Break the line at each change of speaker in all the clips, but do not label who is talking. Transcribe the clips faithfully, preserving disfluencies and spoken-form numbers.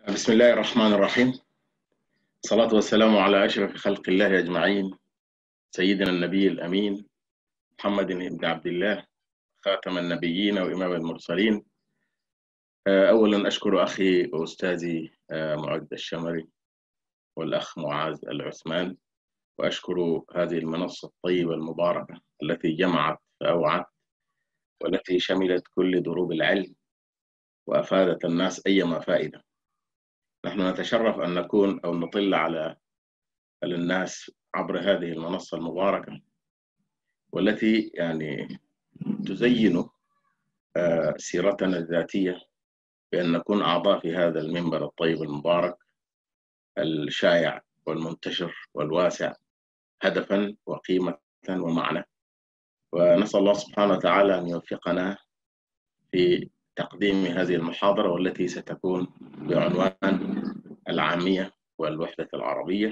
بسم الله الرحمن الرحيم. الصلاة والسلام على أشرف خلق الله أجمعين، سيدنا النبي الأمين محمد بن عبد الله، خاتم النبيين وإمام المرسلين. أولا أشكر أخي وأستاذي معد الشمري والأخ معاذ العثمان، وأشكر هذه المنصة الطيبة المباركة التي جمعت فأوعت، والتي شملت كل دروب العلم وأفادت الناس أيما فائدة. نحن نتشرف أن نكون أو نطل على الناس عبر هذه المنصة المباركة، والتي يعني تزين سيرتنا الذاتية بأن نكون أعضاء في هذا المنبر الطيب المبارك الشائع والمنتشر والواسع هدفا وقيمة ومعنى. ونسأل الله سبحانه وتعالى أن يوفقنا في تقديم هذه المحاضرة، والتي ستكون بعنوان العامية والوحدة العربية.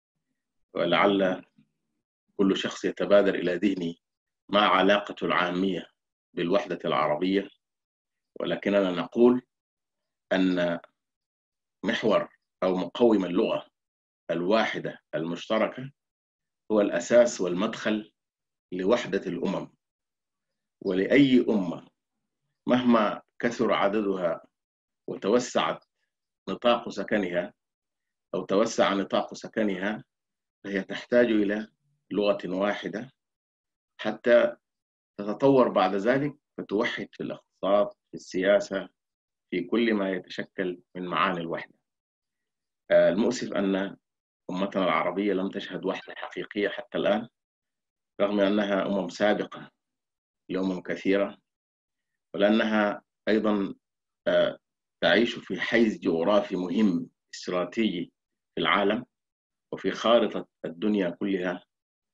ولعل كل شخص يتبادر إلى ذهنه ما علاقة العامية بالوحدة العربية، ولكننا نقول أن محور أو مقوم اللغة الواحدة المشتركة هو الأساس والمدخل لوحدة الأمم، ولأي أمة مهما كثر عددها وتوسعت نطاق سكنها أو توسع نطاق سكنها، فهي تحتاج إلى لغة واحدة حتى تتطور بعد ذلك فتوحد في الاقتصاد، في السياسة، في كل ما يتشكل من معاني الوحدة. المؤسف أن أمتنا العربية لم تشهد وحدة حقيقية حتى الآن، رغم أنها أمم سابقة لأمم كثيرة، ولأنها أيضا تعيش في حيز جغرافي مهم استراتيجي في العالم وفي خارطة الدنيا كلها.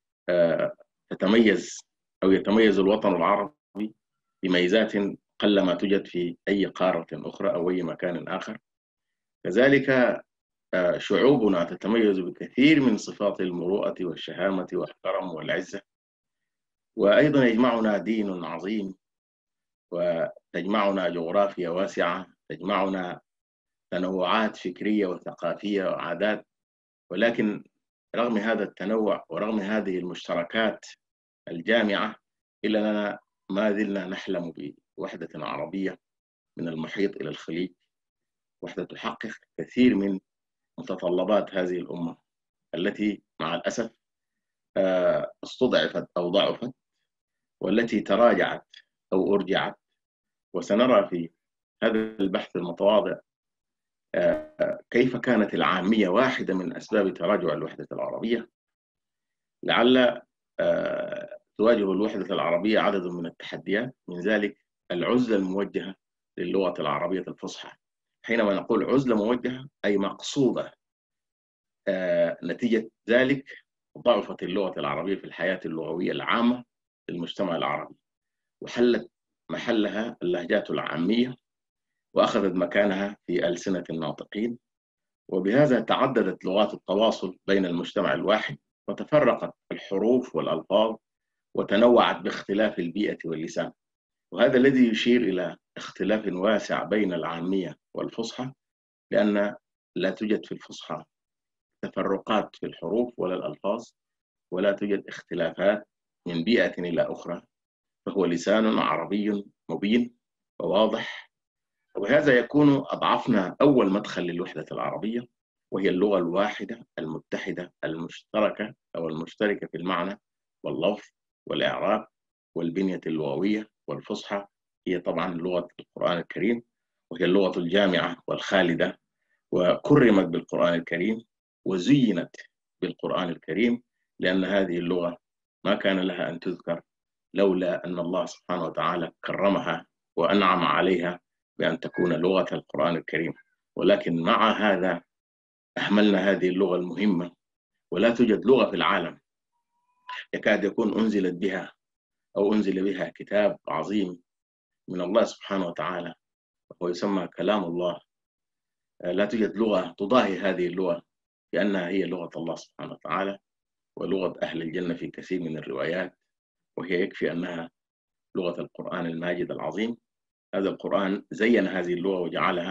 تتميز أو يتميز الوطن العربي بميزات قلما توجد في أي قارة أخرى أو أي مكان آخر. كذلك شعوبنا تتميز بكثير من صفات المروءة والشهامة والكرم والعزة، وأيضا يجمعنا دين عظيم، وتجمعنا جغرافيا واسعة، تجمعنا تنوعات فكرية وثقافية وعادات. ولكن رغم هذا التنوع ورغم هذه المشتركات الجامعة، إلا أننا ما زلنا نحلم بوحدة عربية من المحيط إلى الخليج، وحدة تحقق كثير من متطلبات هذه الأمة التي مع الأسف استضعفت أو ضعفت، والتي تراجعت أو أرجعت. وسنرى في هذا البحث المتواضع كيف كانت العامية واحدة من أسباب تراجع الوحدة العربية. لعل تواجه الوحدة العربية عدد من التحديات، من ذلك العزلة الموجهة للغة العربية الفصحى. حينما نقول عزلة موجهة أي مقصودة نتيجة ذلك ضعفت اللغة العربية في الحياة اللغوية العامة للمجتمع العربي، وحلت محلها اللهجات العامية وأخذت مكانها في ألسنة الناطقين، وبهذا تعددت لغات التواصل بين المجتمع الواحد، وتفرقت الحروف والألفاظ، وتنوعت باختلاف البيئة واللسان. وهذا الذي يشير إلى اختلاف واسع بين العامية والفصحى، لأن لا توجد في الفصحى تفرقات في الحروف ولا الألفاظ، ولا توجد اختلافات من بيئة إلى أخرى، فهو لسان عربي مبين وواضح. وبهذا يكون أضعفنا أول مدخل للوحدة العربية، وهي اللغة الواحدة المتحدة المشتركة أو المشتركة في المعنى واللفظ والإعراب والبنية اللغوية. والفصحى هي طبعا لغة القرآن الكريم، وهي اللغة الجامعة والخالدة، وكرمت بالقرآن الكريم وزينت بالقرآن الكريم، لأن هذه اللغة ما كان لها أن تذكر لولا أن الله سبحانه وتعالى كرمها وأنعم عليها بأن تكون لغة القرآن الكريم. ولكن مع هذا أهملنا هذه اللغة المهمة، ولا توجد لغة في العالم يكاد يكون أنزلت بها أو أنزل بها كتاب عظيم من الله سبحانه وتعالى وهو يسمى كلام الله. لا توجد لغة تضاهي هذه اللغة، لأنها هي لغة الله سبحانه وتعالى ولغة أهل الجنة في كثير من الروايات، وهي يكفي أنها لغة القرآن الماجد العظيم. هذا القرآن زين هذه اللغة وجعلها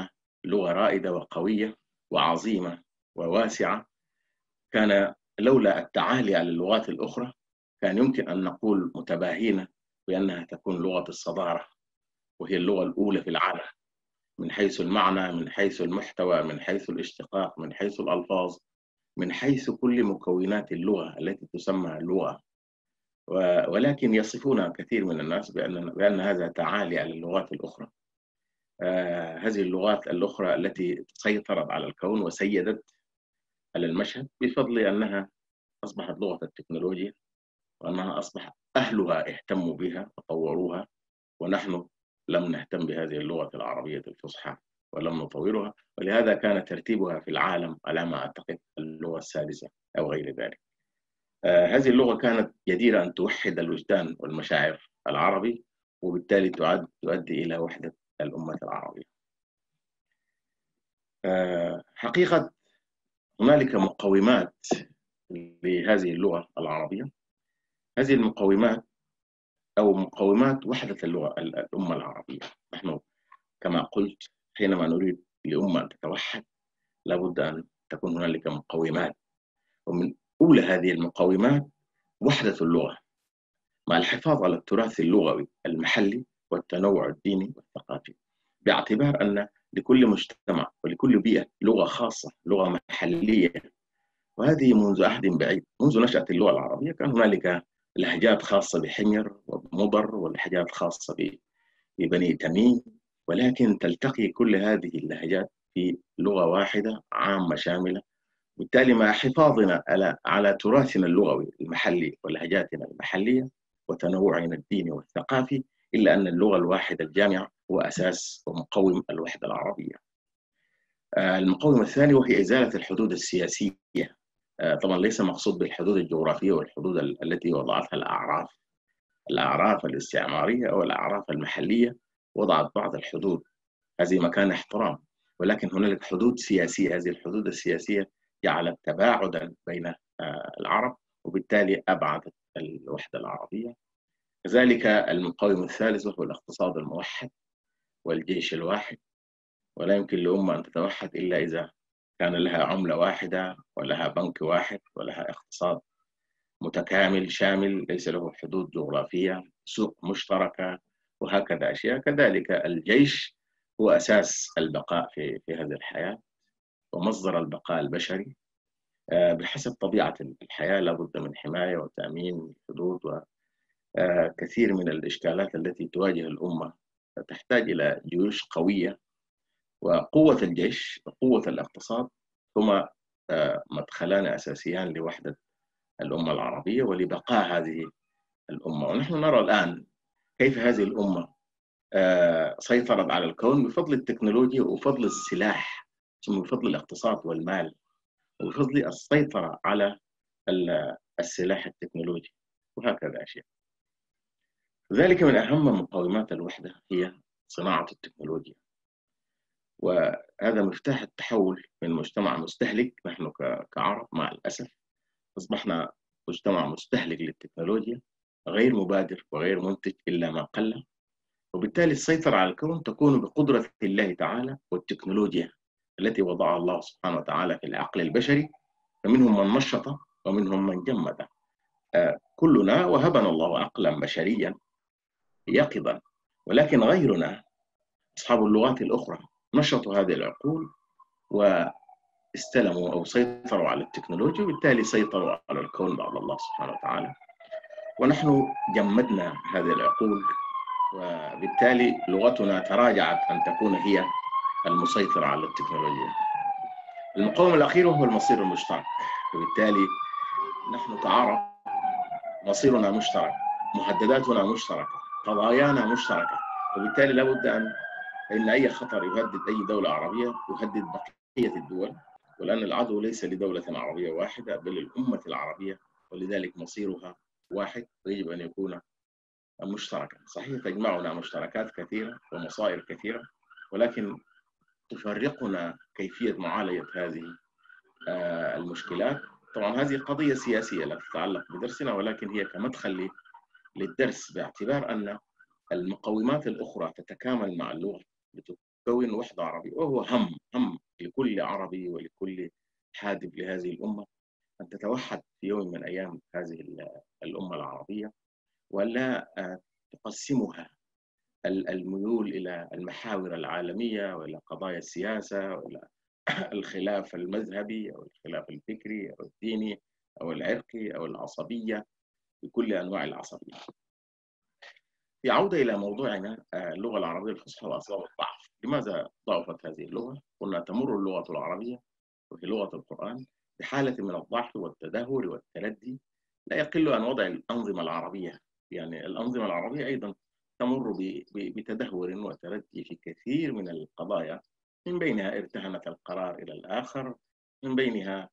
لغة رائدة وقوية وعظيمة وواسعة، كان لولا التعالي على اللغات الأخرى كان يمكن أن نقول متباهين بأنها تكون لغة الصدارة، وهي اللغة الأولى في العالم من حيث المعنى، من حيث المحتوى، من حيث الاشتقاق، من حيث الألفاظ، من حيث كل مكونات اللغة التي تسمى اللغة. ولكن يصفون كثير من الناس بأن بأن هذا تعالي على اللغات الأخرى. آه هذه اللغات الأخرى التي سيطرت على الكون وسيدت على المشهد بفضل أنها أصبحت لغة التكنولوجيا، وأنها أصبح أهلها اهتموا بها وطوروها، ونحن لم نهتم بهذه اللغة العربية الفصحى ولم نطورها، ولهذا كان ترتيبها في العالم على ما أعتقد اللغة السادسة أو غير ذلك. آه هذه اللغة كانت جديرة أن توحد الوجدان والمشاعر العربي، وبالتالي تعد تؤدي إلى وحدة الأمة العربية. آه حقيقة هنالك مقومات لهذه اللغة العربية. هذه المقومات أو مقومات وحدة اللغة الأمة العربية. نحن كما قلت حينما نريد لأمة أن تتوحد لابد أن تكون هنالك مقومات، ومن أولى هذه المقومات وحدة اللغة مع الحفاظ على التراث اللغوي المحلي والتنوع الديني والثقافي، باعتبار أن لكل مجتمع ولكل بيئة لغة خاصة، لغة محلية. وهذه منذ عهد بعيد، منذ نشأة اللغة العربية كان هنالك لهجات خاصة بحمير ومضر، ولهجات خاصة ببني تميم، ولكن تلتقي كل هذه اللهجات في لغة واحدة عامة شاملة. بالتالي مع حفاظنا على على تراثنا اللغوي المحلي ولهجاتنا المحلية وتنوعنا الديني والثقافي، إلا أن اللغة الواحدة الجامعة هو أساس ومقوم الوحدة العربية. المقوم الثاني وهي إزالة الحدود السياسية. طبعا ليس مقصود بالحدود الجغرافية والحدود التي وضعتها الأعراف الأعراف الاستعمارية أو الأعراف المحلية، وضعت بعض الحدود هذه مكان احترام، ولكن هنالك حدود سياسية. هذه الحدود السياسية جعلت تباعدا بين العرب، وبالتالي أبعدت الوحدة العربية. كذلك المقوم الثالث وهو الاقتصاد الموحد والجيش الواحد. ولا يمكن لأمة أن تتوحد إلا إذا كان لها عملة واحدة ولها بنك واحد ولها اقتصاد متكامل شامل ليس له حدود جغرافية، سوق مشتركة، وهكذا أشياء. كذلك الجيش هو أساس البقاء في في هذه الحياة ومصدر البقاء البشري. بحسب طبيعة الحياة لابد من حماية وتأمين الحدود، وكثير من الإشكالات التي تواجه الأمة تحتاج إلى جيوش قوية. وقوة الجيش وقوة الاقتصاد هما مدخلان أساسيان لوحدة الأمة العربية ولبقاء هذه الأمة. ونحن نرى الآن كيف هذه الأمة سيطرت على الكون بفضل التكنولوجيا وبفضل السلاح، ثم بفضل الاقتصاد والمال، وبفضل السيطرة على السلاح التكنولوجي، وهكذا أشياء. ذلك من أهم مقومات الوحدة هي صناعة التكنولوجيا، وهذا مفتاح التحول من مجتمع مستهلك. نحن كعرب مع الأسف أصبحنا مجتمع مستهلك للتكنولوجيا، غير مبادر وغير منتج إلا ما قل، وبالتالي السيطرة على الكون تكون بقدرة الله تعالى والتكنولوجيا التي وضعها الله سبحانه وتعالى في العقل البشري، فمنهم من نشط ومنهم من جمد. آه كلنا وهبنا الله عقلا بشريا يقظا، ولكن غيرنا أصحاب اللغات الأخرى نشطوا هذه العقول واستلموا أو سيطروا على التكنولوجيا، وبالتالي سيطروا على الكون بعد الله سبحانه وتعالى، ونحن جمدنا هذه العقول، وبالتالي لغتنا تراجعت أن تكون هي المسيطرة على التكنولوجيا. المقوم الأخير هو المصير المشترك، وبالتالي نحن كعرب مصيرنا مشترك، مهدداتنا مشتركة، قضايانا مشتركة، وبالتالي لابد أن إن أي خطر يهدد أي دولة عربية يهدد بقية الدول، ولأن العدو ليس لدولة عربية واحدة بل الأمة العربية، ولذلك مصيرها واحد ويجب أن يكون مشتركا. صحيح تجمعنا مشتركات كثيرة ومصائر كثيرة، ولكن تفرقنا كيفية معالجة هذه المشكلات. طبعا هذه قضية سياسية لا تتعلق بدرسنا، ولكن هي كمدخل للدرس، باعتبار أن المقومات الأخرى تتكامل مع اللغة تكون وحدة عربية، وهو هم هم لكل عربي ولكل حادب لهذه الأمة أن تتوحد في يوم من أيام هذه الأمة العربية، ولا تقسمها الميول إلى المحاور العالمية وإلى قضايا السياسة وإلى الخلاف المذهبي أو الخلاف الفكري أو الديني أو العرقي أو العصبية بكل أنواع العصبية. في عودة إلى موضوعنا، اللغة العربية الفصحى وأسباب الضعف. لماذا ضعفت هذه اللغة؟ قلنا تمر اللغة العربية وفي لغة القرآن بحالة من الضعف والتدهور والتردي لا يقل عن وضع الأنظمة العربية. يعني الأنظمة العربية أيضا تمر بتدهور وتردي في كثير من القضايا، من بينها ارتهنة القرار إلى الآخر، من بينها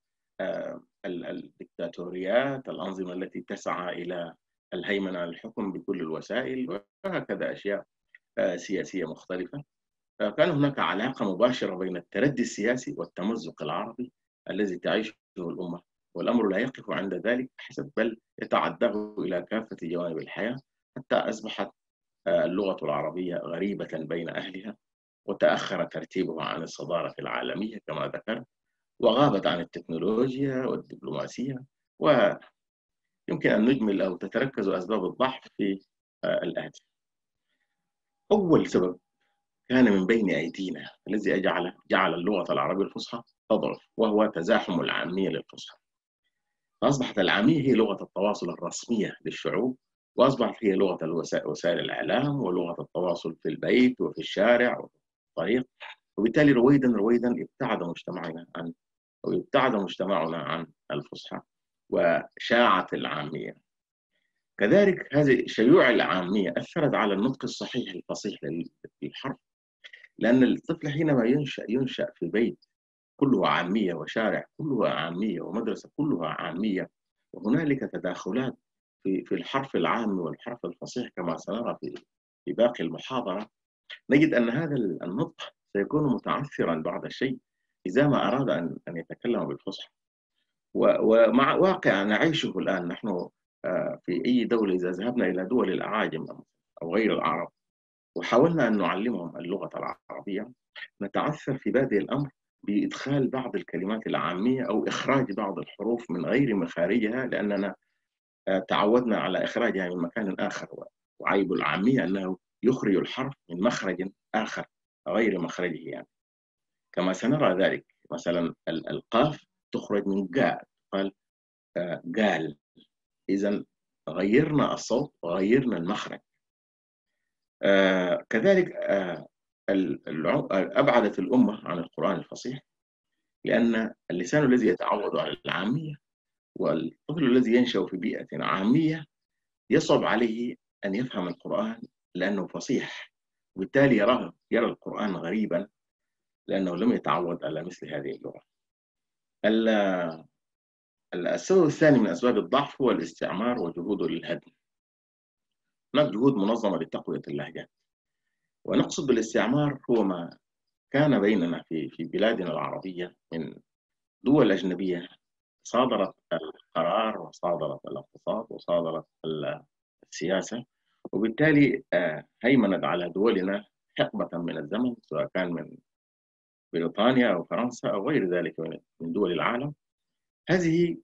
الدكتاتوريات، الأنظمة التي تسعى إلى الهيمنة على الحكم بكل الوسائل، وهكذا أشياء سياسية مختلفة. كان هناك علاقة مباشرة بين التردي السياسي والتمزق العربي الذي تعيشه الأمة، والأمر لا يقف عند ذلك حسب، بل يتعداه إلى كافة جوانب الحياة، حتى أصبحت اللغة العربية غريبة بين أهلها، وتأخر ترتيبها عن الصدارة العالمية كما ذكرت، وغابت عن التكنولوجيا والدبلوماسية. ويمكن أن نجمل أو تتركز أسباب الضعف في الآتي. أول سبب كان من بين أيدينا الذي جعل جعل اللغة العربية الفصحى تضعف، وهو تزاحم العامية للفصحى. فأصبحت العامية هي لغة التواصل الرسمية للشعوب، وأصبحت هي لغة وسائل الإعلام ولغة التواصل في البيت وفي الشارع وفي الطريق. وبالتالي رويدا رويدا ابتعد مجتمعنا عن أو ابتعد مجتمعنا عن الفصحى وشاعت العامية. كذلك هذه شيوع العامية أثرت على النطق الصحيح الفصيح للحرف، لأن الطفل حينما ينشأ ينشأ في بيت كله عامية، وشارع كله عامية، ومدرسة كلها عامية، وهنالك تداخلات في في الحرف العامي والحرف الفصيح كما سنرى في في باقي المحاضرة. نجد أن هذا النطق سيكون متعثرا بعض الشيء إذا ما أراد أن أن يتكلم بالفصحى. ومع واقع نعيشه الآن نحن في أي دولة، إذا ذهبنا إلى دول الأعاجم أو غير العرب وحاولنا أن نعلمهم اللغة العربية، نتعثر في بادئ الأمر بإدخال بعض الكلمات العامية أو إخراج بعض الحروف من غير مخارجها، لأننا تعودنا على إخراجها من مكان آخر. وعيب العامية أنه يخرج الحرف من مخرج آخر غير مخرجه، يعني كما سنرى ذلك. مثلا القاف تخرج من قاء، قال قال، إذن غيرنا الصوت وغيرنا المخرج. آه كذلك آه أبعدت الأمة عن القرآن الفصيح، لأن اللسان الذي يتعود على العامية والطفل الذي ينشأ في بيئة عامية يصعب عليه أن يفهم القرآن لأنه فصيح، وبالتالي يراه يرى القرآن غريبا لأنه لم يتعود على مثل هذه اللغة. السبب الثاني من أسباب الضعف هو الاستعمار وجهوده للهدم. هناك جهود منظمة لتقوية اللهجات، ونقصد بالاستعمار هو ما كان بيننا في في بلادنا العربية من دول أجنبية صادرت القرار وصادرت الاقتصاد وصادرت السياسة، وبالتالي هيمنت على دولنا حقبة من الزمن، سواء كان من بريطانيا أو فرنسا أو غير ذلك من دول العالم. هذه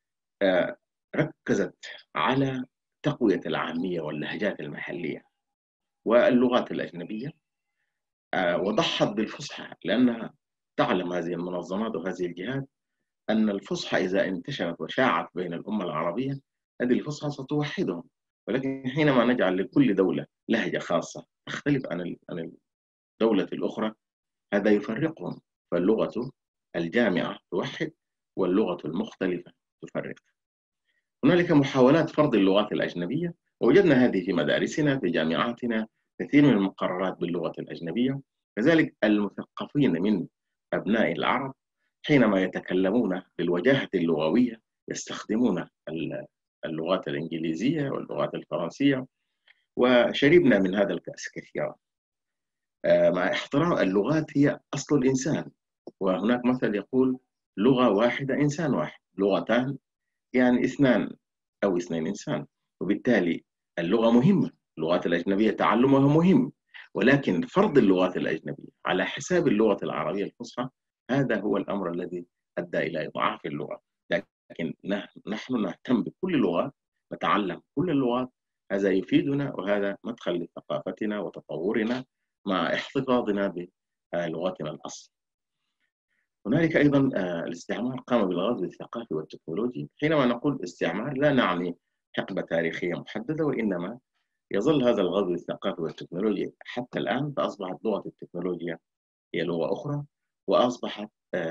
ركزت على تقوية العامية واللهجات المحلية واللغات الأجنبية، وضحت بالفصحى، لأنها تعلم هذه المنظمات وهذه الجهات أن الفصحى إذا انتشرت وشاعت بين الأمة العربية هذه الفصحى ستوحدهم. ولكن حينما نجعل لكل دولة لهجة خاصة تختلف عن عن الدولة الأخرى، هذا يفرقهم. فاللغة الجامعة توحد واللغة المختلفة تفرق. هنالك محاولات فرض اللغات الأجنبية، ووجدنا هذه في مدارسنا في جامعاتنا كثير من المقررات باللغة الأجنبية. كذلك المثقفين من أبناء العرب حينما يتكلمون بالوجاهة اللغوية يستخدمون اللغات الإنجليزية واللغات الفرنسية، وشربنا من هذا الكأس كثيرا. مع احترام اللغات هي أصل الإنسان، وهناك مثل يقول لغة واحدة إنسان واحد، لغتان يعني اثنان أو اثنين إنسان. وبالتالي اللغة مهمة، اللغات الأجنبية تعلمها مهم، ولكن فرض اللغات الأجنبية على حساب اللغة العربية الفصحى هذا هو الأمر الذي أدى إلى إضعاف اللغة. لكن نحن نهتم بكل اللغات، نتعلم كل اللغات، هذا يفيدنا وهذا مدخل لثقافتنا وتطورنا مع احتفاظنا بلغتنا الأصل. هنالك أيضا الاستعمار قام بالغزو الثقافي والتكنولوجي. حينما نقول استعمار لا نعني حقبة تاريخية محددة، وإنما يظل هذا الغزو الثقافي والتكنولوجي حتى الآن، فأصبحت لغة التكنولوجيا هي لغة أخرى، وأصبحت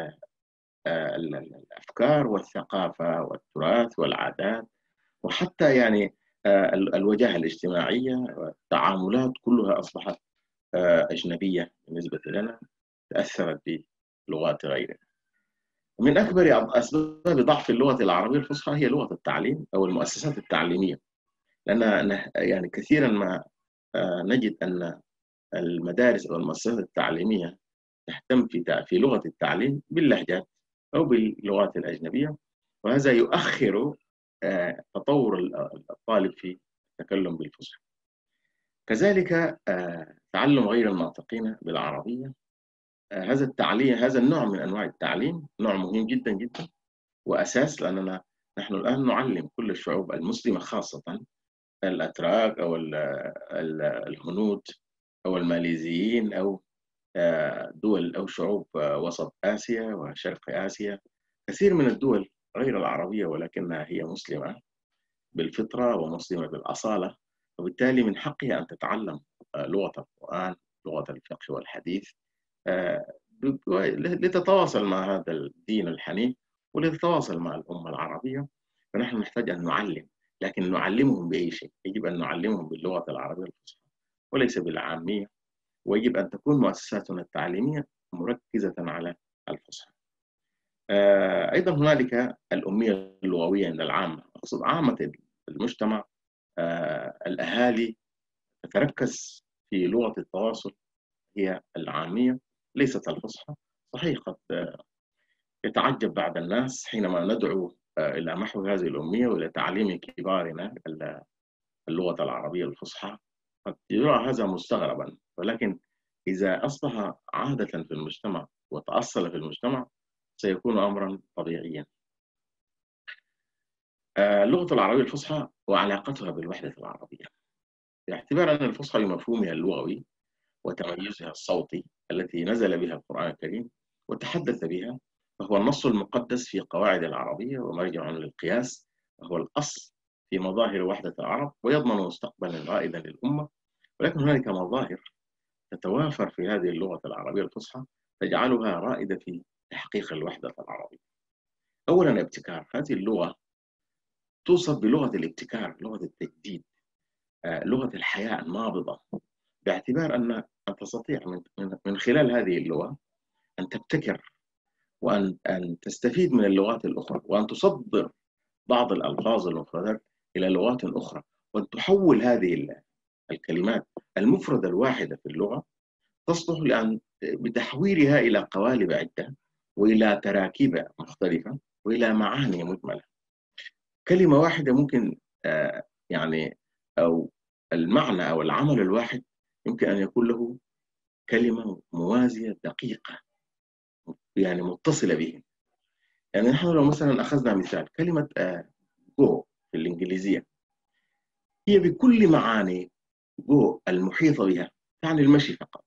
الأفكار والثقافة والتراث والعادات وحتى يعني الوجاهة الاجتماعية والتعاملات كلها أصبحت أجنبية بالنسبة لنا، تأثرت بلغات غيرنا. من أكبر أسباب ضعف اللغة العربية الفصحى هي لغة التعليم أو المؤسسات التعليمية، لأن يعني كثيرا ما نجد أن المدارس أو المؤسسات التعليمية تهتم في في لغة التعليم باللهجات أو باللغات الأجنبية، وهذا يؤخر تطور الطالب في التكلم بالفصحى. كذلك تعلم غير الناطقين بالعربية، هذا التعليم هذا النوع من أنواع التعليم نوع مهم جدا جدا وأساس، لأننا نحن الآن نعلم كل الشعوب المسلمة خاصة الأتراك أو الهنود أو الماليزيين أو دول أو شعوب وسط آسيا وشرق آسيا، كثير من الدول غير العربية ولكنها هي مسلمة بالفطرة ومسلمة بالأصالة، وبالتالي من حقها أن تتعلم لغة القرآن، لغة الفقه والحديث، لتتواصل مع هذا الدين الحنيف ولتتواصل مع الأمة العربية. فنحن نحتاج أن نعلم، لكن نعلمهم بأي شيء؟ يجب أن نعلمهم باللغة العربية الفصحى وليس بالعامية، ويجب أن تكون مؤسساتنا التعليمية مركزة على الفصحى. أيضا هنالك الأمية اللغوية عند العامة، أقصد عامة المجتمع. الأهالي تتركز في لغة التواصل هي العامية ليست الفصحى. صحيح قد يتعجب بعض الناس حينما ندعو إلى محو هذه الأمية وإلى تعليم كبارنا اللغة العربية الفصحى، قد يرى هذا مستغربا، ولكن إذا أصبح عادة في المجتمع وتأصل في المجتمع سيكون أمرا طبيعيا. اللغة العربية الفصحى وعلاقتها بالوحدة العربية، باعتبار أن الفصحى بمفهومها اللغوي وتميزها الصوتي التي نزل بها القرآن الكريم وتحدث بها، فهو النص المقدس في قواعد العربية ومرجع للقياس، وهو الأصل في مظاهر وحدة العرب ويضمن مستقبلا رائدا للأمة. ولكن هنالك مظاهر تتوافر في هذه اللغة العربية الفصحى تجعلها رائدة في تحقيق الوحدة العربية. أولا ابتكار، هذه اللغة توصف بلغة الابتكار، لغة التجديد، لغة الحياة النابضة، باعتبار أن أن تستطيع من من خلال هذه اللغة أن تبتكر وأن أن تستفيد من اللغات الأخرى، وأن تصدر بعض الألفاظ والمفردات إلى لغات أخرى، وأن تحول هذه الكلمات المفردة الواحدة في اللغة تصلح لأن بتحويلها إلى قوالب عدة وإلى تراكيب مختلفة وإلى معاني مجملة. كلمة واحدة ممكن آه يعني أو المعنى أو العمل الواحد يمكن أن يكون له كلمة موازية دقيقة يعني متصلة به. يعني نحن لو مثلا أخذنا مثال كلمة آه جو في الإنجليزية، هي بكل معاني جو المحيطة بها تعني المشي فقط.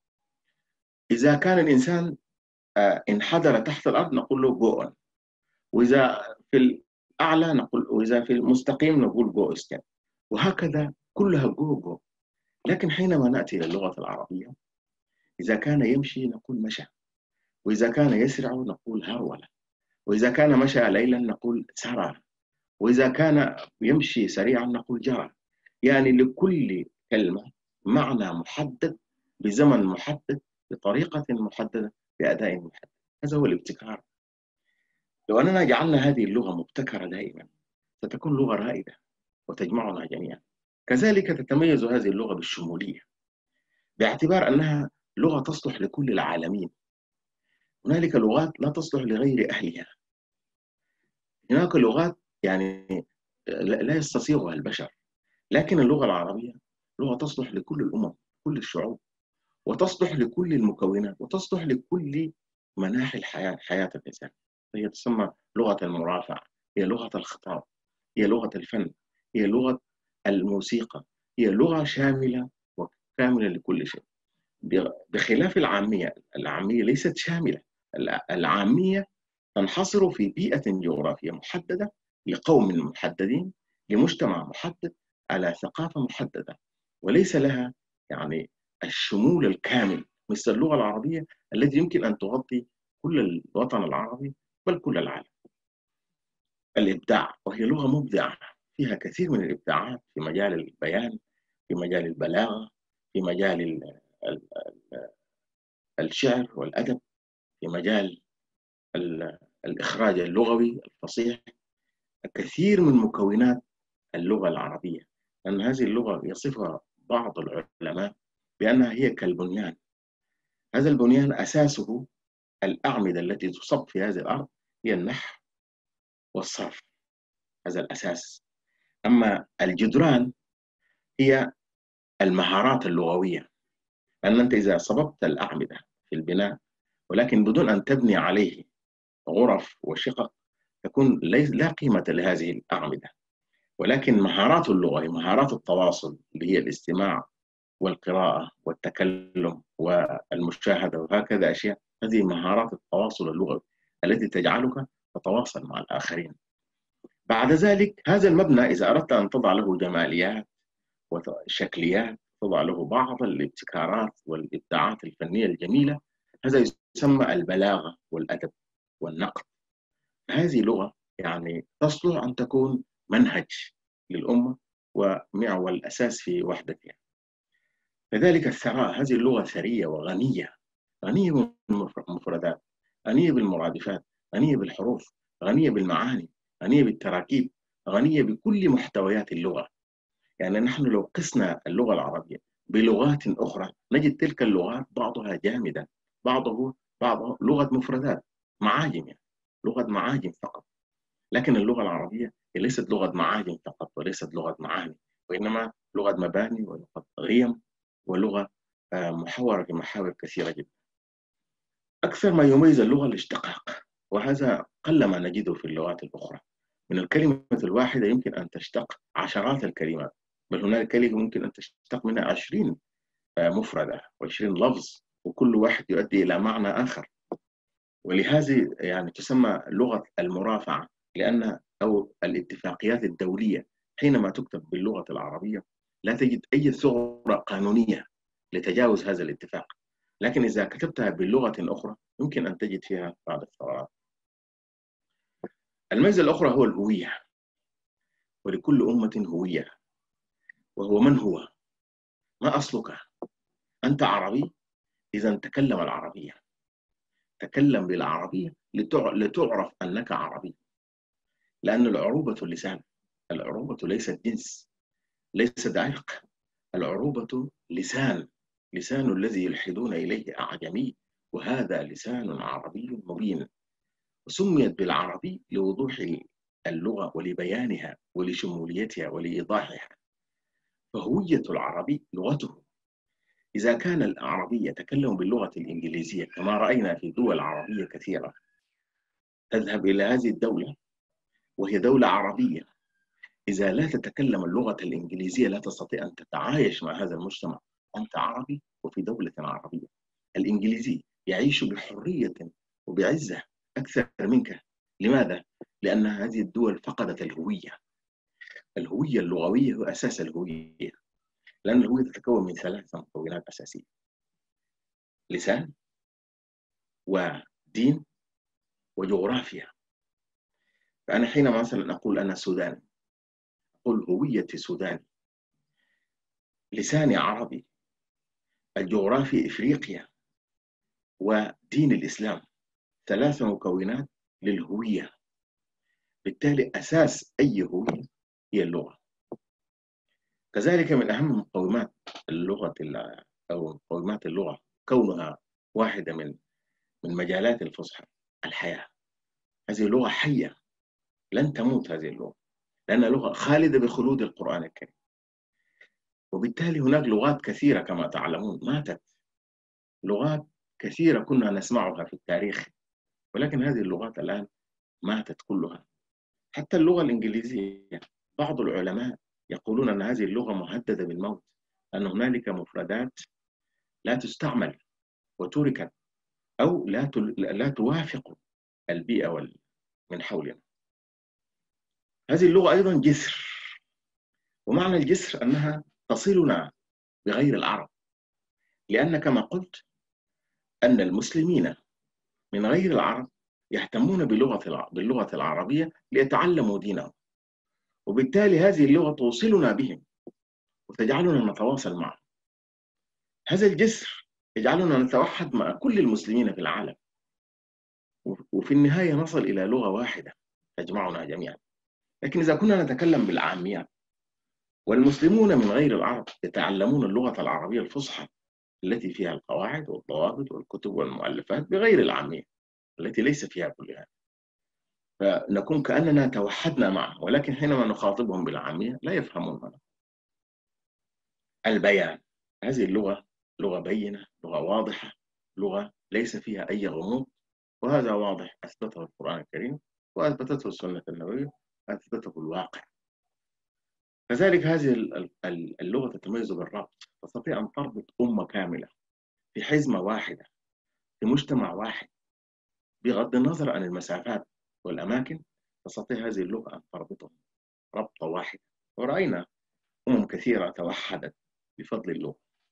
إذا كان الإنسان آه انحدر تحت الأرض نقول له جو أون، وإذا في الأعلى نقول، وإذا في المستقيم نقول جو استن، وهكذا كلها جو جو. لكن حينما نأتي إلى اللغة العربية، إذا كان يمشي نقول مشى، وإذا كان يسرع نقول هرول، وإذا كان مشى ليلا نقول سرى، وإذا كان يمشي سريعا نقول جرى. يعني لكل كلمة معنى محدد بزمن محدد بطريقة محددة بأداء محدد. هذا هو الابتكار. لو أننا جعلنا هذه اللغة مبتكرة دائما ستكون لغة رائدة وتجمعنا جميعا. كذلك تتميز هذه اللغة بالشمولية باعتبار أنها لغة تصلح لكل العالمين. هنالك لغات لا تصلح لغير أهلها، هناك لغات يعني لا يستصيغها البشر، لكن اللغة العربية لغة تصلح لكل الأمم، كل الشعوب، وتصلح لكل المكونات، وتصلح لكل مناحي الحياة حياة الإنسان. هي تسمى لغة المرافعة، هي لغة الخطاب، هي لغة الفن، هي لغة الموسيقى، هي لغة شاملة وكاملة لكل شيء، بخلاف العامية. العامية ليست شاملة. العامية تنحصر في بيئة جغرافية محددة، لقوم محددين، لمجتمع محدد، على ثقافة محددة، وليس لها يعني الشمول الكامل مثل اللغة العربية التي يمكن أن تغطي كل الوطن العربي بل كل العالم. الإبداع، وهي لغة مبدعة فيها كثير من الإبداعات في مجال البيان، في مجال البلاغة، في مجال الشعر والأدب، في مجال الإخراج اللغوي الفصيح. كثير من مكونات اللغة العربية، لأن هذه اللغة يصفها بعض العلماء بأنها هي كالبنيان. هذا البنيان أساسه الأعمدة التي تصب في هذه الأرض هي النحو والصرف، هذا الأساس. أما الجدران هي المهارات اللغوية، لأن أنت إذا صببت الأعمدة في البناء ولكن بدون أن تبني عليه غرف وشقق تكون لا قيمة لهذه الأعمدة. ولكن مهارات اللغة، مهارات التواصل اللي هي الاستماع والقراءة والتكلم والمشاهدة وهكذا أشياء، هذه مهارات التواصل اللغوي التي تجعلك تتواصل مع الآخرين. بعد ذلك هذا المبنى إذا أردت أن تضع له جماليات وشكليات، تضع له بعض الابتكارات والإبداعات الفنية الجميلة، هذا يسمى البلاغة والأدب والنقد. هذه لغة يعني تصلح أن تكون منهج للأمة ومعول أساس في وحدتها. كذلك الثراء، هذه اللغة ثرية وغنية، غنية بالمفردات، غنية بالمرادفات، غنية بالحروف، غنية بالمعاني، غنية بالتراكيب، غنية بكل محتويات اللغة. يعني نحن لو قسنا اللغة العربية بلغات أخرى نجد تلك اللغات بعضها جامدا، بعضه بعضه لغة مفردات، معاجم، يعني لغة معاجم فقط. لكن اللغة العربية هي ليست لغة معاجم فقط، وليست لغة معاني، وإنما لغة مباني ولغة قيم، ولغة محورة في محاور كثيرة جدا. أكثر ما يميز اللغة الاشتقاق، وهذا قل ما نجده في اللغات الأخرى. من الكلمة الواحدة يمكن أن تشتق عشرات الكلمات، بل هناك كلمة ممكن أن تشتق منها عشرين مفردة وعشرين لفظ، وكل واحد يؤدي إلى معنى آخر. ولهذا يعني تسمى لغة المرافعة، لأن أو الاتفاقيات الدولية حينما تكتب باللغة العربية لا تجد أي ثغرة قانونية لتجاوز هذا الاتفاق، لكن إذا كتبتها باللغة أخرى يمكن أن تجد فيها بعض الثغرات. الميزة الأخرى هو الهوية، ولكل أمة هوية، وهو من هو؟ ما أصلك؟ أنت عربي؟ إذا تكلم العربية، تكلم بالعربية لتعرف أنك عربي، لأن العروبة اللسان، العروبة ليست جنس، ليست عرق، العروبة لسان، لسان الذي يلحدون إليه أعجمي، وهذا لسان عربي مبين. وسميت بالعربي لوضوح اللغة ولبيانها ولشموليتها ولإيضاحها. فهوية العربي لغته. إذا كان العربي يتكلم باللغة الإنجليزية كما رأينا في دول عربية كثيرة، تذهب إلى هذه الدولة وهي دولة عربية، إذا لا تتكلم اللغة الإنجليزية لا تستطيع أن تتعايش مع هذا المجتمع. أنت عربي وفي دولة عربية. الإنجليزي يعيش بحرية وبعزة أكثر منك. لماذا؟ لأن هذه الدول فقدت الهوية. الهوية اللغوية هو أساس الهوية، لأن الهوية تتكون من ثلاثة مكونات أساسية: لسان ودين وجغرافيا. فأنا حينما مثلا أقول أنا سوداني، أقول هويتي سوداني، لساني عربي، الجغرافيا إفريقيا، ودين الإسلام. ثلاثة مكونات للهوية. بالتالي أساس أي هوية هي اللغة. كذلك من أهم مقومات اللغة أو مقومات اللغة كونها واحدة من من مجالات الفصحى الحياة. هذه لغة حية لن تموت، هذه اللغة لأنها لغة خالدة بخلود القرآن الكريم. وبالتالي هناك لغات كثيرة كما تعلمون ماتت، لغات كثيرة كنا نسمعها في التاريخ، ولكن هذه اللغات الآن ماتت كلها. حتى اللغة الإنجليزية بعض العلماء يقولون أن هذه اللغة مهددة بالموت، أن هنالك مفردات لا تستعمل وتركت أو لا لا توافق البيئة من حولنا. هذه اللغة أيضا جسر، ومعنى الجسر أنها تصلنا بغير العرب، لأن كما قلت أن المسلمين من غير العرب يهتمون بلغة باللغة العربية ليتعلموا دينهم، وبالتالي هذه اللغة توصلنا بهم وتجعلنا نتواصل معهم. هذا الجسر يجعلنا نتوحد مع كل المسلمين في العالم، وفي النهاية نصل إلى لغة واحدة تجمعنا جميعا. لكن إذا كنا نتكلم بالعاميات والمسلمون من غير العرب يتعلمون اللغة العربية الفصحى التي فيها القواعد والضوابط والكتب والمؤلفات بغير العامية التي ليس فيها كل هذا، فنكون كأننا توحدنا معهم، ولكن حينما نخاطبهم بالعامية لا يفهموننا. البيان، هذه اللغة لغة بينة، لغة واضحة، لغة ليس فيها أي غموض، وهذا واضح أثبته القرآن الكريم وأثبتته السنة النبوية وأثبته الواقع. كذلك هذه اللغة تتميز بالربط، تستطيع أن تربط أمة كاملة في حزمة واحدة في مجتمع واحد بغض النظر عن المسافات والأماكن. تستطيع هذه اللغة أن تربطهم ربطة واحدة، ورأينا أمم كثيرة توحدت بفضل اللغة.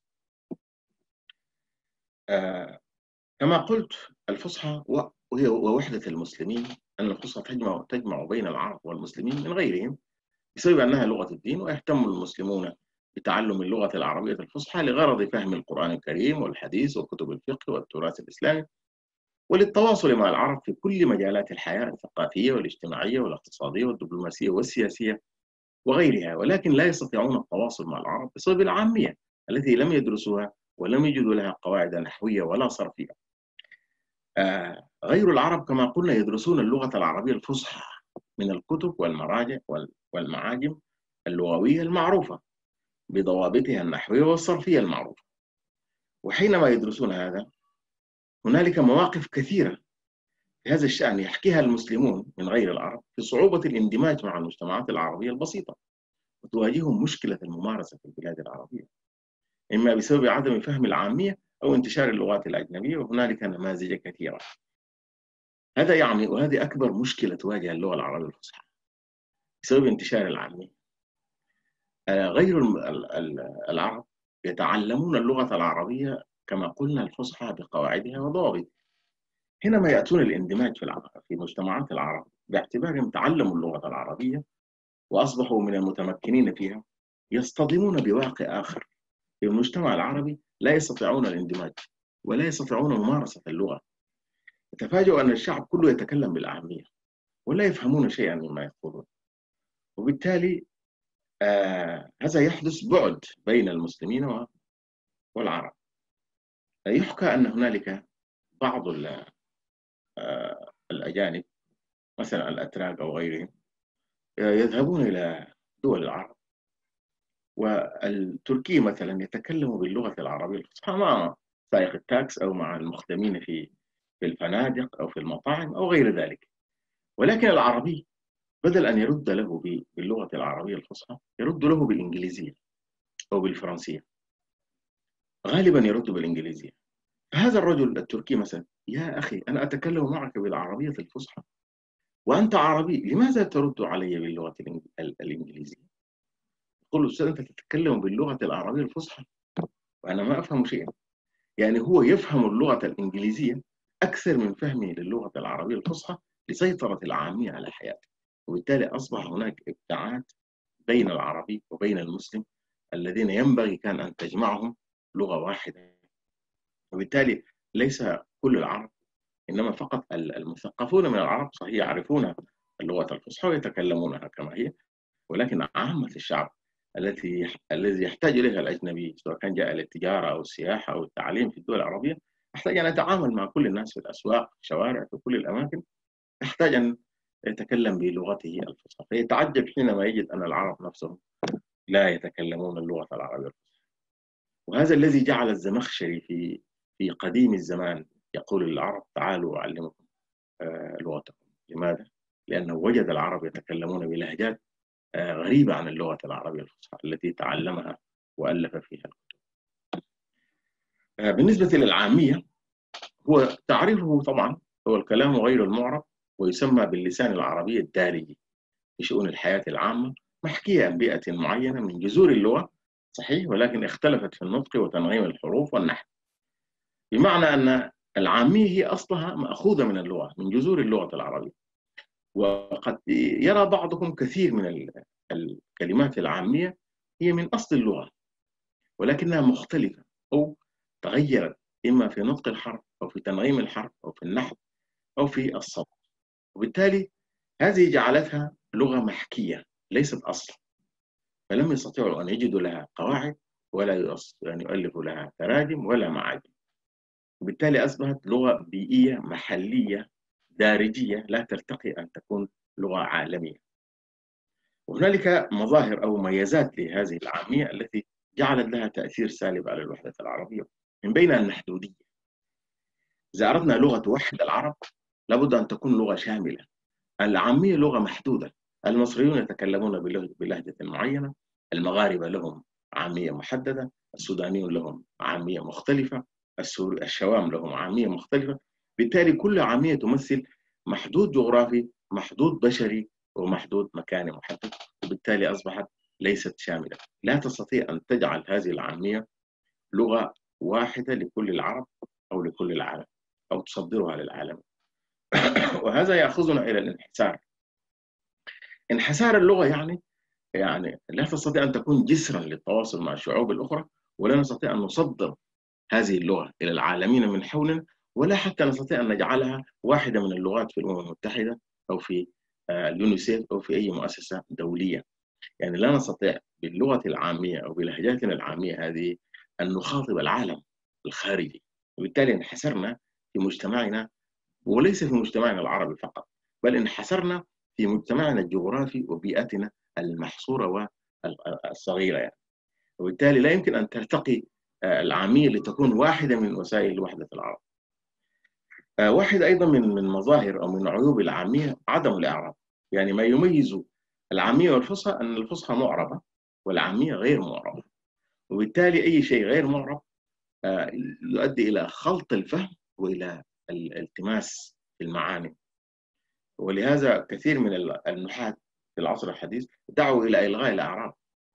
آه كما قلت الفصحى وهي ووحدة المسلمين، أن الفصحى تجمع تجمع بين العرب والمسلمين من غيرهم بسبب أنها لغة الدين، ويهتم المسلمون بتعلم اللغة العربية الفصحى لغرض فهم القرآن الكريم والحديث وكتب الفقه والتراث الإسلامي، وللتواصل مع العرب في كل مجالات الحياة الثقافية والاجتماعية والاقتصادية والدبلوماسية والسياسية وغيرها. ولكن لا يستطيعون التواصل مع العرب بسبب العامية التي لم يدرسوها ولم يجدوا لها قواعد نحوية ولا صرفية. آه غير العرب كما قلنا يدرسون اللغة العربية الفصحى من الكتب والمراجع والمعاجم اللغوية المعروفة بضوابطها النحوية والصرفية المعروفة. وحينما يدرسون هذا هنالك مواقف كثيرة في هذا الشأن يحكيها المسلمون من غير العرب في صعوبة الاندماج مع المجتمعات العربية البسيطة، وتواجههم مشكلة الممارسة في البلاد العربية، إما بسبب عدم فهم العامية أو انتشار اللغات الأجنبية، وهنالك نماذج كثيرة. هذا يعني وهذه أكبر مشكلة تواجه اللغة العربية الفصحى بسبب انتشار العامية. غير العرب يتعلمون اللغة العربية كما قلنا الفصحى بقواعدها وضوابطها. حينما يأتون الاندماج في في مجتمعات العرب باعتبارهم تعلموا اللغة العربية وأصبحوا من المتمكنين فيها، يصطدمون بواقع آخر في المجتمع العربي لا يستطيعون الاندماج ولا يستطيعون ممارسة اللغة. يتفاجئوا أن الشعب كله يتكلم بالعامية ولا يفهمون شيئا مما يقولون، وبالتالي آه هذا يحدث بعد بين المسلمين والعرب. يحكى أن هنالك بعض آه الأجانب مثلا الأتراك أو غيرهم يذهبون إلى دول العرب، والتركي مثلا يتكلم باللغة العربية الفصحى مع سائق التاكس أو مع المخدمين في في الفنادق أو في المطاعم أو غير ذلك، ولكن العربي بدل أن يرد له باللغة العربية الفصحى يرد له بالإنجليزية أو بالفرنسية، غالبا يرد بالإنجليزية. هذا الرجل التركي مثلا: يا أخي أنا أتكلم معك بالعربية الفصحى وأنت عربي، لماذا ترد علي باللغة الإنجليزية؟ يقول له: أستاذ أنت تتكلم باللغة العربية الفصحى وأنا ما أفهم شيئا. يعني هو يفهم اللغة الإنجليزية أكثر من فهمه للغة العربية الفصحى لسيطرة العامية على حياته، وبالتالي أصبح هناك ابتعاد بين العربي وبين المسلم الذين ينبغي كان أن تجمعهم لغة واحدة. وبالتالي ليس كل العرب، إنما فقط المثقفون من العرب صحيح يعرفون اللغة الفصحى ويتكلمونها كما هي، ولكن عامة الشعب التي الذي يحتاج إليها الأجنبي سواء كان جاء للتجارة أو السياحة أو التعليم في الدول العربية يحتاج أن يتعامل مع كل الناس في الأسواق في الشوارع في كل الأماكن، يحتاج أن يتكلم بلغته الفصحى، فيتعجب حينما يجد أن العرب نفسهم لا يتكلمون اللغة العربية الفصحى. وهذا الذي جعل الزمخشري في في قديم الزمان يقول للعرب تعالوا أعلمكم آه، لغتكم. لماذا؟ لأنه وجد العرب يتكلمون بلهجات آه، غريبة عن اللغة العربية الفصحى التي تعلمها وألف فيها. آه، بالنسبة للعامية، هو تعريفه طبعا هو الكلام غير المعرب، ويسمى باللسان العربي الدارجي في شؤون الحياة العامة، محكية عن بيئة معينة من جذور اللغة، صحيح، ولكن اختلفت في النطق وتنظيم الحروف والنحو. بمعنى أن العامية هي أصلها مأخوذة من اللغة، من جذور اللغة العربية. وقد يرى بعضهم كثير من الكلمات العامية هي من أصل اللغة، ولكنها مختلفة أو تغيرت إما في نطق الحرف أو في تنظيم الحرف أو في النحو أو في الصوت، وبالتالي هذه جعلتها لغة محكية ليست أصل، فلم يستطيعوا أن يجدوا لها قواعد ولا أن يؤلفوا لها تراجم ولا معاجم، وبالتالي أصبحت لغة بيئية محلية دارجية لا ترتقي أن تكون لغة عالمية. وهنالك مظاهر أو مميزات لهذه العامية التي جعلت لها تأثير سالب على الوحدة العربية، من بينها المحدودية. إذا أردنا لغة توحد العرب لابد أن تكون لغة شاملة. العامية لغة محدودة، المصريون يتكلمون بلهجة معينة، المغاربة لهم عامية محددة، السودانيون لهم عامية مختلفة، الشوام لهم عامية مختلفة. بالتالي كل عامية تمثل محدود جغرافي، محدود بشري، ومحدود مكاني محدد، وبالتالي أصبحت ليست شاملة. لا تستطيع أن تجعل هذه العامية لغة واحدة لكل العرب أو لكل العالم أو تصدرها للعالم. وهذا يأخذنا إلى الانحسار. انحسار اللغة يعني يعني لا تستطيع أن تكون جسرا للتواصل مع الشعوب الأخرى، ولا نستطيع أن نصدر هذه اللغة إلى العالمين من حولنا، ولا حتى نستطيع أن نجعلها واحدة من اللغات في الأمم المتحدة أو في اليونيسيف أو في أي مؤسسة دولية. يعني لا نستطيع باللغة العامية أو بلهجاتنا العامية هذه أن نخاطب العالم الخارجي، وبالتالي انحسرنا في مجتمعنا، وليس في مجتمعنا العربي فقط، بل انحسرنا في مجتمعنا الجغرافي وبيئتنا المحصورة والصغيرة يعني. وبالتالي لا يمكن أن ترتقي العامية لتكون واحدة من وسائل وحدة العرب. واحد أيضا من من مظاهر أو من عيوب العامية عدم الإعراب. يعني ما يميز العامية والفصحى أن الفصحى معربة والعامية غير معربة، وبالتالي أي شيء غير معرب يؤدي إلى خلط الفهم وإلى الالتماس في المعاني. ولهذا كثير من النحاة في العصر الحديث دعوا إلى إلغاء الأعراب،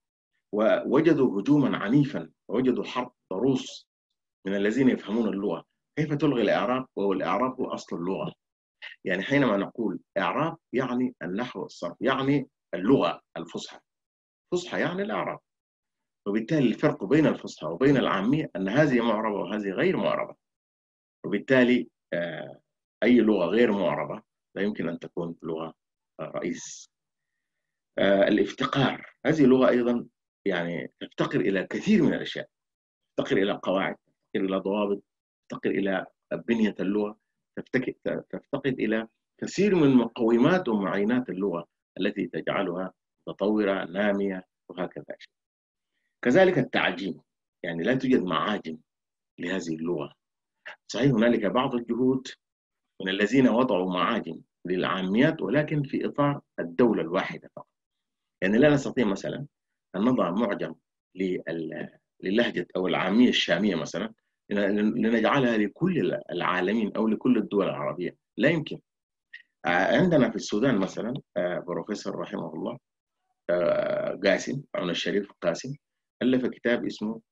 ووجدوا هجوما عنيفا ووجدوا حرب ضروس من الذين يفهمون اللغة. كيف تلغي الإعراب وهو الإعراب هو أصل اللغة؟ يعني حينما نقول إعراب يعني النحو والصرف، يعني اللغة الفصحى، فصحى يعني الإعراب. وبالتالي الفرق بين الفصحى وبين العامية أن هذه معربة وهذه غير معربة، وبالتالي أي لغة غير معربة لا يمكن أن تكون لغة رئيس. الافتقار، هذه لغة أيضا يعني تفتقر إلى كثير من الأشياء، تفتقر إلى قواعد، تفتقر إلى ضوابط، تفتقر إلى بنية اللغة، تفتقر إلى كثير من مقومات ومعينات اللغة التي تجعلها متطورة نامية وهكذا. كذلك التعجيم، يعني لا توجد معاجم لهذه اللغة. صحيح هنالك بعض الجهود من الذين وضعوا معاجم للعاميات، ولكن في إطار الدولة الواحدة فقط. يعني لا نستطيع مثلا أن نضع معجم للهجة أو العامية الشامية مثلا لنجعلها لكل العالمين أو لكل الدول العربية، لا يمكن. عندنا في السودان مثلا بروفيسور رحمه الله قاسم عون الشريف قاسم ألف كتاب اسمه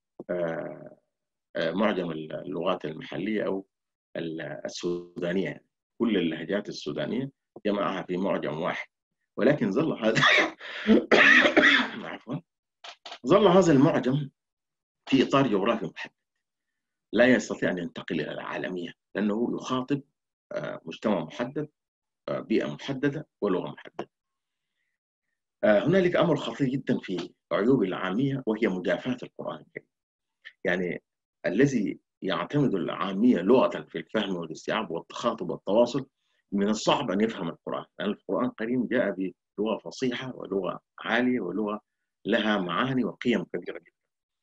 معجم اللغات المحلية أو السودانية، كل اللهجات السودانية جمعها في معجم واحد. ولكن ظل هذا عفوا ظل هذا المعجم في إطار جغرافي محدد، لا يستطيع أن ينتقل إلى العالمية، لأنه يخاطب مجتمع محدد، بيئة محددة، ولغة محددة. هنالك أمر خطير جدا في عيوب العامية، وهي مجافاة القرآن الكريم. يعني الذي يعتمد العامية لغة في الفهم والاستيعاب والتخاطب والتواصل من الصعب أن يفهم القرآن، لأن القرآن الكريم جاء بلغة فصيحة ولغة عالية ولغة لها معاني وقيم كبيرة جدا.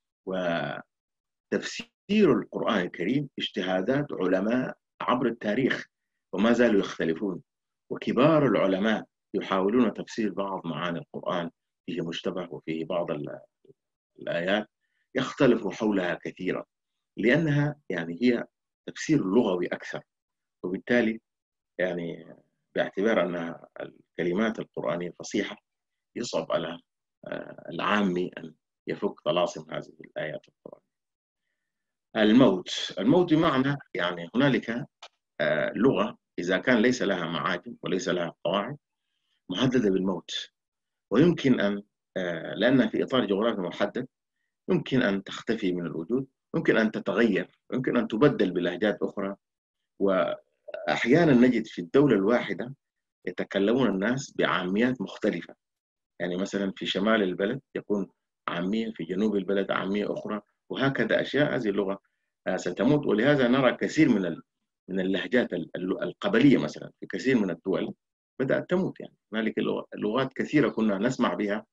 وتفسير القرآن الكريم اجتهادات علماء عبر التاريخ وما زالوا يختلفون، وكبار العلماء يحاولون تفسير بعض معاني القرآن، فيه مشتبه وفيه بعض الآيات يختلف حولها كثيرا، لأنها يعني هي تفسير لغوي أكثر. وبالتالي يعني باعتبار أن الكلمات القرآنية فصيحة يصعب على العامي أن يفك طلاسم هذه الآيات القرآنية. الموت الموت بمعنى يعني هنالك لغة إذا كان ليس لها معاجم وليس لها قواعد مهددة بالموت، ويمكن أن لأنها في إطار جغرافي محدد يمكن أن تختفي من الوجود، يمكن أن تتغير، يمكن أن تبدل بلهجات أخرى. وأحيانا نجد في الدولة الواحدة يتكلمون الناس بعاميات مختلفة، يعني مثلا في شمال البلد يكون عامية، في جنوب البلد عامية أخرى، وهكذا أشياء. هذه اللغة ستموت. ولهذا نرى كثير من من اللهجات القبلية مثلا في كثير من الدول بدأت تموت. يعني هنالك لغات كثيرة كنا نسمع بها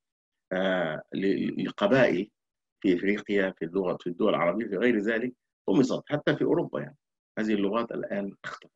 لقبائل في افريقيا، في اللغه في الدول العربيه، في غير ذلك طمست حتى في اوروبا. يعني هذه اللغات الان اختفت.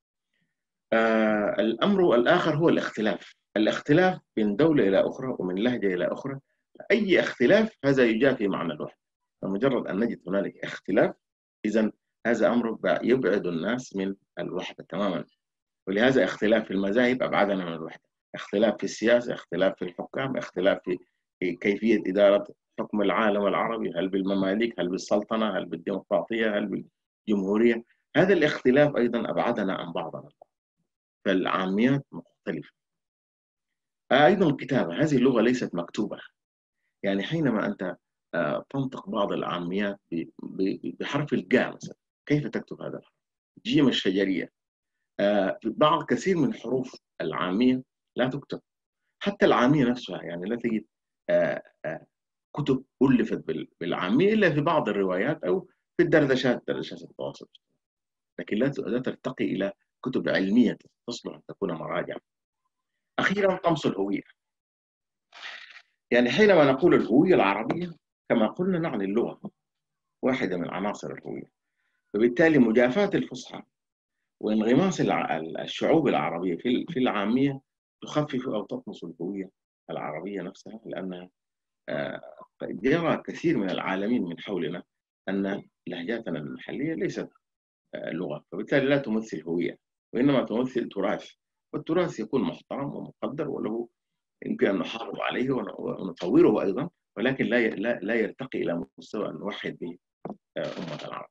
آه الامر الاخر هو الاختلاف، الاختلاف بين دوله الى اخرى ومن لهجه الى اخرى. اي اختلاف هذا يجافي معنى الوحده. فمجرد ان نجد هنالك اختلاف اذا هذا امر يبعد الناس من الوحده تماما. ولهذا اختلاف في المذاهب ابعدنا من الوحده، اختلاف في السياسه، اختلاف في الحكام، اختلاف في كيفيه اداره حكم العالم العربي، هل بالمماليك، هل بالسلطنة، هل بالديمقراطية، هل بالجمهورية. هذا الاختلاف أيضا أبعدنا عن بعضنا، فالعاميات مختلفة. أيضا الكتابة، هذه اللغة ليست مكتوبة. يعني حينما أنت تنطق بعض العاميات بحرف الجاء مثلا، كيف تكتب هذا الحرف؟ جيم الشجرية. بعض كثير من حروف العامية لا تكتب، حتى العامية نفسها يعني لا تجد كتب ألفت بالعامية إلا في بعض الروايات أو في الدردشات، دردشات التواصل، لكن لا ترتقي إلى كتب علمية تصلح أن تكون مراجع. أخيرا طمس الهوية. يعني حينما نقول الهوية العربية كما قلنا نعني اللغة، واحدة من عناصر الهوية. وبالتالي مجافاة الفصحى وانغماس الشعوب العربية في العامية تخفف أو تطمس الهوية العربية نفسها، لأنها يرى كثير من العالمين من حولنا أن لهجاتنا المحلية ليست لغة، فبالتالي لا تمثل هوية وإنما تمثل تراث. والتراث يكون محترم ومقدر وله يمكن أن نحافظ عليه ونطوره أيضا، ولكن لا لا يرتقي إلى مستوى أن نوحد به أمة العرب.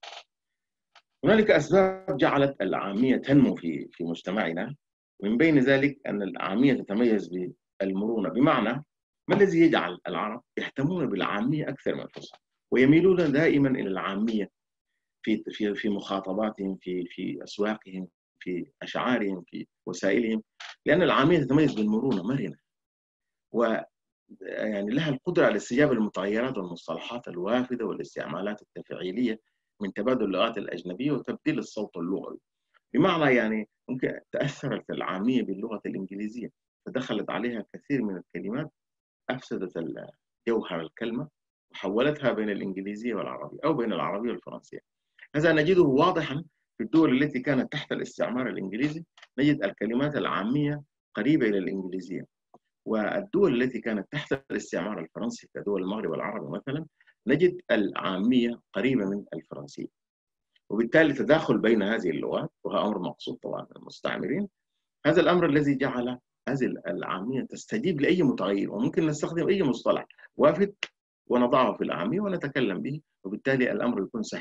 هنالك أسباب جعلت العامية تنمو في في مجتمعنا، من بين ذلك أن العامية تتميز بالمرونة. بمعنى ما الذي يجعل العرب يهتمون بالعامية أكثر من الفصحى ويميلون دائما إلى العامية في في في مخاطباتهم، في في أسواقهم، في أشعارهم، في وسائلهم؟ لأن العامية تتميز بالمرونة، مرنة، و يعني لها القدرة على استجابة للمتغيرات والمصطلحات الوافدة والاستعمالات التفعيلية من تبادل اللغات الأجنبية وتبديل الصوت اللغوي. بمعنى يعني ممكن تأثرت العامية باللغة الإنجليزية فدخلت عليها كثير من الكلمات أفسدت جوهر الكلمة وحولتها بين الإنجليزية والعربية أو بين العربية والفرنسية. هذا نجده واضحا في الدول التي كانت تحت الاستعمار الإنجليزي، نجد الكلمات العامية قريبة إلى الإنجليزية. والدول التي كانت تحت الاستعمار الفرنسي كدول المغرب العربي مثلا نجد العامية قريبة من الفرنسية. وبالتالي تداخل بين هذه اللغات، وهو أمر مقصود طبعا من المستعمرين، هذا الأمر الذي جعل هذه العامية تستجيب لأي متغير، وممكن نستخدم أي مصطلح وافد ونضعه في العامية ونتكلم به، وبالتالي الأمر يكون سهل.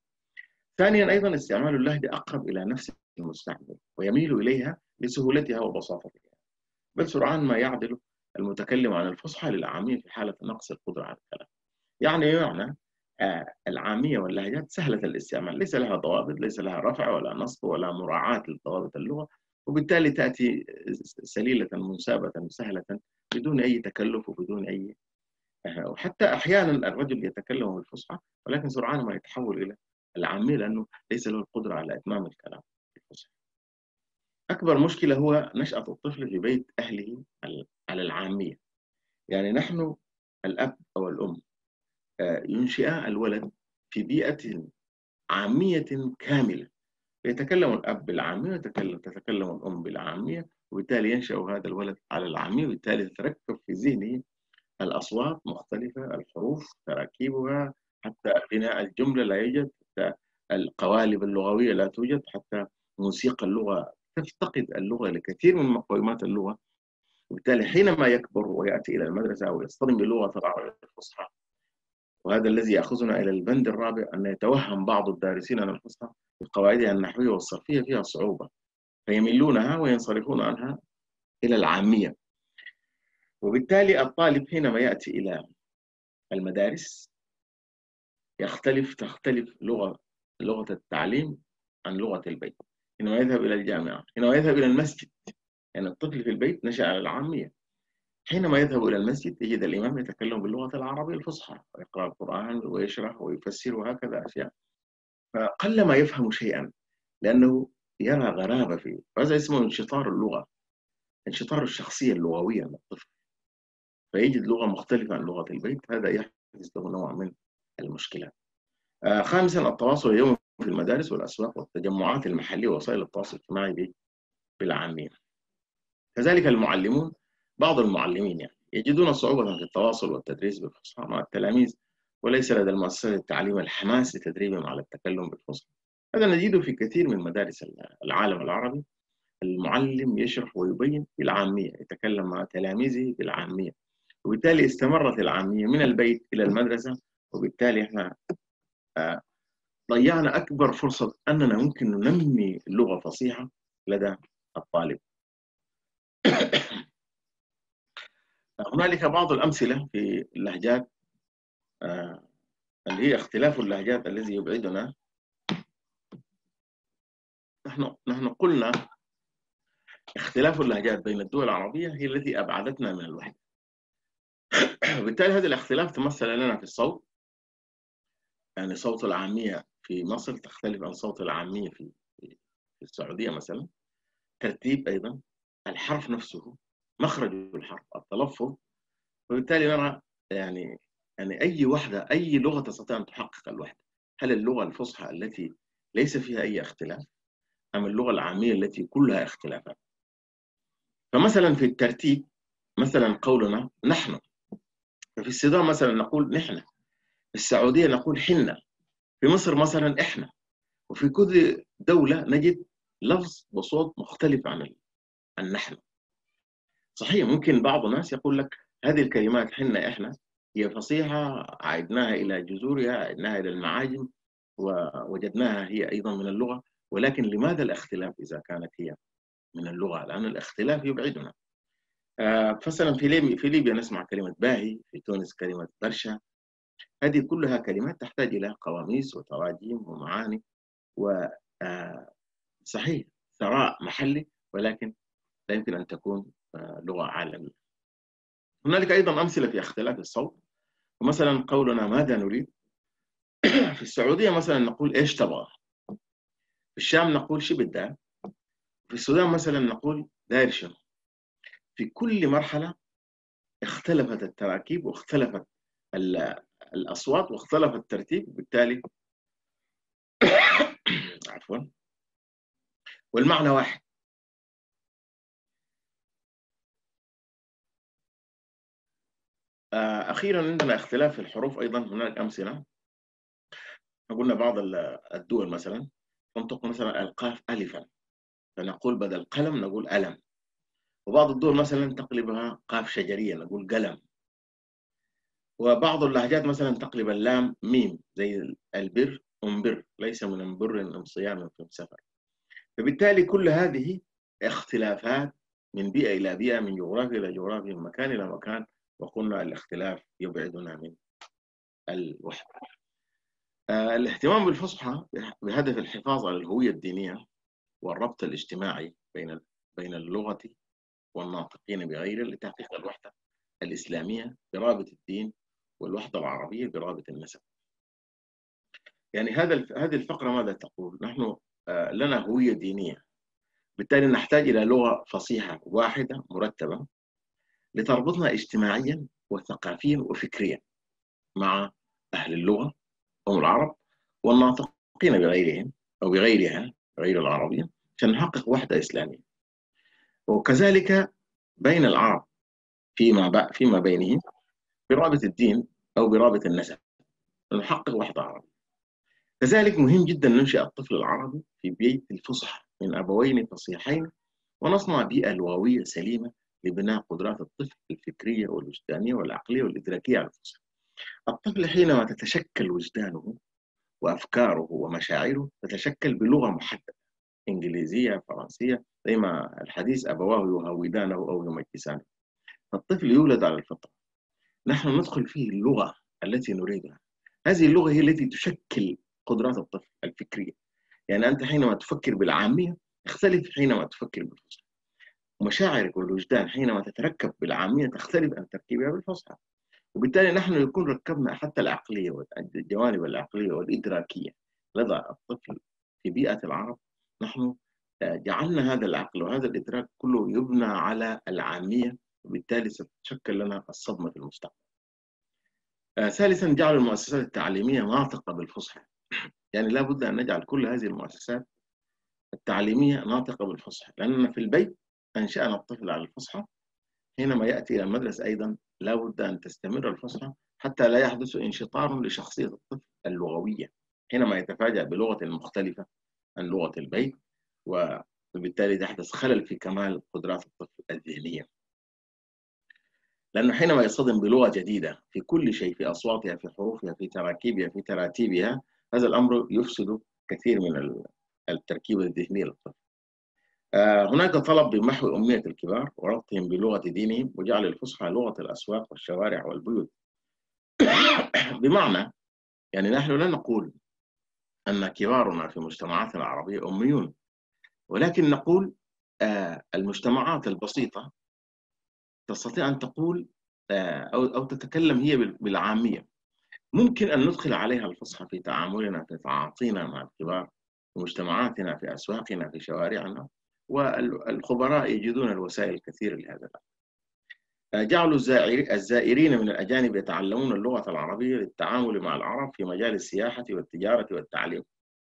ثانيا أيضا استعمال اللهجة أقرب إلى نفس المستعمل ويميل إليها لسهولتها وبساطتها، بل سرعان ما يعدل المتكلم عن الفصحى للعامية في حالة نقص القدرة على الكلام. يعني بمعنى آه العامية واللهجات سهلة الاستعمال، ليس لها ضوابط، ليس لها رفع ولا نصب ولا مراعاة لضوابط اللغة، وبالتالي تأتي سليلة منسابة سهلة بدون أي تكلف وبدون أي آه وحتى أحيانا الرجل يتكلم بالفصحى ولكن سرعان ما يتحول إلى العامية لأنه ليس له القدرة على إتمام الكلام بالفصحى. أكبر مشكلة هو نشأة الطفل في بيت أهله على العامية. يعني نحن الأب أو الأم ينشئا الولد في بيئة عامية كاملة، يتكلم الأب بالعامية وتتكلم تتكلم الأم بالعامية، وبالتالي ينشأ هذا الولد على العامية، وبالتالي تتركب في ذهنه الأصوات مختلفة، الحروف تراكيبها، حتى بناء الجملة لا يوجد، حتى القوالب اللغوية لا توجد، حتى موسيقى اللغة تفتقد اللغة لكثير من مقومات اللغة. وبالتالي حينما يكبر ويأتي إلى المدرسة أو يصطدم باللغة العربية الفصحى، وهذا الذي يأخذنا إلى البند الرابع، أن يتوهم بعض الدارسين عن الفصحى بقواعدها النحوية والصرفية فيها صعوبة، فيميلونها وينصرفون عنها إلى العامية. وبالتالي الطالب حينما يأتي إلى المدارس يختلف تختلف لغة لغة التعليم عن لغة البيت. حينما يذهب إلى الجامعة، حينما يذهب إلى المسجد، يعني الطفل في البيت نشأ على العامية، حينما يذهب إلى المسجد يجد الإمام يتكلم باللغة العربية الفصحى ويقرأ القرآن ويشرح ويفسر وهكذا أشياء، فقلما يفهم شيئا لأنه يرى غرابة فيه. هذا اسمه انشطار اللغة، انشطار الشخصية اللغوية للطفل، فيجد لغة مختلفة عن لغة البيت، هذا يحدث له نوع من المشكلات. آه خامسا التواصل اليومي في المدارس والأسواق والتجمعات المحلية ووسائل التواصل الاجتماعي بالعامية. كذلك المعلمون، بعض المعلمين يعني يجدون صعوبة في التواصل والتدريس بالفصحى مع التلاميذ، وليس لدى المؤسسات التعليم الحماس لتدريبهم على التكلم بالفصحى. هذا نجده في كثير من مدارس العالم العربي، المعلم يشرح ويبين بالعامية، يتكلم مع تلاميذه بالعامية، وبالتالي استمرت العامية من البيت إلى المدرسة، وبالتالي احنا آه ضيعنا أكبر فرصة أننا ممكن ننمي لغة فصيحة لدى الطالب. هنالك بعض الأمثلة في اللهجات آه اللي هي اختلاف اللهجات الذي يبعدنا. نحن نحن قلنا اختلاف اللهجات بين الدول العربية هي التي أبعدتنا من الوحدة. وبالتالي هذا الاختلاف تمثل لنا في الصوت، يعني صوت العامية في مصر تختلف عن صوت العامية في في السعودية مثلا، ترتيب أيضا، الحرف نفسه، مخرج الحرف، التلفظ. وبالتالي نرى يعني يعني أي وحدة، أي لغة تستطيع أن تحقق الوحدة، هل اللغة الفصحى التي ليس فيها أي اختلاف، أم اللغة العامية التي كلها اختلافات؟ فمثلا في الترتيب، مثلا قولنا نحن، ففي السودان مثلا نقول نحن، في السعودية نقول حنا، في مصر مثلا إحنا، وفي كل دولة نجد لفظ وصوت مختلف عن عن نحن. صحيح ممكن بعض الناس يقول لك هذه الكلمات حنا إحنا هي فصيحة عدناها إلى جذورها، عدناها إلى المعاجم ووجدناها هي أيضا من اللغة، ولكن لماذا الاختلاف إذا كانت هي من اللغة؟ لأن الاختلاف يبعدنا. آه مثلا في ليبيا في ليبيا نسمع كلمة باهي، في تونس كلمة برشا، هذه كلها كلمات تحتاج إلى قواميس وتراجيم ومعاني، وصحيح ثراء محلي، ولكن لا يمكن أن تكون آه لغة عالمية. هنالك أيضا أمثلة في اختلاف الصوت، ومثلا قولنا ماذا نريد، في السعودية مثلا نقول إيش تبغى، في الشام نقول شو بدك، في السودان مثلا نقول داير شنو. في كل مرحلة اختلفت التراكيب واختلفت الأصوات واختلف الترتيب، بالتالي عفوا والمعنى واحد. أخيرا عندنا اختلاف في الحروف أيضا. هناك أمثلة، قلنا بعض الدول مثلا تنطق مثلا القاف ألفا، فنقول بدل قلم نقول ألم، وبعض الدول مثلا تقلبها قاف شجرية نقول قلم، وبعض اللهجات مثلا تقلب اللام ميم زي البر أنبر، ليس من انبر أم صيام في سفر. فبالتالي كل هذه اختلافات من بيئة إلى بيئة، من جغرافيا إلى جغرافيا، من مكان إلى مكان، وقلنا الاختلاف يبعدنا من الوحدة. آه الاهتمام بالفصحى بهدف الحفاظ على الهوية الدينية والربط الاجتماعي بين بين اللغة والناطقين بغيره لتحقيق الوحدة الإسلامية برابط الدين، والوحدة العربية برابط النسب. يعني هذا هذه الفقرة ماذا تقول؟ نحن آه لنا هوية دينية، بالتالي نحتاج إلى لغة فصيحة واحدة مرتبة لتربطنا اجتماعيا وثقافيا وفكريا مع أهل اللغة هم العرب والناطقين بغيرهم أو بغيرها غير العربية عشان نحقق وحدة إسلامية. وكذلك بين العرب فيما فيما بينهم برابط الدين أو برابط النسب نحقق وحدة عربية. كذلك مهم جدا ننشئ الطفل العربي في بيئة الفصحى من أبوين فصيحين، ونصنع بيئة لغوية سليمة لبناء قدرات الطفل الفكرية والوجدانية والعقلية والإدراكية على الفصحى. الطفل حينما تتشكل وجدانه وأفكاره ومشاعره تتشكل بلغة محددة، إنجليزية فرنسية، زي ما الحديث أبواه يهودانه أو يمجسانه. فالطفل يولد على الفطرة، نحن ندخل فيه اللغة التي نريدها. هذه اللغة هي التي تشكل قدرات الطفل الفكرية. يعني أنت حينما تفكر بالعامية تختلف حينما تفكر بالفصحى، ومشاعرك والوجدان حينما تتركب بالعامية تختلف عن تركيبها بالفصحى. وبالتالي نحن يكون ركبنا حتى العقلية والجوانب العقلية والإدراكية لدى الطفل في بيئة العرب. نحن جعلنا هذا العقل وهذا الإدراك كله يبنى على العامية، وبالتالي ستتشكل لنا الصدمة في المستقبل. آه، ثالثا جعل المؤسسات التعليمية ناطقة بالفصحى. يعني لا بد أن نجعل كل هذه المؤسسات التعليمية ناطقة بالفصحى، لأننا في البيت أنشأنا الطفل على الفصحى، حينما يأتي إلى المدرسة أيضا لا بد أن تستمر الفصحى حتى لا يحدث انشطار لشخصية الطفل اللغوية حينما يتفاجأ بلغة مختلفة عن لغة البيت، وبالتالي تحدث خلل في كمال قدرات الطفل الذهنية. لأنه حينما يصطدم بلغة جديدة في كل شيء، في أصواتها، في حروفها، في تراكيبها، في تراتيبها، هذا الأمر يفسد كثير من التركيبة الذهنية للطفل. هناك طلب بمحو أمية الكبار وربطهم بلغة دينهم وجعل الفصحى لغة الأسواق والشوارع والبيوت. بمعنى يعني نحن لا نقول أن كبارنا في مجتمعاتنا العربية أميون، ولكن نقول آه المجتمعات البسيطة تستطيع أن تقول آه أو أو تتكلم هي بالعامية. ممكن أن ندخل عليها الفصحى في تعاملنا، في تعاطينا مع الكبار، في مجتمعاتنا، في أسواقنا، في شوارعنا، والخبراء يجدون الوسائل الكثيرة لهذا. جعلوا الزائرين من الأجانب يتعلمون اللغة العربية للتعامل مع العرب في مجال السياحة والتجارة والتعليم.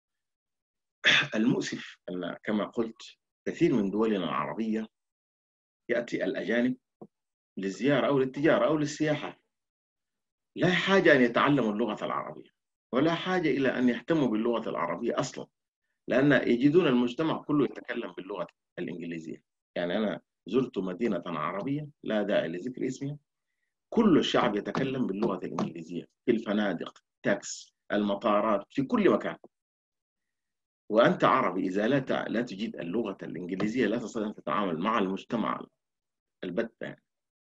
المؤسف أن كما قلت كثير من دولنا العربية يأتي الأجانب للزيارة أو للتجارة أو للسياحة، لا حاجة أن يتعلموا اللغة العربية ولا حاجة إلى أن يهتموا باللغة العربية أصلا، لأن يجدون المجتمع كله يتكلم باللغة الإنجليزية. يعني أنا زرت مدينة عربية لا داعي لذكر اسمها، كل الشعب يتكلم باللغة الإنجليزية في الفنادق، تاكس، المطارات، في كل مكان. وأنت عربي إذا لا لا تجيد اللغة الإنجليزية لا تستطيع أن تتعامل مع المجتمع البتة يعني.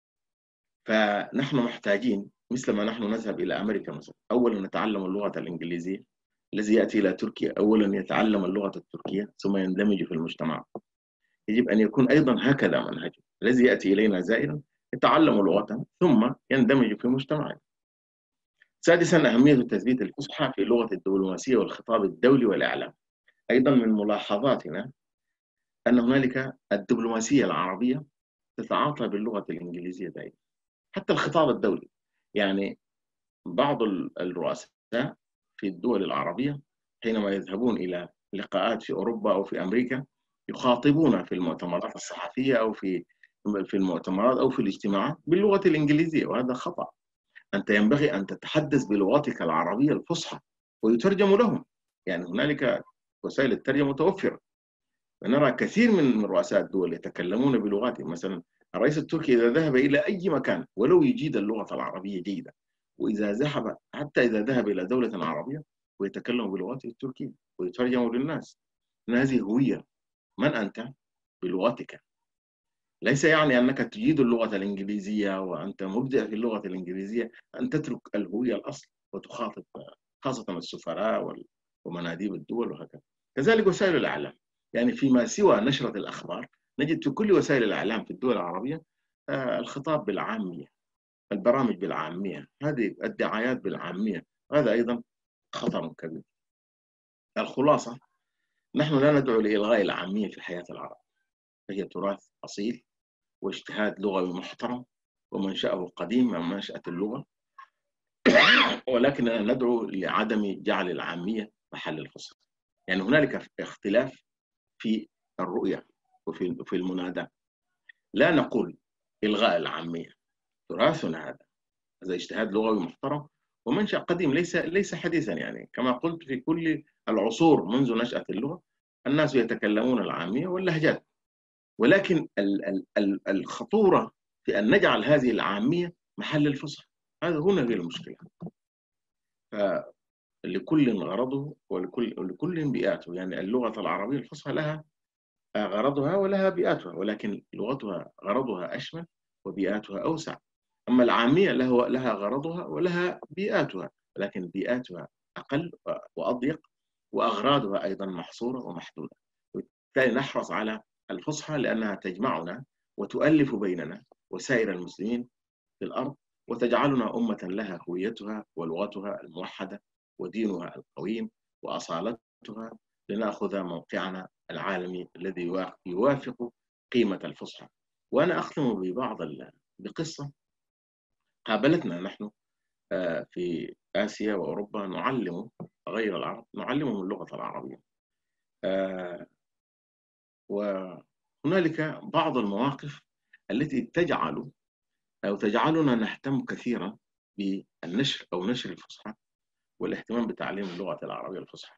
فنحن محتاجين مثل ما نحن نذهب إلى أمريكا مثلا، أولا نتعلم اللغة الإنجليزية. الذي يأتي إلى تركيا أولا يتعلم اللغة التركية ثم يندمج في المجتمع. يجب أن يكون أيضا هكذا منهجه. الذي يأتي إلينا زائرا يتعلم لغة ثم يندمج في مجتمعنا. سادسا أهمية تثبيت الفصحى في لغة الدبلوماسية والخطاب الدولي والإعلام. أيضا من ملاحظاتنا أن هنالك الدبلوماسية العربية تتعاطى باللغة الإنجليزية دائما، حتى الخطاب الدولي. يعني بعض الرؤساء في الدول العربية حينما يذهبون إلى لقاءات في أوروبا أو في أمريكا يخاطبون في المؤتمرات الصحفية أو في في المؤتمرات أو في الاجتماعات باللغة الإنجليزية، وهذا خطأ. أنت ينبغي أن تتحدث بلغتك العربية الفصحى ويترجم لهم. يعني هنالك وسائل الترجمة متوفرة، ونرى كثير من رؤساء الدول يتكلمون بلغاتهم. مثلا الرئيس التركي إذا ذهب إلى أي مكان ولو يجيد اللغة العربية جيدة، وإذا ذهب حتى إذا ذهب إلى دولة عربية ويتكلم بلغته التركية ويترجم للناس. إن هذه هوية، من أنت بلغتك. ليس يعني أنك تجيد اللغة الإنجليزية وأنت مبدع في اللغة الإنجليزية أن تترك الهوية الأصل وتخاطب خاصة السفراء ومناديب الدول وهكذا. كذلك وسائل الإعلام، يعني فيما سوى نشرة الأخبار نجد في كل وسائل الإعلام في الدول العربية الخطاب بالعامية، البرامج بالعامية، هذه الدعايات بالعامية، هذا أيضا خطر كبير. الخلاصة نحن لا ندعو لإلغاء العامية في حياة العرب، هي تراث أصيل واجتهاد لغوي محترم ومنشأه قديم من منشأة اللغة، ولكننا ندعو لعدم جعل العامية محل الفصل. يعني هنالك اختلاف في الرؤية وفي في المناداة. لا نقول إلغاء العامية، تراثنا هذا، هذا اجتهاد لغوي محترم ومنشأ قديم، ليس ليس حديثا. يعني كما قلت في كل العصور منذ نشأة اللغة الناس يتكلمون العامية واللهجات، ولكن الخطورة في أن نجعل هذه العامية محل الفصحى، هذا هنا هي المشكلة. فلكل غرضه ولكل لكل بيئاته. يعني اللغة العربية الفصحى لها غرضها ولها بيئاتها، ولكن لغتها غرضها أشمل وبيئاتها أوسع. أما العامية له لها غرضها ولها بيئاتها، ولكن بيئاتها أقل وأضيق، وأغراضها أيضا محصورة ومحدودة. وبالتالي نحرص على الفصحى لأنها تجمعنا وتؤلف بيننا وسائر المسلمين في الأرض، وتجعلنا أمة لها هويتها ولغتها الموحدة ودينها القويم وأصالتها، لنأخذ موقعنا العالمي الذي يوافق قيمة الفصحى. وأنا أختم ببعض بقصة قابلتنا نحن في آسيا وأوروبا، نعلم غير العرب، نعلمهم اللغة العربية. وهنالك بعض المواقف التي تجعل أو تجعلنا نهتم كثيرا بالنشر أو نشر الفصحى والاهتمام بتعليم اللغة العربية الفصحى.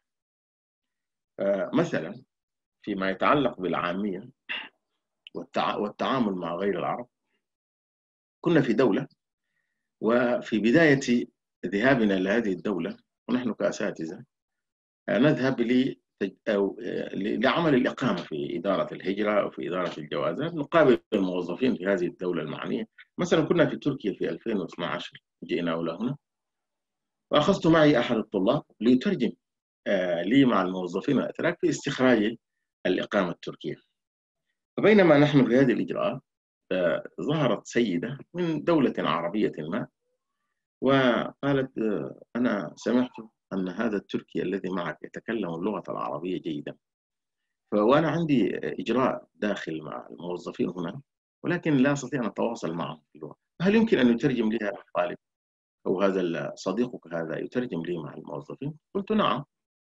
مثلا فيما يتعلق بالعامية والتعامل مع غير العرب، كنا في دولة، وفي بداية ذهابنا لهذه الدولة ونحن كأساتذة نذهب لعمل الإقامة في إدارة الهجرة أو في إدارة الجوازات، نقابل الموظفين في هذه الدولة المعنية. مثلا كنا في تركيا في ألفين واثني عشر، جئنا إلى هنا وأخذت معي أحد الطلاب ليترجم لي مع الموظفين الأتراك في استخراج الإقامة التركية. فبينما نحن في هذه الإجراءات ظهرت سيدة من دولة عربية ما وقالت: أنا سمعت أن هذا التركي الذي معك يتكلم اللغة العربية جيدا، وأنا عندي إجراء داخل مع الموظفين هنا ولكن لا أستطيع أن أتواصل معهم في اللغة، هل يمكن أن يترجم لي هذا الطالب أو هذا صديقك هذا يترجم لي مع الموظفين؟ قلت نعم.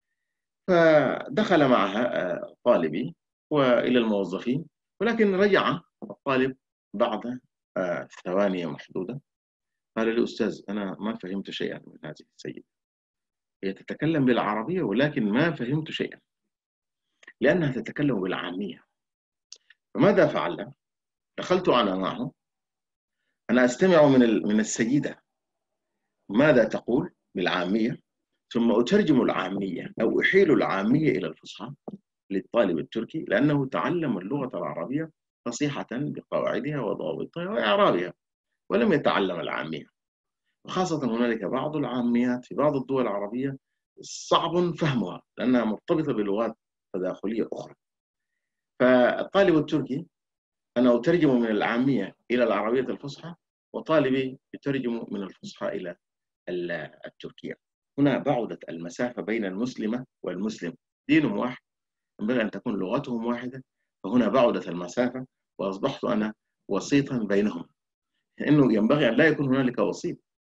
فدخل معها طالبي وإلى الموظفين، ولكن رجع الطالب بعد ثواني محدودة قال لي: أستاذ، أنا ما فهمت شيئا من هذه السيدة، هي تتكلم بالعربية ولكن ما فهمت شيئا لأنها تتكلم بالعامية. فماذا فعلنا؟ دخلت أنا معه، أنا أستمع من من السيدة ماذا تقول بالعامية، ثم أترجم العامية أو أحيل العامية إلى الفصحى للطالب التركي، لأنه تعلم اللغة العربية فصيحة بقواعدها وضوابطها وإعرابها ولم يتعلم العامية. وخاصة هنالك بعض العاميات في بعض الدول العربية صعب فهمها لأنها مرتبطة بلغات تداخلية أخرى. فالطالب التركي أنا أترجم من العامية إلى العربية الفصحى، وطالبي يترجم من الفصحى إلى التركية. هنا بعدت المسافة بين المسلمة والمسلم، دينهم واحد، ينبغي أن تكون لغتهم واحدة، فهنا بعدت المسافة وأصبحت أنا وسيطا بينهم، لأنه ينبغي أن لا يكون هنالك وسيط.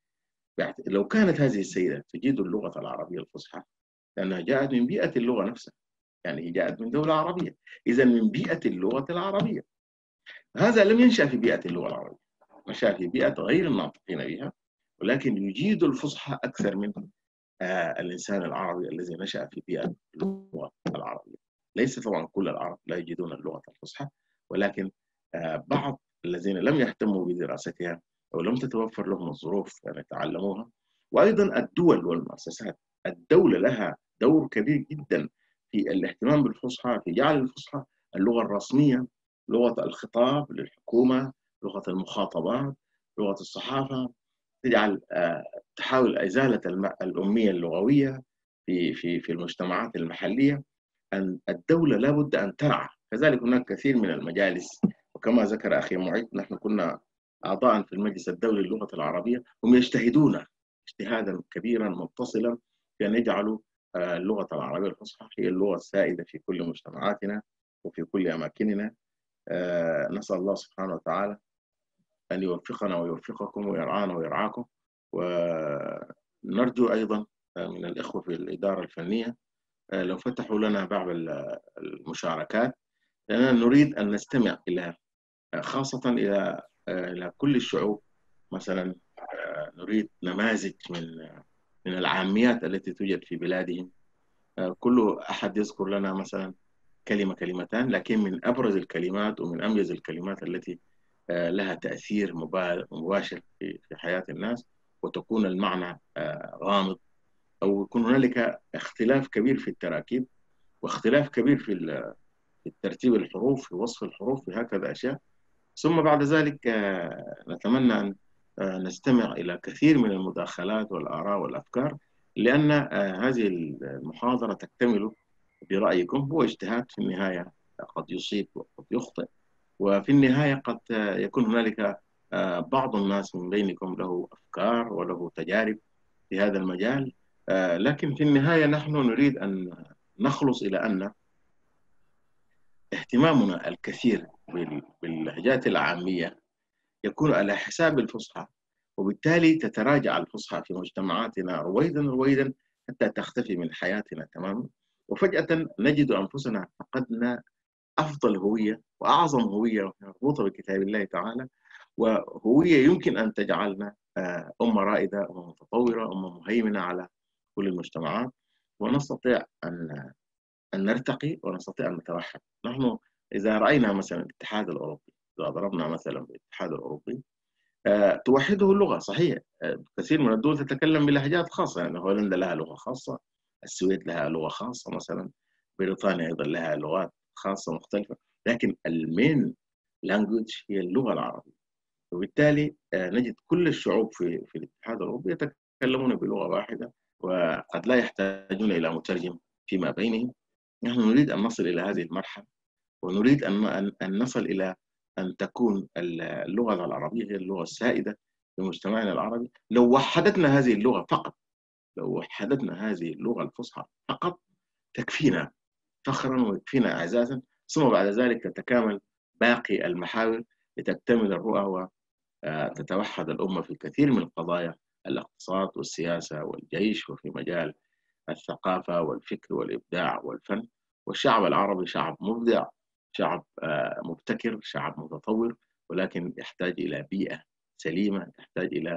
لو كانت هذه السيدة تجيد اللغة العربية الفصحى لأنها جاءت من بيئة اللغة نفسها، يعني جاءت من دولة عربية، إذا من بيئة اللغة العربية. هذا لم ينشأ في بيئة اللغة العربية، نشأ في بيئة غير الناطقين بها، ولكن يجيد الفصحى أكثر من آه الإنسان العربي الذي نشأ في بيئة اللغة العربية. ليس طبعا كل العرب لا يجيدون اللغة الفصحى، ولكن آه بعض الذين لم يهتموا بدراستها أو لم تتوفر لهم الظروف أن يتعلموها. وأيضا الدول والمؤسسات، الدولة لها دور كبير جدا في الاهتمام بالفصحى، في جعل الفصحى اللغة الرسمية، لغة الخطاب للحكومة، لغة المخاطبات، لغة الصحافة، تجعل تحاول إزالة الأمية اللغوية في في في المجتمعات المحلية. أن الدولة لابد أن ترعى. كذلك هناك كثير من المجالس، وكما ذكر أخي معيد نحن كنا أعضاء في المجلس الدولي للغة العربية، هم يجتهدون اجتهادا كبيرا متصلا في أن يجعلوا اللغة العربية الفصحى هي اللغة السائدة في كل مجتمعاتنا وفي كل أماكننا. نسأل الله سبحانه وتعالى أن يوفقنا ويوفقكم ويرعانا ويرعاكم. ونرجو أيضا من الإخوة في الإدارة الفنية لو فتحوا لنا باب المشاركات، لأننا نريد أن نستمع إلى خاصة إلى إلى كل الشعوب. مثلا نريد نماذج من من العاميات التي توجد في بلادهم. كل أحد يذكر لنا مثلا كلمة كلمتان، لكن من أبرز الكلمات ومن أميز الكلمات التي لها تأثير مباشر في حياة الناس، وتكون المعنى غامض، أو يكون هنالك اختلاف كبير في التراكيب واختلاف كبير في في ترتيب الحروف، في وصف الحروف، في هكذا أشياء. ثم بعد ذلك نتمنى أن نستمع إلى كثير من المداخلات والآراء والأفكار، لأن هذه المحاضرة تكتمل برأيكم. هو اجتهاد في النهاية، قد يصيب وقد يخطئ، وفي النهاية قد يكون هنالك بعض الناس من بينكم له أفكار وله تجارب في هذا المجال، لكن في النهاية نحن نريد أن نخلص إلى أن اهتمامنا الكثير باللهجات العامية يكون على حساب الفصحى، وبالتالي تتراجع الفصحى في مجتمعاتنا رويدا رويدا حتى تختفي من حياتنا تماما، وفجأة نجد أنفسنا فقدنا أفضل هوية وأعظم هوية مربوطة بكتاب الله تعالى، وهوية يمكن أن تجعلنا أمة رائدة، أمة متطورة، أمة مهيمنة على كل المجتمعات، ونستطيع أن أن نرتقي ونستطيع أن نتوحد. نحن إذا رأينا مثلا الاتحاد الأوروبي، إذا ضربنا مثلا بالاتحاد الأوروبي، أه توحده اللغة صحيح. أه كثير من الدول تتكلم بلهجات خاصة، يعني هولندا لها لغة خاصة، السويد لها لغة خاصة مثلا، بريطانيا أيضا لها لغات خاصة مختلفة، لكن المين لانجوج هي اللغة العربية. وبالتالي أه نجد كل الشعوب في في الاتحاد الأوروبي يتكلمون بلغة واحدة، وقد لا يحتاجون إلى مترجم فيما بينهم. نحن نريد أن نصل إلى هذه المرحلة، ونريد أن أن نصل إلى أن تكون اللغة العربية هي اللغة السائدة في مجتمعنا العربي. لو وحدتنا هذه اللغة فقط، لو وحدتنا هذه اللغة الفصحى فقط، تكفينا فخرا ويكفينا إعزازا. ثم بعد ذلك تتكامل باقي المحاور لتكتمل الرؤى وتتوحد الأمة في كثير من القضايا، الاقتصاد والسياسة والجيش، وفي مجال الثقافة والفكر والإبداع والفن. والشعب العربي شعب مبدع، شعب مبتكر، شعب متطور، ولكن يحتاج إلى بيئة سليمة، يحتاج إلى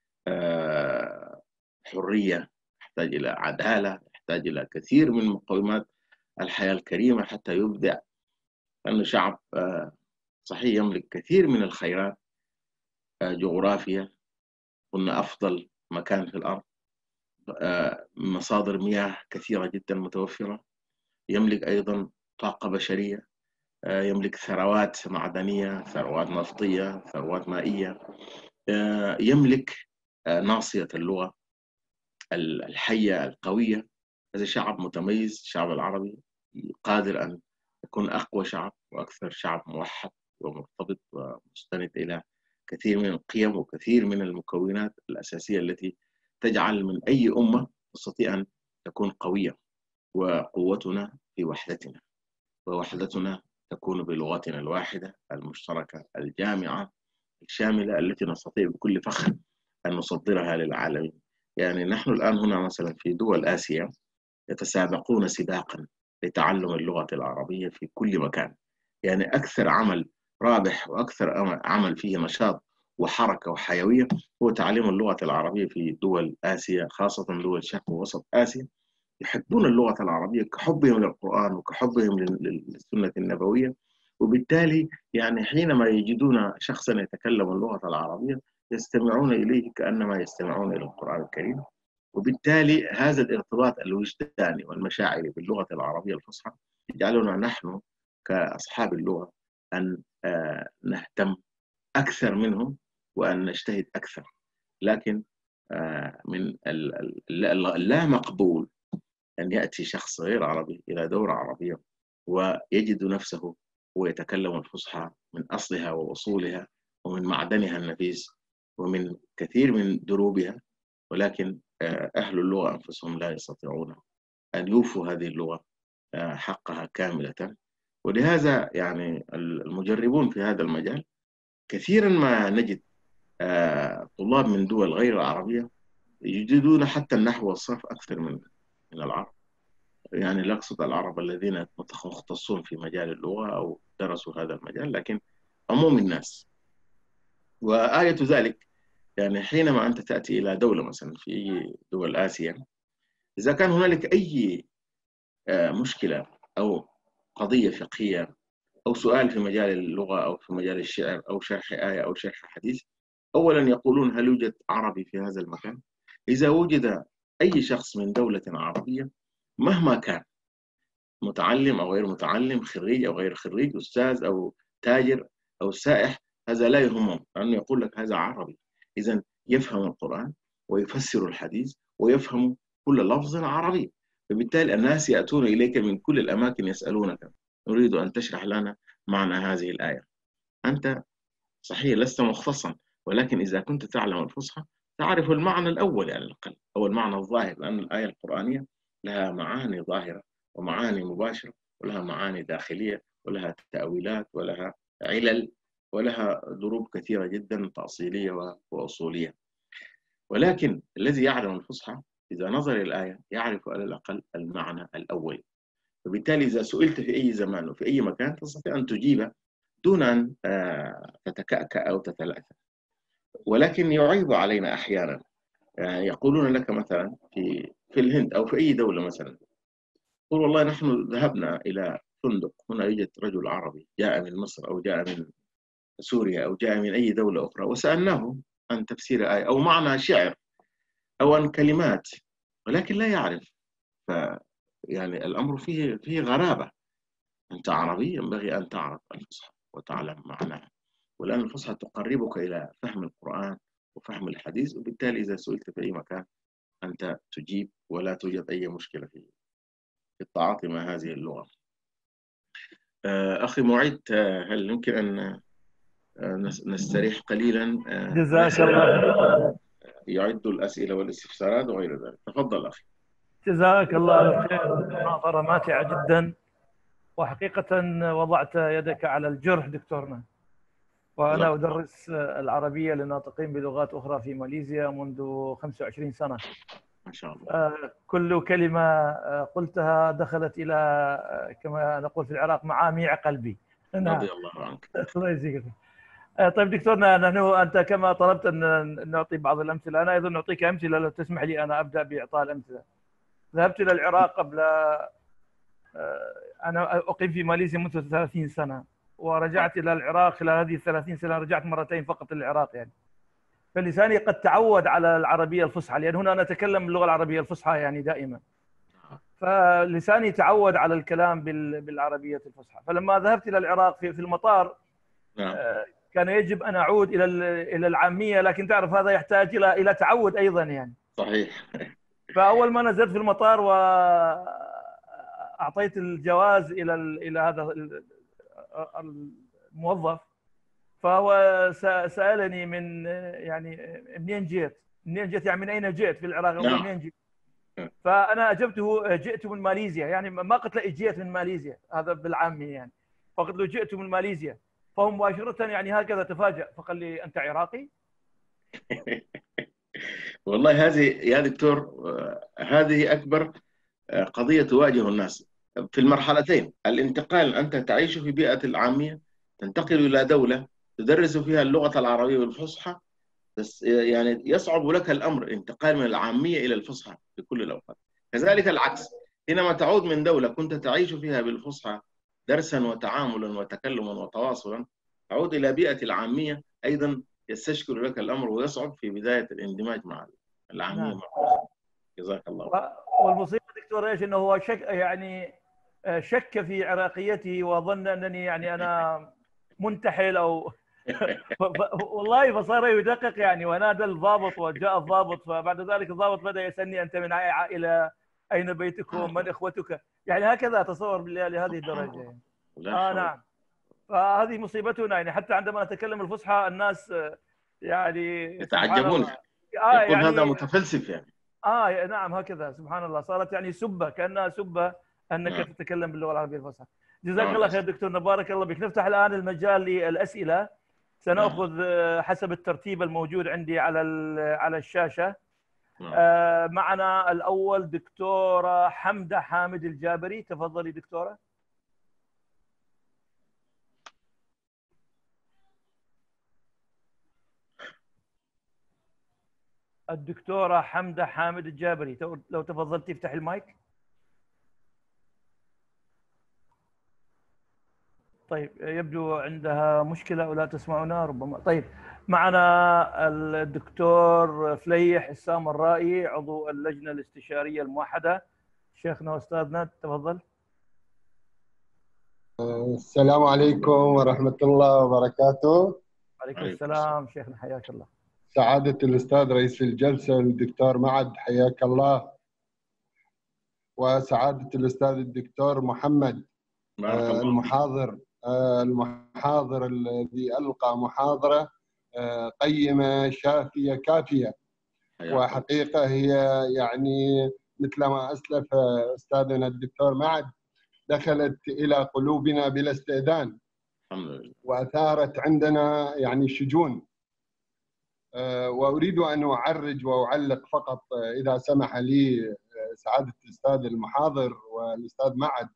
حرية، يحتاج إلى عدالة، يحتاج إلى كثير من مقومات الحياة الكريمة حتى يبدع. لأنه شعب صحيح يملك كثير من الخيرات، جغرافيا، قلنا أفضل مكان في الأرض، مصادر مياه كثيرة جدا متوفرة، يملك أيضا طاقة بشرية، يملك ثروات معدنية، ثروات نفطية، ثروات مائية، يملك ناصية اللغة الحية القوية. هذا شعب متميز، الشعب العربي قادر أن يكون أقوى شعب وأكثر شعب موحد ومرتبط ومستند إلى كثير من القيم وكثير من المكونات الأساسية التي تجعل من أي أمة تستطيع أن تكون قوية. وقوتنا في وحدتنا، ووحدتنا تكون بلغتنا الواحدة المشتركة الجامعة الشاملة التي نستطيع بكل فخر أن نصدرها للعالمين. يعني نحن الآن هنا مثلا في دول آسيا يتسابقون سباقا لتعلم اللغة العربية في كل مكان. يعني أكثر عمل رابح وأكثر عمل فيه نشاط وحركة وحيوية هو تعليم اللغة العربية في دول آسيا، خاصة دول شرق ووسط آسيا. يحبون اللغة العربية كحبهم للقرآن وكحبهم للسنة النبوية، وبالتالي يعني حينما يجدون شخصا يتكلم اللغة العربية يستمعون إليه كأنما يستمعون إلى القرآن الكريم. وبالتالي هذا الارتباط الوجداني والمشاعري باللغة العربية الفصحى يجعلنا نحن كأصحاب اللغة أن نهتم أكثر منهم وأن نجتهد أكثر. لكن من اللا مقبول أن يأتي شخص غير عربي إلى دورة عربية ويجد نفسه ويتكلم الفصحى من أصلها وأصولها ومن معدنها النفيس ومن كثير من دروبها، ولكن أهل اللغة أنفسهم لا يستطيعون أن يوفوا هذه اللغة حقها كاملة. ولهذا يعني المجربون في هذا المجال كثيرا ما نجد آه، طلاب من دول غير العربية يجيدون حتى النحو والصرف أكثر من من العرب. يعني لا أقصد العرب الذين مختصون في مجال اللغة أو درسوا هذا المجال، لكن عموم الناس. وآية ذلك يعني حينما أنت تأتي إلى دولة مثلا في أي دول آسيا، إذا كان هنالك أي آه، مشكلة أو قضية فقهية أو سؤال في مجال اللغة أو في مجال الشعر أو شرح آية أو شرح حديث، أولا يقولون هل يوجد عربي في هذا المكان؟ إذا وجد أي شخص من دولة عربية مهما كان، متعلم أو غير متعلم، خريج أو غير خريج، أستاذ أو تاجر أو سائح، هذا لا يهمهم، لأنه يقول لك هذا عربي. إذا يفهم القرآن ويفسر الحديث ويفهم كل لفظ عربي. فبالتالي الناس يأتون إليك من كل الأماكن يسألونك نريد أن تشرح لنا معنى هذه الآية. أنت صحيح لست مختصا، ولكن إذا كنت تعلم الفصحى تعرف المعنى الأول على الأقل أو المعنى الظاهر، لأن الآية القرآنية لها معاني ظاهرة ومعاني مباشرة ولها معاني داخلية ولها تأويلات ولها علل ولها ضروب كثيرة جدا تأصيلية وأصولية. ولكن الذي يعلم الفصحى إذا نظر إلى الآية يعرف على الأقل المعنى الأول. وبالتالي إذا سئلت في أي زمان وفي أي مكان تستطيع أن تجيب دون أن تتكأكأ أو تتلأثم. ولكن يعيب علينا أحيانا، يعني يقولون لك مثلا في في الهند أو في أي دولة مثلا، يقول والله نحن ذهبنا إلى فندق، هنا يوجد رجل عربي جاء من مصر أو جاء من سوريا أو جاء من أي دولة أخرى، وسألناه عن تفسير آية أو معنى شعر أو عن كلمات، ولكن لا يعرف. ف يعني الأمر فيه فيه غرابة. أنت عربي ينبغي أن تعرف الفصحى وتعلم معناها، ولأن الفصحى تقربك إلى فهم القرآن وفهم الحديث، وبالتالي إذا سئلت في أي مكان أنت تجيب ولا توجد أي مشكلة في التعاطي مع هذه اللغة. أخي معيد، هل يمكن أن نستريح قليلا؟
جزاك الله.
يعد الأسئلة والاستفسارات وغير ذلك. تفضل أخي.
جزاك الله خير. محاضرة ماتعة جدا، وحقيقة وضعت يدك على الجرح دكتورنا. وأنا أدرس العربية للناطقين بلغات أخرى في ماليزيا منذ خمسة وعشرين سنة.
ما شاء الله.
كل كلمة قلتها دخلت إلى كما نقول في العراق معاميع قلبي.
رضي الله عنك.
الله يجزيك. طيب دكتورنا، نحن أنت كما طلبت أن نعطي بعض الأمثلة، أنا أيضا نعطيك أمثلة لو تسمح لي أنا أبدأ بإعطاء الأمثلة. ذهبت إلى العراق قبل، أنا أقيم في ماليزيا منذ ثلاثين سنة، ورجعت إلى العراق خلال هذه الثلاثين سنة رجعت مرتين فقط للعراق يعني. فلساني قد تعود على العربية الفصحى، لأن هنا نتكلم اللغة العربية الفصحى يعني دائما، فلساني تعود على الكلام بالعربية الفصحى. فلما ذهبت إلى العراق في المطار كان يجب أن أعود إلى إلى العامية، لكن تعرف هذا يحتاج إلى إلى تعود أيضا يعني.
صحيح.
فأول ما نزلت في المطار وأعطيت الجواز إلى إلى هذا الموظف، فهو سألني من يعني منين جئت؟ منين جئت يعني من أين جئت في العراق؟
نعم.
منين جئت؟ فأنا أجبته جئت من ماليزيا، يعني ما قلت له جئت من ماليزيا، هذا بالعامي يعني، فقلت له جئت من ماليزيا. فهو مباشرة يعني هكذا تفاجأ، فقال لي أنت عراقي؟
والله هذه يا دكتور هذه أكبر قضية تواجه الناس في المرحلتين. الانتقال، أنت تعيش في بيئة العامية، تنتقل إلى دولة تدرس فيها اللغة العربية والفصحى، بس يعني يصعب لك الأمر انتقال من العامية إلى الفصحى في كل الأوقات. كذلك العكس، حينما تعود من دولة كنت تعيش فيها بالفصحى درسا وتعاملا وتكلما وتواصلا، تعود إلى بيئة العامية أيضا يستشكل لك الأمر ويصعب في بداية الاندماج مع العامية.
نعم.
مع جزاك الله.
والمصيبة دكتور ايش؟ انه هو شك يعني شك في عراقيتي وظن انني يعني انا منتحل او والله فصار يدقق يعني، ونادى الضابط وجاء الضابط، فبعد ذلك الضابط بدأ يسألني انت من اي عائلة؟ اين بيتكم؟ من اخوتك؟ يعني هكذا تصور بالله لهذه الدرجة يعني. اه نعم. فهذه مصيبتنا يعني، حتى عندما نتكلم الفصحى الناس يعني
يتعجبون،
آه
يقول
يعني
هذا متفلسف يعني.
اه نعم هكذا سبحان الله، صارت يعني سبه، كانها سبه انك
نعم.
تتكلم باللغه العربيه الفصحى. جزاك الله خير دكتورنا، بارك الله بك. نفتح الان المجال للاسئله. سنأخذ حسب الترتيب الموجود عندي على على الشاشة.
نعم.
معنا الأول دكتورة حمدة حامد الجابري. تفضلي دكتورة. الدكتورة حمدة حامد الجابري، لو تفضلتي افتحي المايك. طيب يبدو عندها مشكلة ولا تسمعنا ربما. طيب معنا الدكتور فليح السامرائي عضو اللجنة الاستشارية الموحدة. شيخنا واستاذنا تفضل.
السلام عليكم ورحمة الله وبركاته.
وعليكم السلام شيخنا، حياك الله.
سعادة الأستاذ رئيس الجلسة الدكتور معد، حياك الله. وسعادة الأستاذ الدكتور محمد المحاضر المحاضر الذي ألقى محاضرة قيمة شافية كافية. وحقيقة هي يعني مثل ما أسلف أستاذنا الدكتور معد دخلت إلى قلوبنا بلا استئذان وأثارت عندنا يعني شجون. وأريد أن أعرج وأعلق فقط إذا سمح لي سعادة الأستاذ المحاضر والأستاذ معد.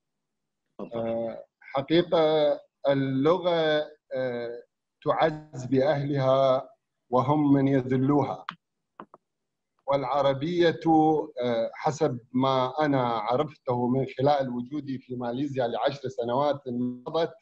حقيقة اللغة تعز بأهلها وهم من يذلوها، والعربية حسب ما أنا عرفته من خلال وجودي في ماليزيا لعشر سنوات مضت،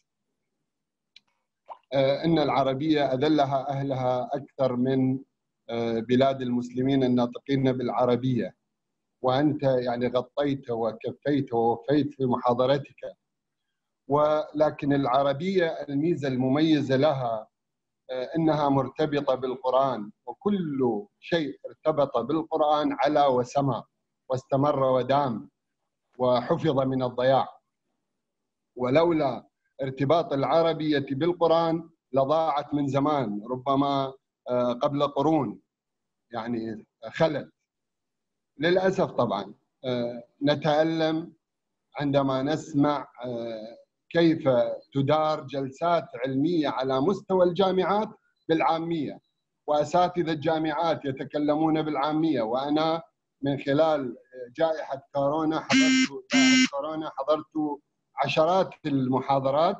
أن العربية أذلها أهلها أكثر من بلاد المسلمين الناطقين بالعربية. وأنت يعني غطيت وكفيت ووفيت في محاضرتك. ولكن العربية الميزة المميزة لها أنها مرتبطة بالقرآن، وكل شيء ارتبط بالقرآن على وسمى واستمر ودام وحفظ من الضياع. ولولا ارتباط العربية بالقرآن لضاعت من زمان، ربما قبل قرون يعني خلت. للأسف طبعا نتألم عندما نسمع كيف تدار جلسات علمية على مستوى الجامعات بالعامية، وأساتذة الجامعات يتكلمون بالعامية. وأنا من خلال جائحة كورونا حضرت كورونا حضرت عشرات المحاضرات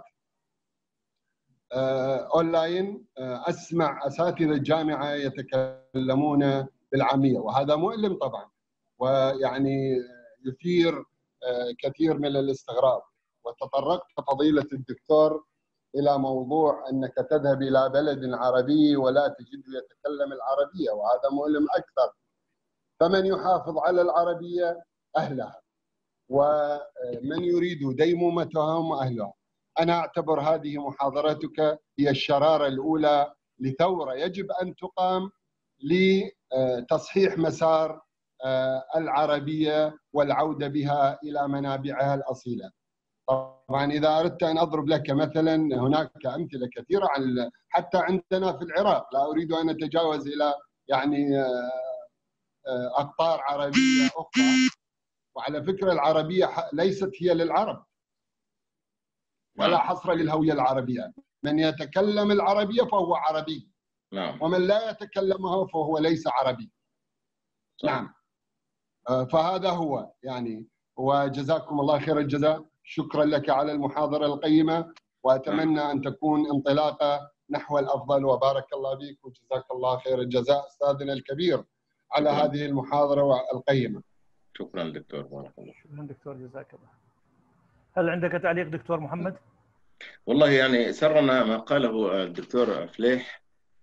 أونلاين، أسمع أساتذة الجامعة يتكلمون بالعامية، وهذا مؤلم طبعا ويعني يثير كثير من الاستغراب. وتطرقت فضيلة الدكتور إلى موضوع أنك تذهب إلى بلد عربي ولا تجد يتكلم العربية، وهذا مؤلم أكثر. فمن يحافظ على العربية أهلها، ومن يريد ديمومتهم أهلها. أنا أعتبر هذه محاضرتك هي الشرارة الأولى لثورة يجب أن تقام لتصحيح مسار العربية والعودة بها إلى منابعها الأصيلة. طبعا إذا أردت أن أضرب لك مثلا، هناك أمثلة كثيرة عن حتى عندنا في العراق، لا أريد أن أتجاوز إلى يعني أقطار عربية أخرى. وعلى فكرة العربية ليست هي للعرب ولا حصر للهوية العربية. من يتكلم العربية فهو عربي، ومن لا يتكلمها فهو ليس عربي. نعم. فهذا هو يعني. وجزاكم الله خير الجزاء، شكرا لك على المحاضرة القيمة، وأتمنى أن تكون انطلاقة نحو الأفضل. وبارك الله بك وجزاك الله خير الجزاء أستاذنا الكبير على شكرا. هذه المحاضرة القيمة.
شكرا دكتور، بارك الله.
شكرا دكتور، جزاك الله. هل عندك تعليق دكتور محمد؟
والله يعني سرنا ما قاله الدكتور فليح،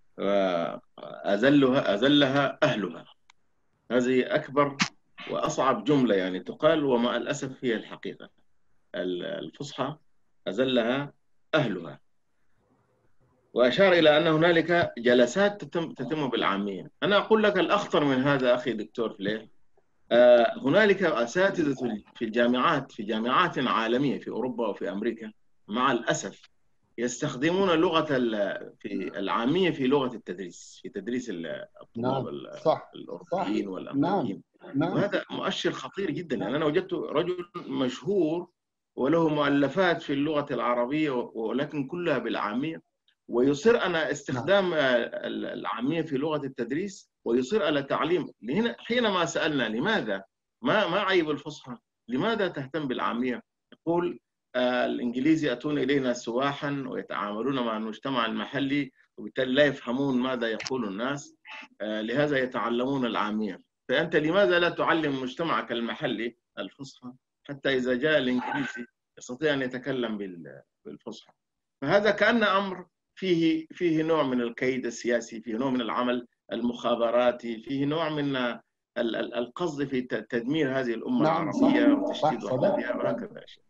أذلها أذلها أهلها. هذه أكبر وأصعب جملة يعني تقال، ومع الأسف هي الحقيقة. الفصحى أذلها أهلها. وأشار إلى أن هنالك جلسات تتم, تتم بالعامية. أنا أقول لك الأخطر من هذا أخي دكتور فليح، هنالك أساتذة في الجامعات في جامعات عالمية في أوروبا وفي أمريكا مع الأسف يستخدمون لغة في العامية في لغة التدريس، في تدريس الطلاب الأوروبيين والأمريكيين.
نعم.
وهذا مؤشر خطير جدا. يعني أنا وجدت رجل مشهور وله مؤلفات في اللغة العربية ولكن كلها بالعامية، ويصر على استخدام العامية في لغة التدريس، ويصر على تعليم. حينما سألنا لماذا ما ما عيب الفصحى؟ لماذا تهتم بالعامية؟ يقول الإنجليزي يأتون إلينا سواحا ويتعاملون مع المجتمع المحلي، وبالتالي لا يفهمون ماذا يقول الناس، لهذا يتعلمون العامية. فأنت لماذا لا تعلم مجتمعك المحلي الفصحى حتى إذا جاء الإنجليزي يستطيع أن يتكلم بالفصحى؟ فهذا كأن أمر فيه فيه نوع من الكيد السياسي، فيه نوع من العمل المخابراتي، فيه نوع من القصد في تدمير هذه الأمة
نعم
العربية
صح.
وتشديد
صح
وحدتها
صدق.
وهكذا أشياء.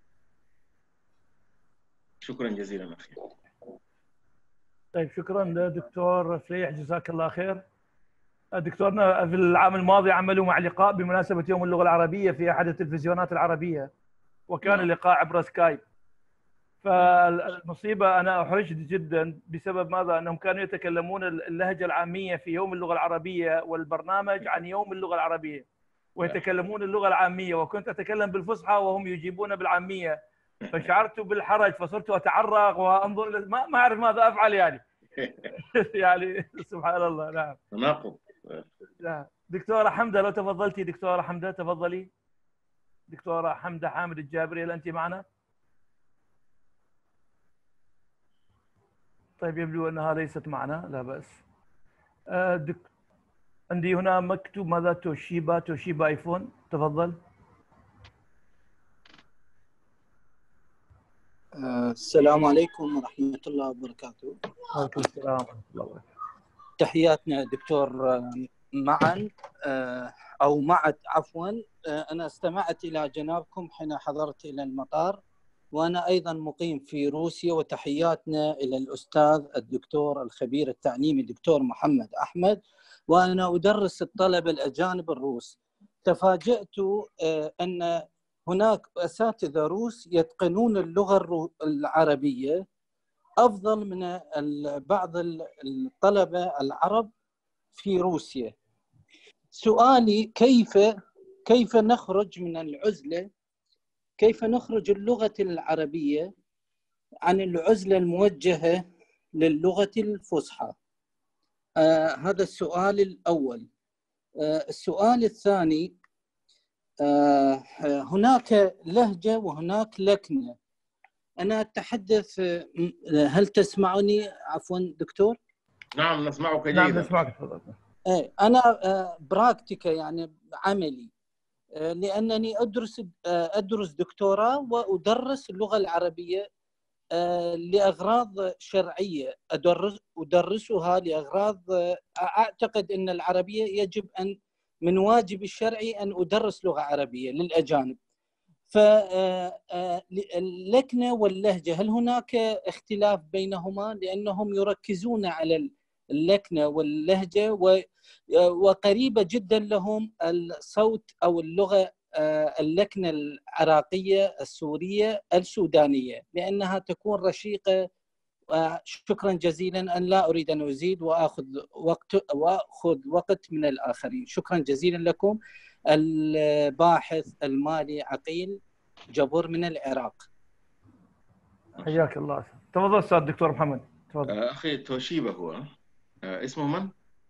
شكرا جزيلا أخي.
طيب شكرا دكتور فليح، جزاك الله خير. دكتورنا في العام الماضي عملوا مع لقاء بمناسبة يوم اللغة العربية في أحد التلفزيونات العربية، وكان اللقاء عبر سكايب. فالمصيبة أنا أحرجت جدا بسبب ماذا؟ أنهم كانوا يتكلمون اللهجة العامية في يوم اللغة العربية، والبرنامج عن يوم اللغة العربية، ويتكلمون اللغة العامية، وكنت أتكلم بالفصحى وهم يجيبون بالعامية. فشعرت بالحرج، فصرت أتعرق وأنظر، ما ما أعرف ماذا أفعل يعني. يعني سبحان الله. نعم.
تناقض.
نعم. دكتورة حمدة لو تفضلتي. دكتورة حمدة تفضلي. دكتورة حمدة حامد الجابري، هل أنت معنا؟ طيب يبدو أنها ليست معنا، لا بأس. آه دك... عندي هنا مكتوب ماذا؟ توشيبا توشيبا آيفون، تفضل.
آه السلام عليكم ورحمة الله وبركاته.
وعليكم السلام ورحمة الله وبركاته.
تحياتنا دكتور معا آه أو معد عفوا. آه أنا استمعت إلى جنابكم حين حضرت إلى المطار، وأنا أيضا مقيم في روسيا، وتحياتنا إلى الأستاذ الدكتور الخبير التعليمي الدكتور محمد أحمد، وأنا أدرس الطلبة الأجانب الروس. تفاجأت أن هناك أساتذة روس يتقنون اللغة العربية أفضل من بعض الطلبة العرب في روسيا. سؤالي كيف كيف نخرج من العزلة، كيف نخرج اللغة العربية عن العزلة الموجهة للغة الفصحى؟ آه هذا السؤال الأول. آه السؤال الثاني، آه هناك لهجة وهناك لكنة. أنا أتحدث، هل تسمعني عفوا دكتور؟
نعم نسمعك جيدا.
نعم نسمعك تفضل.
آه أنا آه براكتيكا يعني عملي، لأنني أدرس أدرس دكتوراه وأدرس اللغة العربية لأغراض شرعية، أدرس أدرسها لأغراض، أعتقد أن العربية يجب أن من واجب الشرعي أن أدرس لغة عربية للأجانب. فاللكنة واللهجة هل هناك اختلاف بينهما؟ لأنهم يركزون على اللكنة واللهجة وقريبة جدا لهم الصوت أو اللغة اللكنة العراقية السورية السودانية، لأنها تكون رشيقة. شكرا جزيلا، أن لا أريد أن أزيد وأخذ وقت وأخذ وقت من الآخرين. شكرا جزيلا لكم. الباحث المالي عقيل جبر من العراق.
حياك الله. تفضل أستاذ دكتور محمد. تفضل.
أخي توشيبا هو اسمه من؟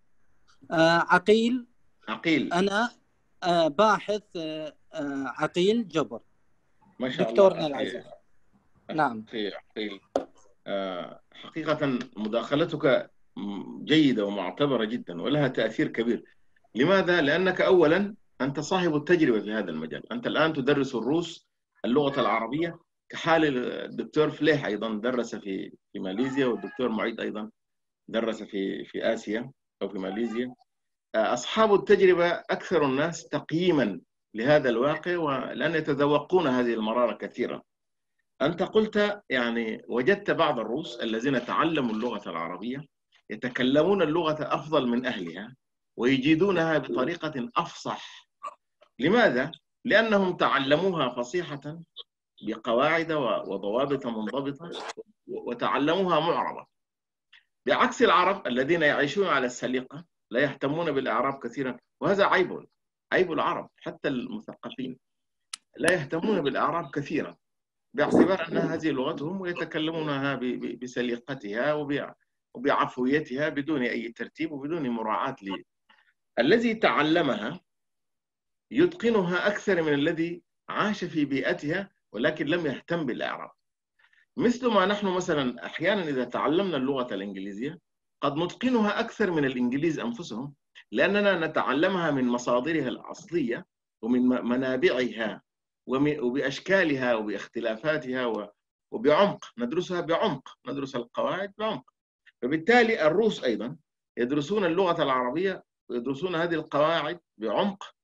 عقيل.
عقيل.
أنا باحث عقيل جبر.
ما شاء
دكتورنا
الله.
العزيز. نعم.
أخي عقيل، حقيقة مداخلتك جيدة ومعتبرة جدا ولها تأثير كبير. لماذا؟ لأنك أولا أنت صاحب التجربة في هذا المجال. أنت الآن تدرس الروس اللغة العربية، كحال الدكتور فليح أيضا درس في في ماليزيا، والدكتور معيد أيضا درس في في آسيا أو في ماليزيا. أصحاب التجربة أكثر الناس تقييما لهذا الواقع، ولأن يتذوقون هذه المرارة كثيرا. أنت قلت يعني وجدت بعض الروس الذين تعلموا اللغة العربية يتكلمون اللغة أفضل من أهلها ويجيدونها بطريقة أفصح. لماذا؟ لأنهم تعلموها فصيحة بقواعد وضوابط منضبطة، وتعلموها معربة، بعكس العرب الذين يعيشون على السليقة، لا يهتمون بالإعراب كثيرا. وهذا عيب عيب العرب، حتى المثقفين لا يهتمون بالإعراب كثيرا، باعتبار أن هذه لغتهم ويتكلمونها بسليقتها وبعفويتها بدون أي ترتيب وبدون مراعاة لي. الذي تعلمها يتقنها أكثر من الذي عاش في بيئتها ولكن لم يهتم بالإعراب. مثل ما نحن مثلا أحيانا إذا تعلمنا اللغة الإنجليزية قد نتقنها أكثر من الإنجليز أنفسهم، لأننا نتعلمها من مصادرها الأصلية ومن منابعها وبأشكالها وباختلافاتها وبعمق، ندرسها بعمق، ندرس القواعد بعمق. فبالتالي الروس أيضا يدرسون اللغة العربية ويدرسون هذه القواعد بعمق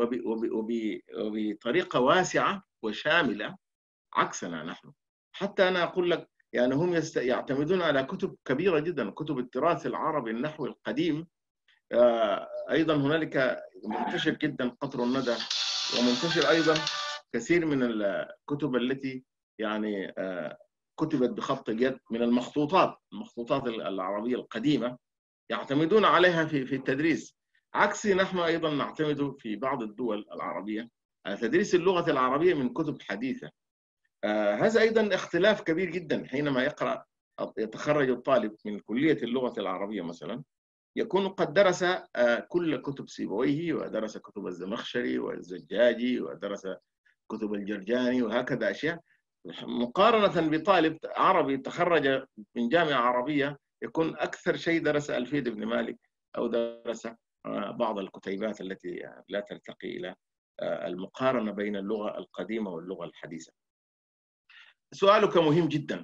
وبطريقة واسعة وشاملة عكسنا نحن. حتى أنا أقول لك يعني هم يست... يعتمدون على كتب كبيرة جدا، كتب التراث العربي النحوي القديم. آه أيضا هنالك منتشر جدا قطر الندى، ومنتشر أيضا كثير من الكتب التي يعني آه كتبت بخط اليد من المخطوطات، المخطوطات العربية القديمة يعتمدون عليها في في التدريس، عكس نحن أيضا نعتمد في بعض الدول العربية على تدريس اللغة العربية من كتب حديثة. آه هذا أيضا اختلاف كبير جدا. حينما يقرأ يتخرج الطالب من كلية اللغة العربية مثلا يكون قد درس آه كل كتب سيبويه، ودرس كتب الزمخشري والزجاجي، ودرس كتب الجرجاني وهكذا أشياء، مقارنة بطالب عربي تخرج من جامعة عربية يكون أكثر شيء درس ألفية بن مالك أو درس بعض الكتيبات التي لا ترتقي إلى المقارنة بين اللغة القديمة واللغة الحديثة. سؤالك مهم جدا،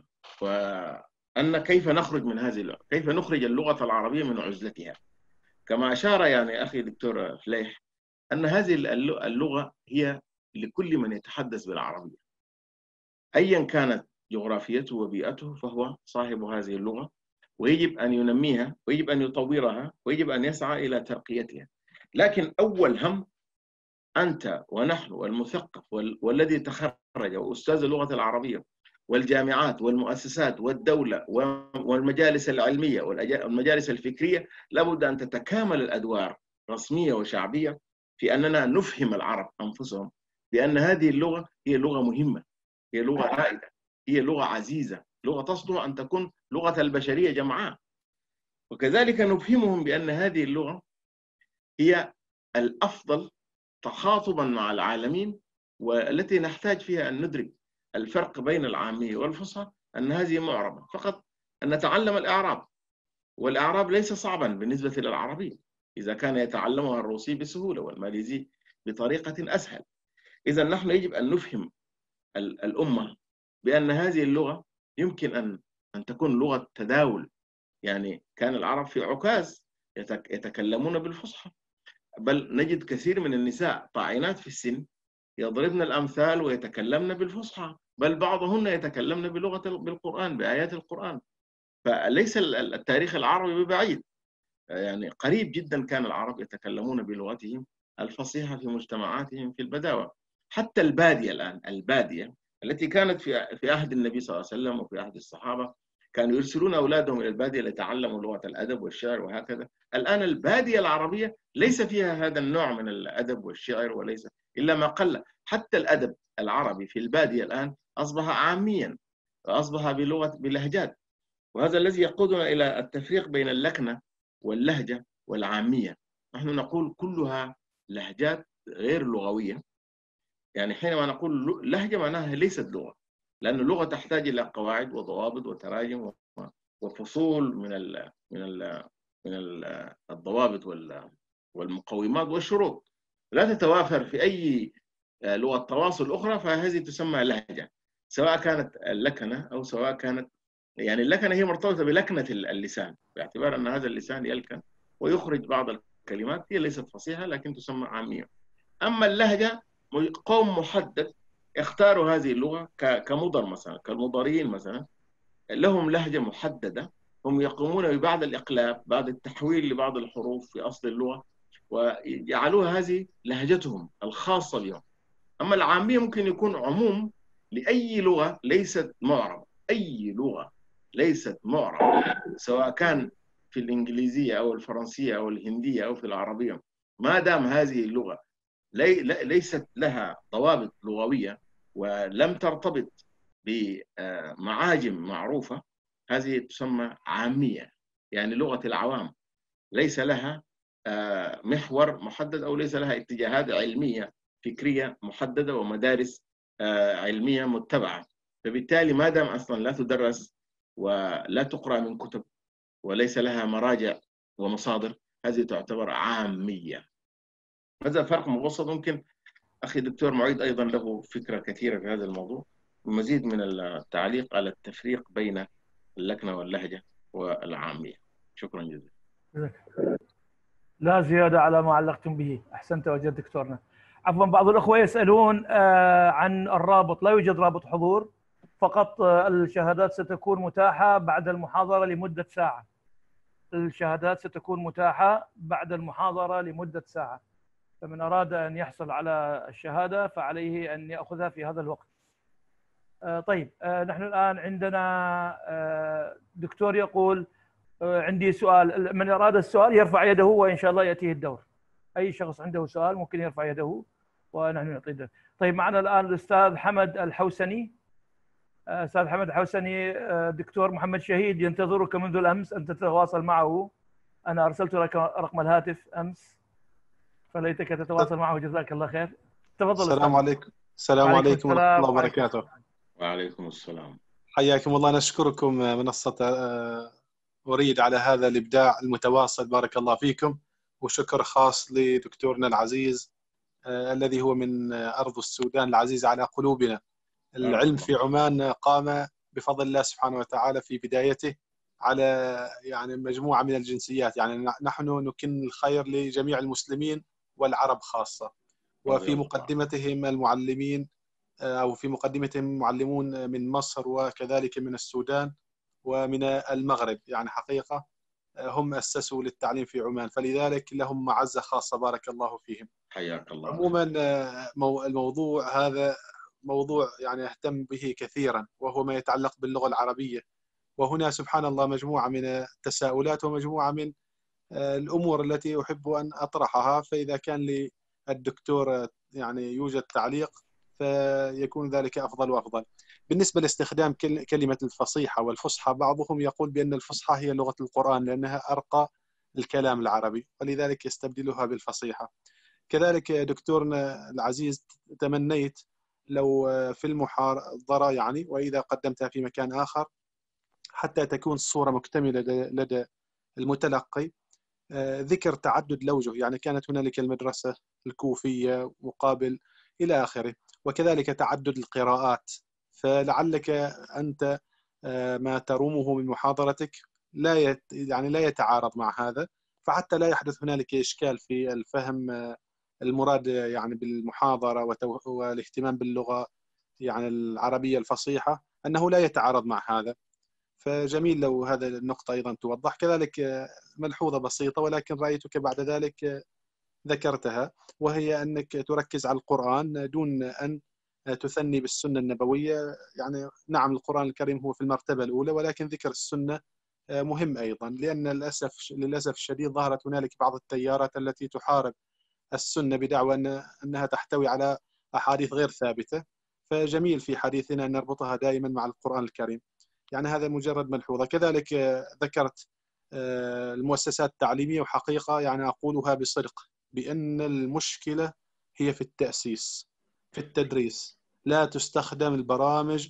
وأن كيف نخرج من هذه اللغة، كيف نخرج اللغة العربية من عزلتها. كما أشار يعني أخي دكتور فليح أن هذه اللغة هي لكل من يتحدث بالعربية أيا كانت جغرافيته وبيئته، فهو صاحب هذه اللغة، ويجب أن ينميها ويجب أن يطورها ويجب أن يسعى إلى ترقيتها. لكن أول هم أنت ونحن والمثقف والذي تخرج وأستاذ اللغة العربية والجامعات والمؤسسات والدولة والمجالس العلمية والمجالس الفكرية لابد أن تتكامل الأدوار رسمية وشعبية في أننا نفهم العرب أنفسهم بأن هذه اللغة هي لغة مهمة، هي لغة رائدة، هي لغة عزيزة، لغة تصلح أن تكون لغة البشرية جمعاء. وكذلك نفهمهم بأن هذه اللغة هي الأفضل تخاطبا مع العالمين، والتي نحتاج فيها أن ندرك الفرق بين العامية والفصحى، أن هذه معربة فقط أن نتعلم الإعراب، والإعراب ليس صعبا بالنسبة للعربي إذا كان يتعلمها الروسي بسهولة والماليزي بطريقة أسهل. إذا نحن يجب أن نفهم الأمة بأن هذه اللغة يمكن أن أن تكون لغة تداول. يعني كان العرب في عكاظ يتكلمون بالفصحى، بل نجد كثير من النساء طاعنات في السن يضربن الأمثال ويتكلمن بالفصحى، بل بعضهن يتكلمن بلغة بالقرآن بآيات القرآن. فليس التاريخ العربي ببعيد، يعني قريب جدا كان العرب يتكلمون بلغتهم الفصيحة في مجتمعاتهم في البداوة. حتى البادية الآن، البادية التي كانت في في عهد النبي صلى الله عليه وسلم وفي عهد الصحابة كانوا يرسلون أولادهم إلى البادية ليتعلموا لغة الأدب والشعر وهكذا. الآن البادية العربية ليس فيها هذا النوع من الأدب والشعر وليس إلا ما قل. حتى الأدب العربي في البادية الآن أصبح عاميا وأصبح بلغة بلهجات، وهذا الذي يقودنا إلى التفريق بين اللكنة واللهجة والعامية. نحن نقول كلها لهجات غير لغوية، يعني حينما نقول لهجة معناها ليست لغة، لأن اللغة تحتاج إلى قواعد وضوابط وتراجم وفصول من ال من ال من ال الضوابط والمقومات والشروط لا تتوافر في أي لغة تواصل أخرى، فهذه تسمى لهجة، سواء كانت اللكنة أو سواء كانت يعني اللكنة هي مرتبطة بلكنة اللسان، باعتبار أن هذا اللسان يلكن ويخرج بعض الكلمات هي ليست فصيحة لكن تسمى عامية. أما اللهجة قوم محدد اختاروا هذه اللغة كمضر مثلا، كالمضاريين مثلا لهم لهجة محددة، هم يقومون ببعض الإقلاب بعد التحويل لبعض الحروف في أصل اللغة ويجعلوها هذه لهجتهم الخاصة بهم. أما العامية ممكن يكون عموم لأي لغة ليست معربة، أي لغة ليست معربة سواء كان في الإنجليزية أو الفرنسية أو الهندية أو في العربية، ما دام هذه اللغة لي ليست لها ضوابط لغوية ولم ترتبط بمعاجم معروفة، هذه تسمى عامية، يعني لغة العوام، ليس لها محور محدد أو ليس لها اتجاهات علمية فكرية محددة ومدارس علمية متبعة. فبالتالي ما دام أصلا لا تدرس ولا تقرأ من كتب وليس لها مراجع ومصادر، هذه تعتبر عامية. هذا فرق مبسط. ممكن أخي دكتور معيد أيضا له فكرة كثيرة في هذا الموضوع، ومزيد من التعليق على التفريق بين اللكنة واللهجة والعامية. شكرا جزيلا.
لا زيادة على ما علقتم به، أحسنت وجد دكتورنا. عفوا، بعض الأخوة يسألون عن الرابط. لا يوجد رابط حضور، فقط الشهادات ستكون متاحة بعد المحاضرة لمدة ساعة. الشهادات ستكون متاحة بعد المحاضرة لمدة ساعة، فمن أراد أن يحصل على الشهادة فعليه أن يأخذها في هذا الوقت. طيب، نحن الآن عندنا دكتور يقول عندي سؤال. من أراد السؤال يرفع يده وإن شاء الله يأتيه الدور. أي شخص عنده سؤال ممكن يرفع يده ونحن نعطيه الدور. طيب، معنا الآن الأستاذ حمد الحوسني. أستاذ حمد الحوسني، دكتور محمد شهيد ينتظرك منذ الأمس أن تتواصل معه. أنا أرسلت لك رقم الهاتف أمس، فليتك تتواصل معه. جزاك الله خير. تفضل.
السلام عليكم. السلام عليكم ورحمة الله وبركاته.
وعليكم السلام.
حياكم الله. نشكركم منصة أريد على هذا الإبداع المتواصل، بارك الله فيكم. وشكر خاص لدكتورنا العزيز آه الذي هو من أرض السودان العزيز على قلوبنا. العلم في عمان قام بفضل الله سبحانه وتعالى في بدايته على يعني مجموعة من الجنسيات، يعني نحن نكن الخير لجميع المسلمين والعرب خاصة، وفي مقدمتهم المعلمين أو في مقدمتهم معلمون من مصر وكذلك من السودان ومن المغرب. يعني حقيقة هم أسسوا للتعليم في عمان، فلذلك لهم معزة خاصة، بارك الله فيهم.
حياك الله.
عموما الموضوع هذا موضوع يعني أهتم به كثيرا، وهو ما يتعلق باللغة العربية. وهنا سبحان الله مجموعة من التساؤلات ومجموعة من الأمور التي أحب أن أطرحها، فإذا كان للدكتور يعني يوجد تعليق فيكون ذلك أفضل وأفضل. بالنسبة لاستخدام كلمة الفصيحة والفصحى، بعضهم يقول بأن الفصحى هي لغة القرآن لأنها أرقى الكلام العربي، ولذلك يستبدلها بالفصيحة. كذلك دكتورنا العزيز تمنيت لو في المحاضرة يعني وإذا قدمتها في مكان آخر حتى تكون الصورة مكتملة لدى المتلقي، ذكر تعدد الأوجه، يعني كانت هنالك المدرسة الكوفية مقابل إلى آخره، وكذلك تعدد القراءات. فلعلك أنت ما ترومه من محاضرتك لا يت يعني لا يتعارض مع هذا، فحتى لا يحدث هنالك إشكال في الفهم المراد يعني بالمحاضرة والاهتمام باللغة يعني العربية الفصيحة، أنه لا يتعارض مع هذا. فجميل لو هذا النقطة أيضا توضح. كذلك ملحوظة بسيطة ولكن رأيتك بعد ذلك ذكرتها، وهي أنك تركز على القرآن دون أن تثني بالسنة النبوية. يعني نعم القرآن الكريم هو في المرتبة الأولى، ولكن ذكر السنة مهم أيضا، لأن للأسف للأسف الشديد ظهرت هنالك بعض التيارات التي تحارب السنة بدعوى أن أنها تحتوي على أحاديث غير ثابتة. فجميل في حديثنا أن نربطها دائما مع القرآن الكريم. يعني هذا مجرد ملحوظة. كذلك ذكرت المؤسسات التعليمية، وحقيقة يعني أقولها بصدق بأن المشكلة هي في التأسيس، في التدريس. لا تستخدم البرامج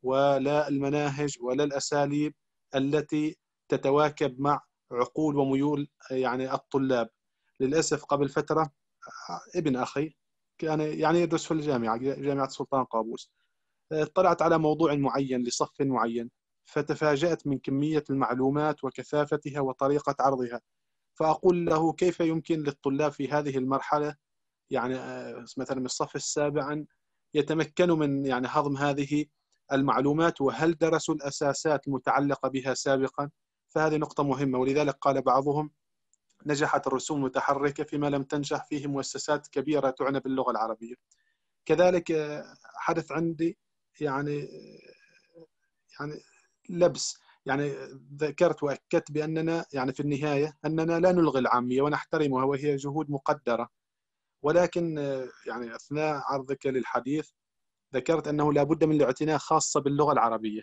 ولا المناهج ولا الأساليب التي تتواكب مع عقول وميول يعني الطلاب. للأسف قبل فترة ابن أخي كان يعني يدرس في الجامعة جامعة سلطان قابوس، اطلعت على موضوع معين لصف معين، فتفاجأت من كمية المعلومات وكثافتها وطريقة عرضها. فأقول له كيف يمكن للطلاب في هذه المرحلة يعني مثلا من الصف السابع أن يتمكنوا من يعني هضم هذه المعلومات، وهل درسوا الأساسات المتعلقة بها سابقا؟ فهذه نقطة مهمة. ولذلك قال بعضهم نجحت الرسوم المتحركة فيما لم تنجح فيه مؤسسات كبيرة تعنى باللغة العربية. كذلك حدث عندي يعني يعني لبس، يعني ذكرت وأكدت بأننا يعني في النهاية أننا لا نلغي العامية ونحترمها وهي جهود مقدرة، ولكن يعني أثناء عرضك للحديث ذكرت أنه لا بد من الاعتناء خاصة باللغة العربية.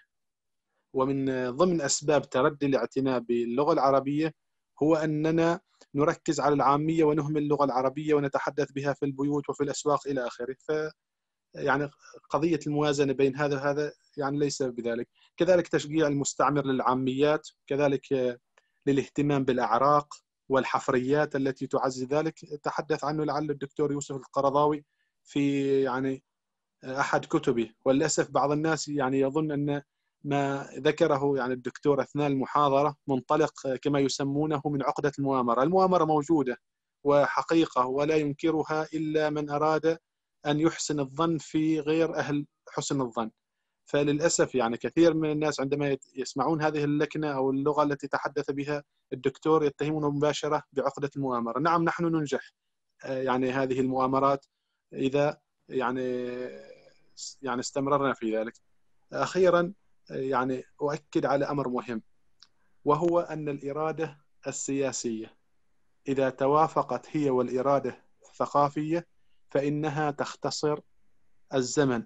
ومن ضمن أسباب تردي الاعتناء باللغة العربية هو أننا نركز على العامية ونهمل اللغة العربية ونتحدث بها في البيوت وفي الأسواق إلى آخره. ف يعني قضية الموازنة بين هذا وهذا يعني ليس بذلك. كذلك تشجيع المستعمر للعاميات، كذلك للاهتمام بالأعراق والحفريات التي تعزز ذلك، تحدث عنه لعل الدكتور يوسف القرضاوي في يعني أحد كتبه. وللأسف بعض الناس يعني يظن أن ما ذكره يعني الدكتور أثناء المحاضرة منطلق كما يسمونه من عقدة المؤامرة. المؤامرة موجودة وحقيقة ولا ينكرها إلا من أراد أن يحسن الظن في غير أهل حسن الظن. فللأسف يعني كثير من الناس عندما يسمعون هذه اللكنة أو اللغة التي تحدث بها الدكتور يتهمونه مباشرة بعقدة المؤامرة. نعم نحن ننجح يعني هذه المؤامرات إذا يعني يعني استمررنا في ذلك. أخيرا يعني أؤكد على أمر مهم، وهو أن الإرادة السياسية إذا توافقت هي والإرادة الثقافية فإنها تختصر الزمن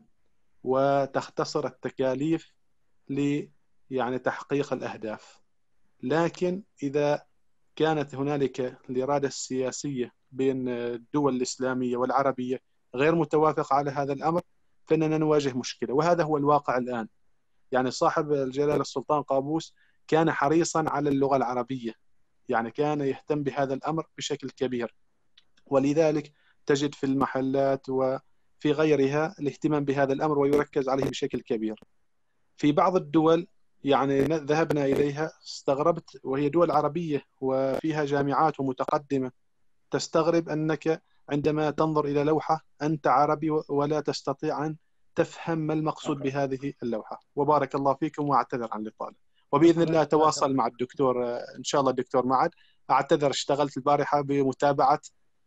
وتختصر التكاليف ل يعني تحقيق الأهداف. لكن إذا كانت هنالك الإرادة السياسية بين الدول الإسلامية والعربية غير متوافقة على هذا الأمر فإننا نواجه مشكلة، وهذا هو الواقع الآن. يعني صاحب الجلالة السلطان قابوس كان حريصا على اللغة العربية، يعني كان يهتم بهذا الأمر بشكل كبير، ولذلك تجد في المحلات وفي غيرها الاهتمام بهذا الأمر ويركز عليه بشكل كبير. في بعض الدول يعني ذهبنا إليها استغربت، وهي دول عربية وفيها جامعات ومتقدمة، تستغرب أنك عندما تنظر إلى لوحة أنت عربي ولا تستطيع أن تفهم ما المقصود بهذه اللوحة. وبارك الله فيكم وأعتذر عن الإطالة، وبإذن الله أتواصل مع الدكتور إن شاء الله. الدكتور معد أعتذر اشتغلت البارحة بمتابعة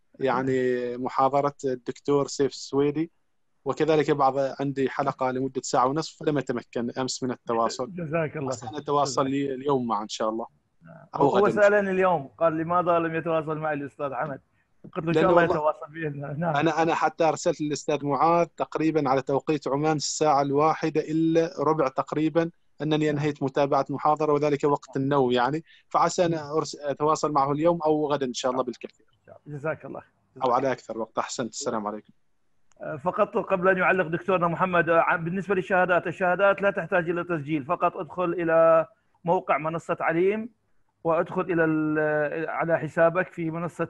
يعني محاضرة الدكتور سيف السويدي، وكذلك بعض عندي حلقة لمدة ساعة ونصف لم أتمكن أمس من التواصل.
جزاك الله خير.
سنتواصل لي اليوم مع إن شاء الله.
هو سألني اليوم قال لماذا لم يتواصل معي الأستاذ حمد؟ قلت له إن شاء الله يتواصل بإذن. نعم.
أنا أنا حتى أرسلت للأستاذ معاذ تقريبا على توقيت عمان الساعة الواحدة إلا ربع تقريبا أنني أنهيت متابعة محاضرة وذلك وقت النوم يعني، فعسى أن أتواصل معه اليوم أو غدا إن شاء الله بالكثير.
جزاك الله.
أو على أكثر وقت. أحسنت. السلام عليكم.
فقط قبل أن يعلق دكتورنا محمد، بالنسبة للشهادات، الشهادات لا تحتاج إلى تسجيل، فقط ادخل إلى موقع منصة عليم وادخل إلى على حسابك في منصة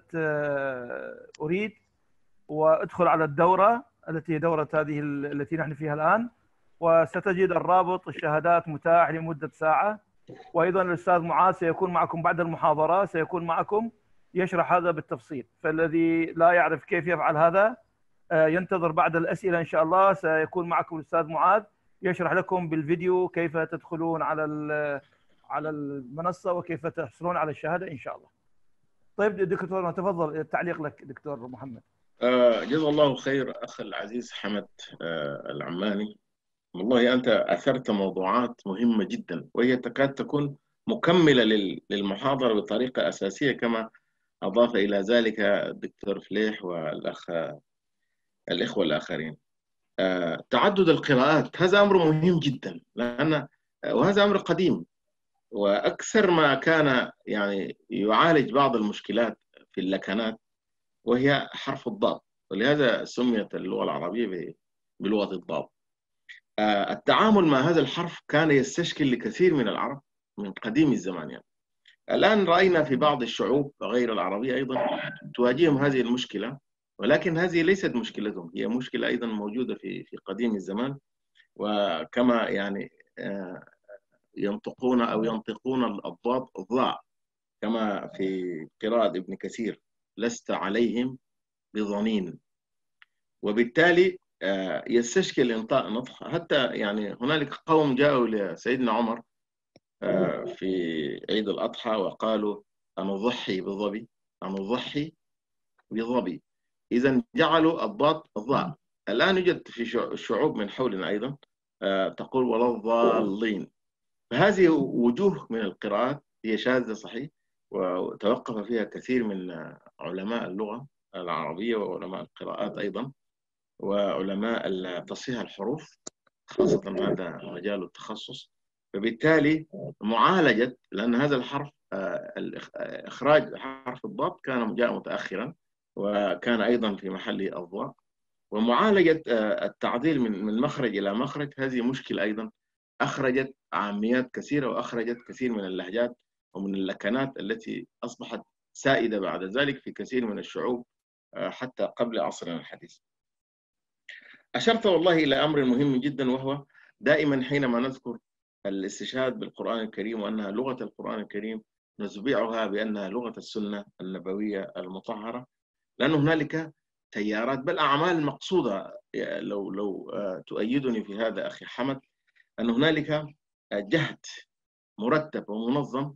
أريد وادخل على الدورة التي هي دورة هذه التي نحن فيها الآن، وستجد الرابط الشهادات متاح لمدة ساعة. وأيضا الأستاذ معاذ سيكون معكم بعد المحاضرة، سيكون معكم يشرح هذا بالتفصيل، فالذي لا يعرف كيف يفعل هذا ينتظر بعد الأسئلة إن شاء الله. سيكون معكم الأستاذ معاذ يشرح لكم بالفيديو كيف تدخلون على على المنصة وكيف تحصلون على الشهادة إن شاء الله. طيب دكتور تفضل، التعليق لك دكتور محمد.
جزا الله خير أخ العزيز حمد العماني. والله أنت أثرت موضوعات مهمة جدا، وهي تكاد تكون مكملة للمحاضرة بطريقة أساسية، كما أضاف إلى ذلك الدكتور فليح والأخ الإخوة الآخرين. تعدد القراءات هذا أمر مهم جدا، لأن وهذا أمر قديم، وأكثر ما كان يعني يعالج بعض المشكلات في اللكنات وهي حرف الضاد، ولهذا سميت اللغة العربية بلغة الضاد. التعامل مع هذا الحرف كان يستشكل لكثير من العرب من قديم الزمان يعني. الآن رأينا في بعض الشعوب غير العربية أيضا تواجههم هذه المشكلة، ولكن هذه ليست مشكلتهم، هي مشكلة أيضا موجودة في في قديم الزمان. وكما يعني ينطقون أو ينطقون الضاد ضاء، كما في قراءة ابن كثير لست عليهم بضنين، وبالتالي يستشكل إنطاء نطق. حتى يعني هنالك قوم جاءوا لسيدنا عمر في عيد الأضحى وقالوا أنضحي بظبي، أنضحي بظبي، إذا جعلوا الضاد الضاء. الآن يوجد في الشعوب من حولنا أيضا تقول ولا الضالين. فهذه وجوه من القراءات هي شاذة صحيح، وتوقف فيها كثير من علماء اللغة العربية وعلماء القراءات أيضا، وعلماء تصحيح الحروف، خاصة هذا مجال التخصص. فبالتالي معالجة، لأن هذا الحرف إخراج حرف الضاد كان جاء متأخرا وكان أيضا في محل الضاء، ومعالجة التعديل من مخرج إلى مخرج هذه مشكلة أيضا أخرجت عاميات كثيرة وأخرجت كثير من اللهجات ومن اللكنات التي أصبحت سائدة بعد ذلك في كثير من الشعوب حتى قبل عصرنا الحديث. أشرت والله إلى أمر مهم جدا، وهو دائما حينما نذكر الاستشهاد بالقرآن الكريم وأنها لغة القرآن الكريم نتبعها بأنها لغة السنة النبوية المطهرة، لأن هنالك تيارات بل أعمال مقصودة. لو لو تؤيدني في هذا أخي حمد، أن هنالك جهد مرتب ومنظم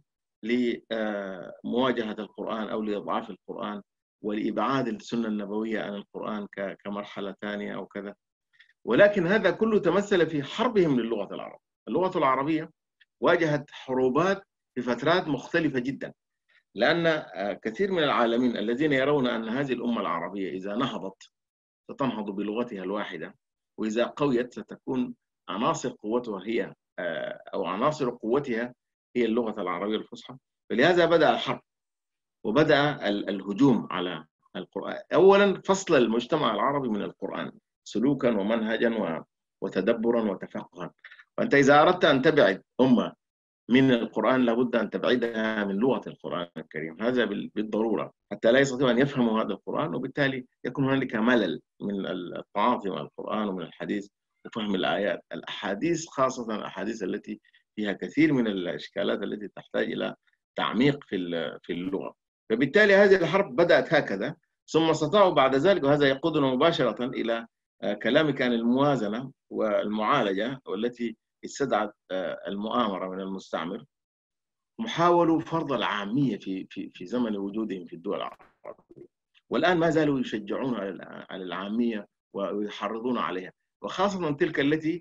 لمواجهة القرآن أو لإضعاف القرآن ولإبعاد السنة النبوية عن القرآن كمرحلة ثانية أو كذا، ولكن هذا كله تمثل في حربهم للغة العربية. اللغة العربية واجهت حروبات في فترات مختلفة جدا، لأن كثير من العالمين الذين يرون أن هذه الأمة العربية إذا نهضت ستنهض بلغتها الواحدة، وإذا قويت ستكون عناصر قوتها هي أو عناصر قوتها هي اللغة العربية الفصحى. فلهذا بدأ الحرب وبدأ الهجوم على القرآن. أولا فصل المجتمع العربي من القرآن سلوكا ومنهجا وتدبرا وتفقها. وأنت إذا أردت أن تبعد أمة من القرآن لابد أن تبعدها من لغة القرآن الكريم، هذا بالضرورة، حتى لا يستطيعوا أن يفهموا هذا القرآن، وبالتالي يكون هنالك ملل من التعاطي مع القرآن ومن الحديث وفهم الآيات. الأحاديث خاصة الأحاديث التي فيها كثير من الإشكالات التي تحتاج إلى تعميق في في اللغة. فبالتالي هذه الحرب بدأت هكذا، ثم استطاعوا بعد ذلك، وهذا يقودنا مباشرة إلى كلامك عن الموازنة والمعالجة والتي استدعت المؤامرة من المستعمر، محاولوا فرض العامية في في في زمن وجودهم في الدول العربية، والآن ما زالوا يشجعون على العامية ويحرضون عليها، وخاصة تلك التي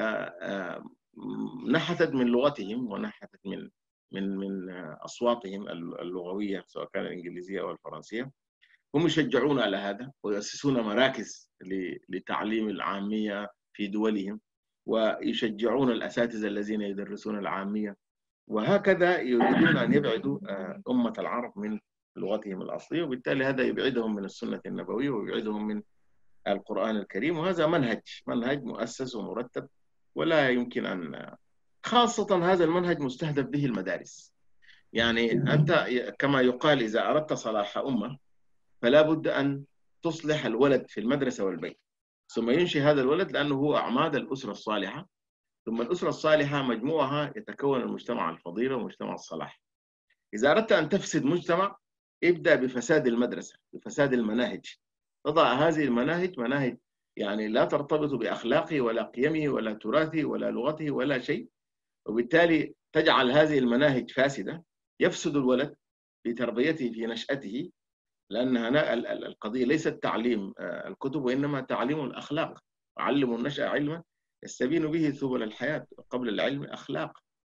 نحتت من لغتهم ونحتت من من من أصواتهم اللغوية سواء كانت الإنجليزية أو الفرنسية. هم يشجعون على هذا ويؤسسون مراكز لتعليم العامية في دولهم، ويشجعون الأساتذة الذين يدرسون العامية، وهكذا يريدون أن يبعدوا أمة العرب من لغتهم الأصلية، وبالتالي هذا يبعدهم من السنة النبوية ويبعدهم من القرآن الكريم. وهذا منهج منهج مؤسس ومرتب ولا يمكن أن، خاصة هذا المنهج مستهدف به المدارس. يعني أنت كما يقال إذا أردت صلاح أمة فلا بد أن تصلح الولد في المدرسة والبيت، ثم ينشئ هذا الولد لأنه هو أعماد الأسرة الصالحة، ثم الأسرة الصالحة مجموعها يتكون المجتمع الفضيل ومجتمع الصلاح. إذا أردت أن تفسد مجتمع ابدأ بفساد المدرسة، بفساد المناهج، تضع هذه المناهج مناهج يعني لا ترتبط بأخلاقه ولا قيمه ولا تراثه ولا لغته ولا شيء، وبالتالي تجعل هذه المناهج فاسدة، يفسد الولد في تربيته في نشأته، لأن هنا القضية ليست تعليم الكتب وإنما تعليم الأخلاق. علموا النشأ علما يستبين به سبل الحياة، قبل العلم أخلاق.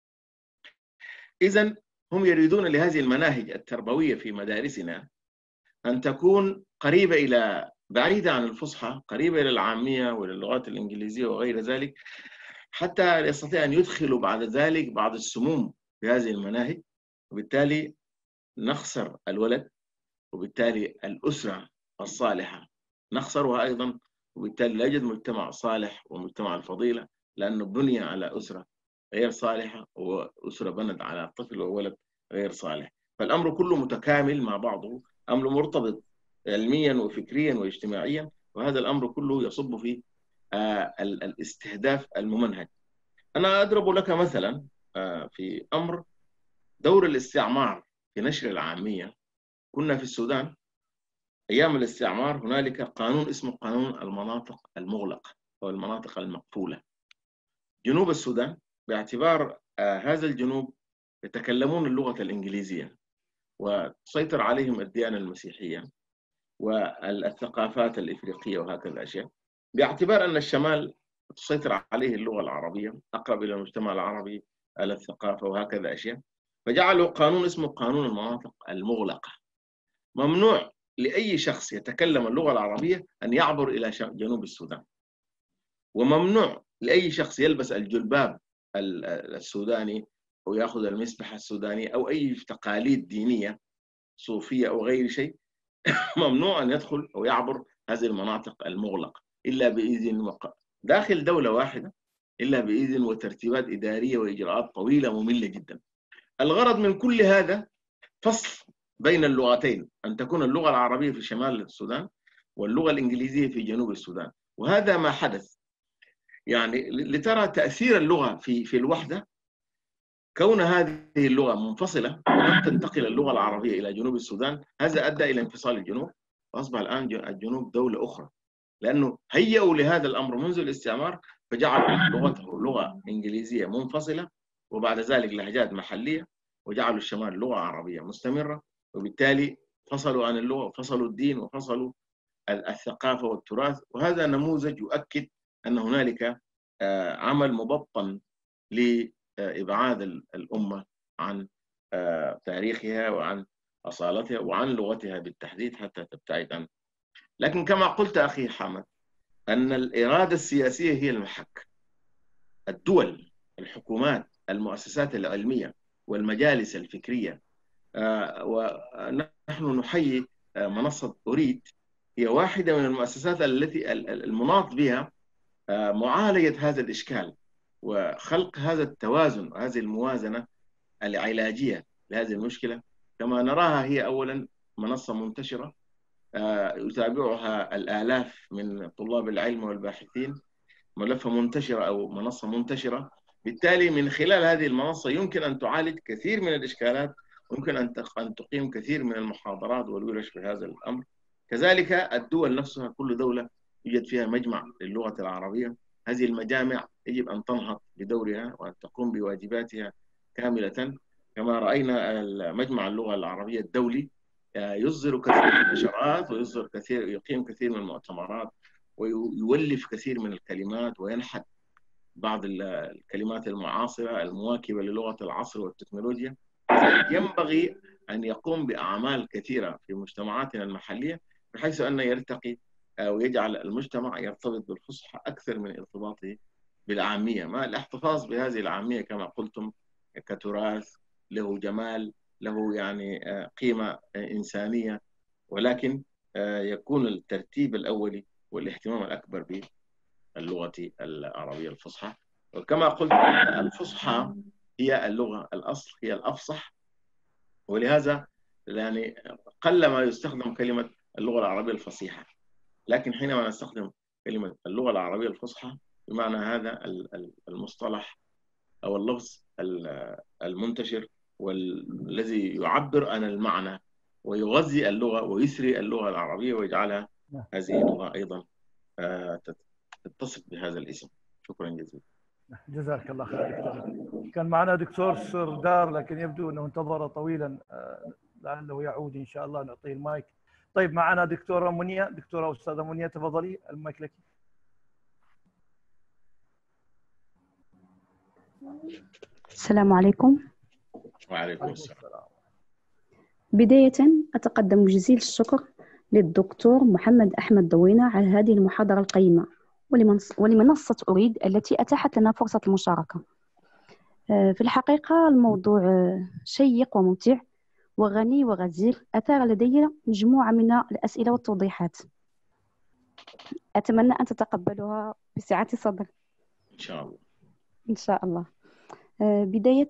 إذن هم يريدون لهذه المناهج التربوية في مدارسنا أن تكون قريبة إلى بعيدة عن الفصحى، قريبة إلى العامية واللغات الإنجليزية وغير ذلك، حتى يستطيع أن يدخلوا بعد ذلك بعض السموم في هذه المناهج، وبالتالي نخسر الولد، وبالتالي الأسرة الصالحة نخسرها أيضا، وبالتالي لا يوجد مجتمع صالح ومجتمع الفضيلة، لأنه بني على أسرة غير صالحة وأسرة بنت على طفل وولد غير صالح. فالأمر كله متكامل مع بعضه، أمر مرتبط علميا وفكريا واجتماعيا، وهذا الأمر كله يصب في آه الاستهداف الممنهج. أنا أضرب لك مثلا آه في أمر دور الاستعمار في نشر العامية. كنا في السودان أيام الاستعمار هنالك قانون اسمه قانون المناطق المغلقة أو المناطق المقفولة. جنوب السودان باعتبار آه هذا الجنوب يتكلمون اللغة الإنجليزية وتسيطر عليهم الديانة المسيحية والثقافات الإفريقية وهكذا الأشياء، باعتبار أن الشمال تسيطر عليه اللغة العربية، أقرب إلى المجتمع العربي على الثقافة وهكذا أشياء، فجعلوا قانون اسمه قانون المناطق المغلقة. ممنوع لأي شخص يتكلم اللغة العربية أن يعبر إلى جنوب السودان، وممنوع لأي شخص يلبس الجلباب السوداني أو يأخذ المسبح السوداني أو أي تقاليد دينية صوفية أو غير شيء، ممنوع أن يدخل أو يعبر هذه المناطق المغلقة إلا بإذن داخل دولة واحدة، إلا بإذن وترتيبات إدارية وإجراءات طويلة مملة جدا. الغرض من كل هذا فصل بين اللغتين، أن تكون اللغة العربية في شمال السودان واللغة الإنجليزية في جنوب السودان، وهذا ما حدث. يعني لترى تأثير اللغة في في الوحدة، كون هذه اللغة منفصلة ولم تنتقل اللغة العربية إلى جنوب السودان، هذا أدى إلى انفصال الجنوب، وأصبح الآن الجنوب دولة أخرى، لأنه هيئوا لهذا الأمر منذ الاستعمار، فجعلوا لغته لغة إنجليزية منفصلة، وبعد ذلك لهجات محلية، وجعلوا الشمال لغة عربية مستمرة، وبالتالي فصلوا عن اللغة وفصلوا الدين وفصلوا الثقافة والتراث. وهذا نموذج يؤكد أن هنالك عمل مبطن لإبعاد الأمة عن تاريخها وعن أصالتها وعن لغتها بالتحديد حتى تبتعد عنه. لكن كما قلت أخي حامد، أن الإرادة السياسية هي المحك. الدول، الحكومات، المؤسسات العلمية والمجالس الفكرية، ونحن نحيي منصة أريد، هي واحدة من المؤسسات التي المناط بها معالجة هذا الإشكال وخلق هذا التوازن وهذه الموازنة العلاجية لهذه المشكلة. كما نراها هي أولا منصة منتشرة يتابعها الآلاف من طلاب العلم والباحثين، ملفة منتشرة أو منصة منتشرة، بالتالي من خلال هذه المنصة يمكن أن تعالج كثير من الإشكالات، ويمكن أن تقيم كثير من المحاضرات والورش في هذا الأمر. كذلك الدول نفسها، كل دولة يوجد فيها مجمع للغة العربية، هذه المجامع يجب أن تنهض بدورها وأن تقوم بواجباتها كاملة، كما رأينا مجمع اللغة العربية الدولي يصدر كثير من النشرات ويصدر كثير، يقيم كثير من المؤتمرات ويولف كثير من الكلمات وينحت بعض الكلمات المعاصرة المواكبة للغة العصر والتكنولوجيا. ينبغي أن يقوم بأعمال كثيرة في مجتمعاتنا المحلية بحيث أن يرتقي ويجعل المجتمع يرتبط بالفصحى أكثر من ارتباطه بالعامية، مع الاحتفاظ بهذه العامية كما قلتم كتراث له جمال، له يعني قيمة إنسانية، ولكن يكون الترتيب الأولي والاهتمام الأكبر باللغة العربية الفصحى. وكما قلت الفصحى هي اللغة الأصل، هي الأفصح، ولهذا يعني قلما يستخدم كلمة اللغة العربية الفصيحة، لكن حينما نستخدم كلمة اللغة العربية الفصحى بمعنى هذا المصطلح أو اللفظ المنتشر والذي يعبر عن المعنى ويغذي اللغة ويثري اللغة العربية ويجعلها هذه اللغة أيضا تتصف بهذا الاسم. شكرا جزيلا.
جزاك الله خير دكتور. كان معنا دكتور سردار لكن يبدو أنه انتظر طويلا، لعله يعود إن شاء الله، نعطيه المايك. طيب معنا دكتورة منية، دكتورة أستاذة منية تفضلي، المايك لك.
السلام عليكم.
وعليكم السلام.
بداية أتقدم جزيل الشكر للدكتور محمد أحمد دوينة على هذه المحاضرة القيمة، ولمنصة أريد التي أتاحت لنا فرصة المشاركة. في الحقيقة الموضوع شيق وممتع وغني وغزير، أثار لدي مجموعة من الأسئلة والتوضيحات، أتمنى أن تتقبلها بسعة صدر.
إن شاء الله.
إن شاء الله. بداية،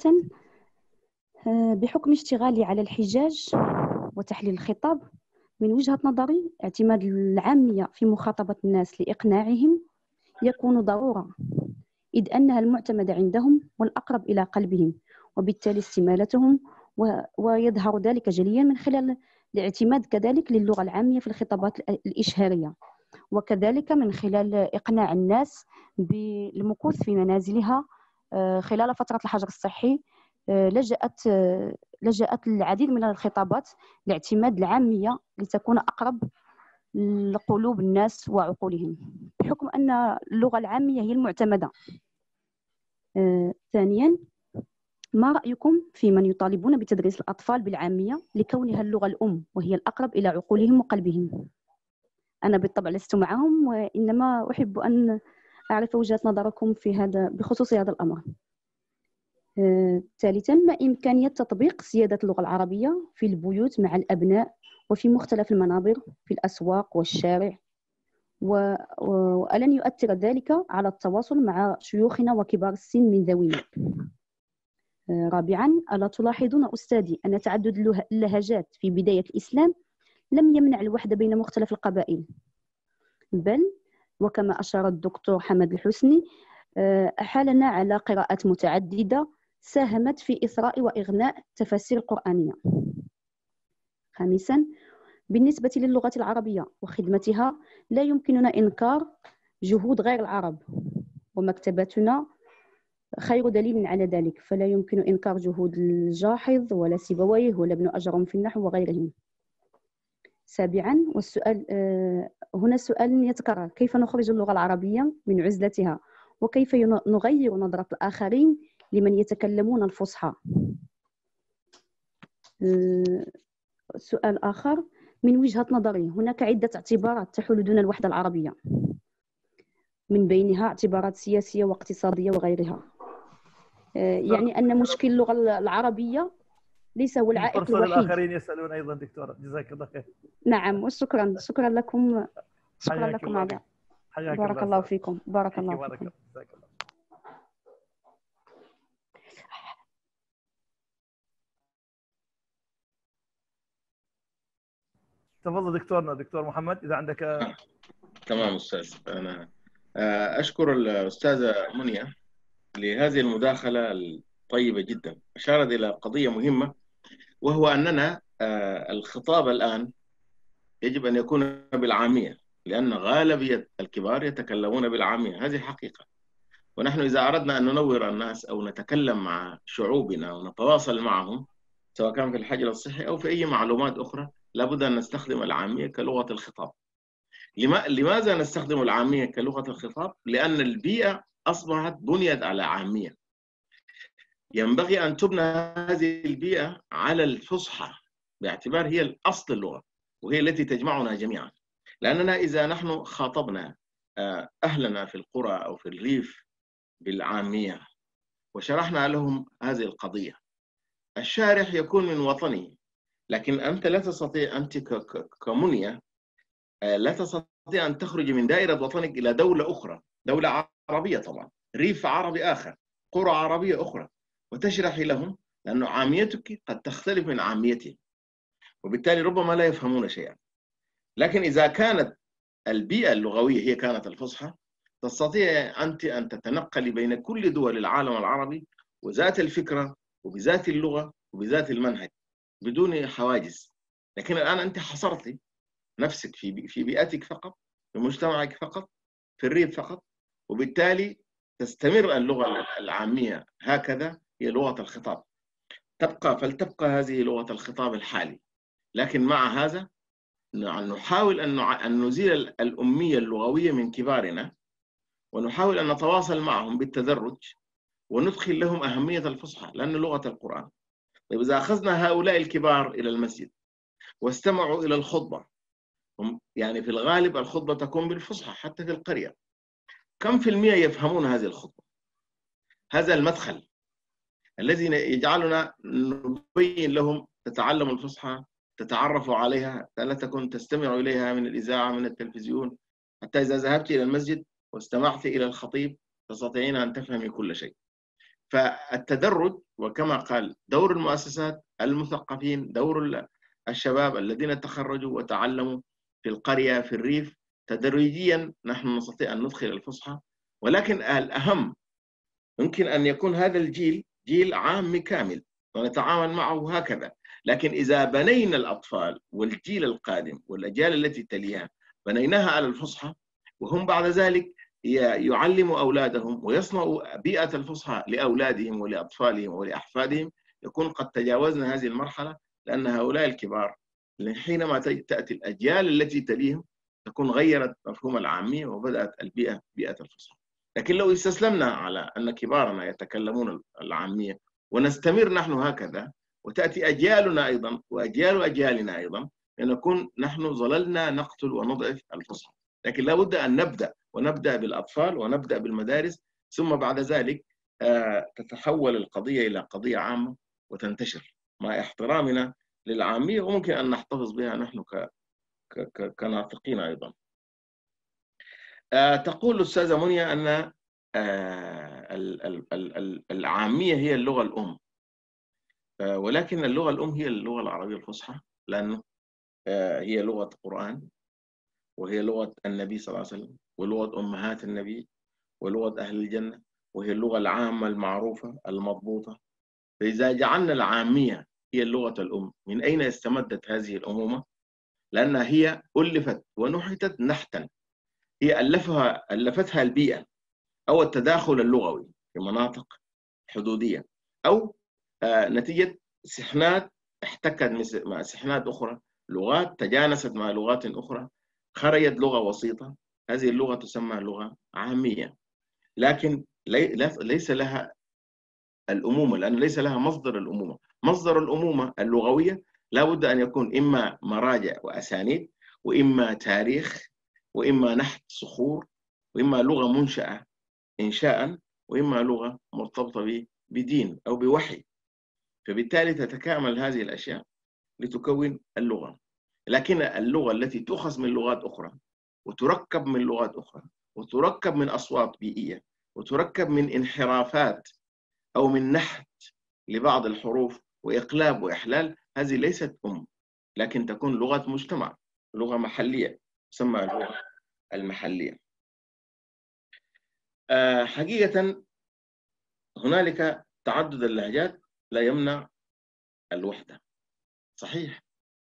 بحكم اشتغالي على الحجاج وتحليل الخطاب، من وجهة نظري اعتماد العامية في مخاطبة الناس لإقناعهم يكون ضرورة، إذ أنها المعتمدة عندهم والأقرب إلى قلبهم، وبالتالي استمالتهم، ويظهر ذلك جليا من خلال الاعتماد كذلك للغة العامية في الخطابات الإشهارية، وكذلك من خلال إقناع الناس بالمكوث في منازلها خلال فترة الحجر الصحي. لجأت لجأت العديد من الخطابات لاعتماد العامية لتكون أقرب لقلوب الناس وعقولهم، بحكم أن اللغة العامية هي المعتمدة. ثانيا، ما رأيكم في من يطالبون بتدريس الأطفال بالعامية لكونها اللغة الأم وهي الأقرب إلى عقولهم وقلبهم؟ أنا بالطبع لست معهم، وإنما أحب أن أعرف وجهة نظركم في هذا بخصوص هذا الأمر. آه، ثالثا، ما إمكانية تطبيق سيادة اللغة العربية في البيوت مع الأبناء وفي مختلف المنابر في الأسواق والشارع، وألن يؤثر ذلك على التواصل مع شيوخنا وكبار السن من ذوينا؟ آه، رابعا، ألا تلاحظون أستاذي أن تعدد اللهجات في بداية الإسلام لم يمنع الوحدة بين مختلف القبائل، بل وكما أشار الدكتور حمد الحسني أحالنا على قراءات متعددة ساهمت في إثراء وإغناء تفاسير قرآنية. خامسا، بالنسبة للغة العربية وخدمتها لا يمكننا إنكار جهود غير العرب، ومكتبتنا خير دليل على ذلك، فلا يمكن إنكار جهود الجاحظ ولا سيبويه ولا ابن أجرم في النحو وغيرهم. سابعا، والسؤال هنا سؤال يتكرر: كيف نخرج اللغة العربية من عزلتها؟ وكيف نغير نظرة الآخرين لمن يتكلمون الفصحى؟ سؤال آخر: من وجهة نظري هناك عدة اعتبارات تحول دون الوحدة العربية، من بينها اعتبارات سياسية واقتصادية وغيرها. يعني أن مشكل اللغة العربية ليس هو العائق
فرصة
الوحيد.
للآخرين يسألون أيضا دكتورة، جزاك الله خير.
نعم، وشكرا شكرا لكم شكرا
حياك
لكم
الله
على
حياك
بارك
الله
الله
أستاذ.
فيكم بارك
فيك
الله
بارك
فيكم.
الله، جزاك الله. تفضل دكتورنا، دكتور محمد، إذا عندك.
آه. تمام أستاذ. أنا أشكر الأستاذة منيا لهذه المداخلة الطيبة جدا. أشارت إلى قضية مهمة، وهو أننا الخطاب الآن يجب أن يكون بالعامية، لأن غالبية الكبار يتكلمون بالعامية، هذه حقيقة. ونحن إذا أردنا أن ننور الناس أو نتكلم مع شعوبنا ونتواصل معهم سواء كان في الحجر الصحي أو في أي معلومات أخرى، لابد أن نستخدم العامية كلغة الخطاب. لماذا نستخدم العامية كلغة الخطاب؟ لأن البيئة أصبحت بنيت على عامية. ينبغي أن تبنى هذه البيئة على الفصحى باعتبار هي الأصل اللغة وهي التي تجمعنا جميعا. لأننا إذا نحن خاطبنا أهلنا في القرى أو في الريف بالعامية وشرحنا لهم هذه القضية، الشارح يكون من وطنه، لكن أنت لا تستطيع، أنت كمنيا لا تستطيع أن تخرج من دائرة وطنك إلى دولة أخرى، دولة عربية طبعا، ريف عربي آخر، قرى عربية أخرى، وتشرحي لهم، لأن عاميتك قد تختلف من عاميتهم، وبالتالي ربما لا يفهمون شيئا. لكن إذا كانت البيئة اللغوية هي كانت الفصحى، تستطيع أنت أن تتنقلي بين كل دول العالم العربي وذات الفكرة وبذات اللغة وبذات المنهج بدون حواجز. لكن الآن أنت حصرتي نفسك في في بيئتك فقط، في مجتمعك فقط، في الريف فقط، وبالتالي تستمر اللغة العامية هكذا، هي لغة الخطاب. تبقى فلتبقى هذه لغة الخطاب الحالي، لكن مع هذا نحاول أن نزيل الأمية اللغوية من كبارنا، ونحاول أن نتواصل معهم بالتدرج وندخل لهم أهمية الفصحى لأن لغة القرآن. طيب إذا أخذنا هؤلاء الكبار إلى المسجد واستمعوا إلى الخطبة، يعني في الغالب الخطبة تكون بالفصحى حتى في القرية، كم في المئة يفهمون هذه الخطبة؟ هذا المدخل الذي يجعلنا نبين لهم تتعلموا الفصحى، تتعرفوا عليها، لا تكن تستمع إليها من الإذاعة من التلفزيون، حتى إذا ذهبت إلى المسجد واستمعت إلى الخطيب تستطيعين أن تفهمي كل شيء. فالتدرج، وكما قال دور المؤسسات، المثقفين، دور الشباب الذين تخرجوا وتعلموا في القرية في الريف، تدريجيا نحن نستطيع أن ندخل الفصحى. ولكن الأهم يمكن أن يكون هذا الجيل جيل عام كامل ونتعامل معه هكذا، لكن إذا بنينا الأطفال والجيل القادم والأجيال التي تليها بنيناها على الفصحى، وهم بعد ذلك يعلموا أولادهم ويصنعوا بيئة الفصحى لأولادهم ولأطفالهم ولأحفادهم، يكون قد تجاوزنا هذه المرحلة، لأن هؤلاء الكبار حينما تأتي الأجيال التي تليهم تكون غيرت مفهوم العامية وبدأت البيئة بيئة الفصحى. لكن لو استسلمنا على أن كبارنا يتكلمون العامية ونستمر نحن هكذا، وتأتي أجيالنا أيضا وأجيال أجيالنا أيضا، لنكون نحن ظللنا نقتل ونضعف الفصحى. لكن لا بد أن نبدأ، ونبدأ بالأطفال ونبدأ بالمدارس، ثم بعد ذلك تتحول القضية إلى قضية عامة وتنتشر مع احترامنا للعامية، وممكن أن نحتفظ بها نحن كناطقين أيضا. تقول الأستاذة منيا أن العامية هي اللغة الأم، ولكن اللغة الأم هي اللغة العربية الفصحى، لأنه هي لغة القرآن، وهي لغة النبي صلى الله عليه وسلم، ولغة أمهات النبي، ولغة أهل الجنة، وهي اللغة العامة المعروفة المضبوطة. فإذا جعلنا العامية هي اللغة الأم، من أين استمدت هذه الأمومة؟ لأنها هي ألفت ونحتت نحتا، هي ألفها ألفتها البيئة أو التداخل اللغوي في مناطق حدودية، أو آه نتيجة سحنات احتكت مع سحنات أخرى، لغات تجانست مع لغات أخرى، خرجت لغة وسيطة. هذه اللغة تسمى لغة عامية، لكن ليس لها الأمومة، لأن ليس لها مصدر الأمومة. مصدر الأمومة اللغوية لا بد أن يكون إما مراجع وأسانيد، وإما تاريخ، وإما نحت صخور، وإما لغة منشأة إنشاء، وإما لغة مرتبطة بدين أو بوحي. فبالتالي تتكامل هذه الأشياء لتكون اللغة. لكن اللغة التي تؤخذ من لغات أخرى، وتركب من لغات أخرى، وتركب من أصوات بيئية، وتركب من انحرافات أو من نحت لبعض الحروف وإقلاب وإحلال، هذه ليست أم، لكن تكون لغة مجتمع، لغة محلية، تسمى اللغة المحلية. أه حقيقة هنالك تعدد اللهجات لا يمنع الوحدة، صحيح.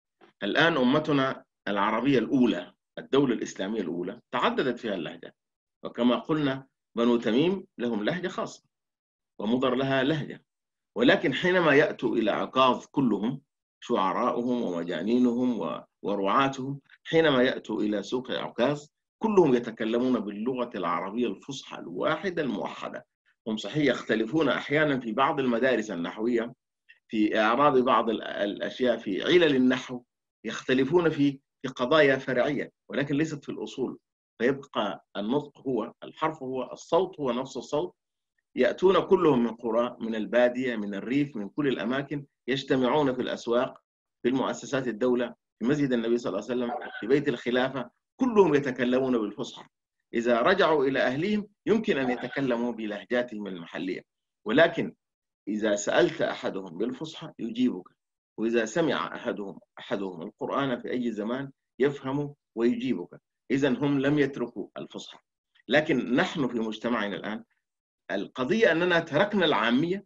الآن أمتنا العربية الأولى، الدولة الإسلامية الأولى، تعددت فيها اللهجات، وكما قلنا بنو تميم لهم لهجة خاصة، ومضر لها لهجة، ولكن حينما يأتوا إلى عكاظ كلهم، شعراؤهم ومجانينهم ورعاتهم، حينما يأتوا إلى سوق عكاظ كلهم يتكلمون باللغة العربية الفصحى الواحدة الموحدة. هم صحيح يختلفون أحيانا في بعض المدارس النحوية، في إعراب بعض الأشياء، في علل النحو، يختلفون في في قضايا فرعية، ولكن ليست في الأصول. فيبقى النطق هو الحرف، هو الصوت، هو نفس الصوت. يأتون كلهم من قرى، من البادية، من الريف، من كل الأماكن، يجتمعون في الأسواق، في المؤسسات الدولة، في مسجد النبي صلى الله عليه وسلم، في بيت الخلافة، كلهم يتكلمون بالفصحى. إذا رجعوا إلى أهلهم يمكن أن يتكلموا بلهجاتهم المحلية، ولكن إذا سألت أحدهم بالفصحى يجيبك، وإذا سمع أحدهم أحدهم القرآن في أي زمان يفهم ويجيبك. إذن هم لم يتركوا الفصحى. لكن نحن في مجتمعنا الآن القضية أننا تركنا العامية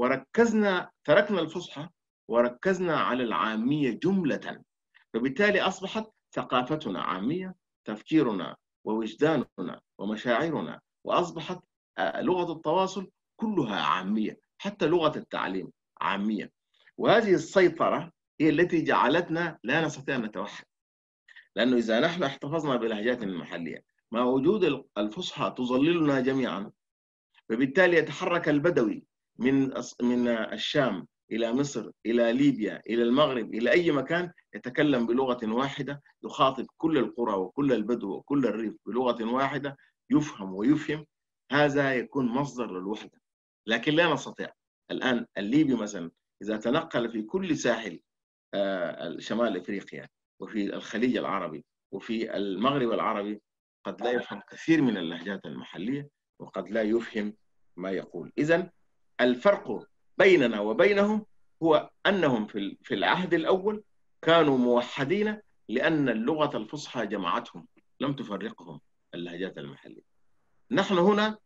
وركزنا، تركنا الفصحى وركزنا على العامية جملة، فبالتالي أصبحت ثقافتنا عامية، تفكيرنا ووجداننا ومشاعرنا، وأصبحت لغة التواصل كلها عامية، حتى لغة التعليم عامية. وهذه السيطرة هي التي جعلتنا لا نستطيع أن نتوحد، لأنه إذا نحن احتفظنا بلهجاتنا المحلية مع وجود الفصحى تظللنا جميعا، فبالتالي يتحرك البدوي من من الشام إلى مصر، إلى ليبيا، إلى المغرب، إلى أي مكان، يتكلم بلغة واحدة، يخاطب كل القرى وكل البدو وكل الريف بلغة واحدة، يفهم ويفهم. هذا يكون مصدر للوحدة. لكن لا نستطيع الآن. الليبي مثلا إذا تنقل في كل ساحل شمال إفريقيا، وفي الخليج العربي، وفي المغرب العربي، قد لا يفهم كثير من اللهجات المحلية، وقد لا يفهم ما يقول. إذن الفرق بيننا وبينهم هو أنهم في العهد الأول كانوا موحدين، لأن اللغة الفصحى جمعتهم، لم تفرقهم اللهجات المحلية. نحن هنا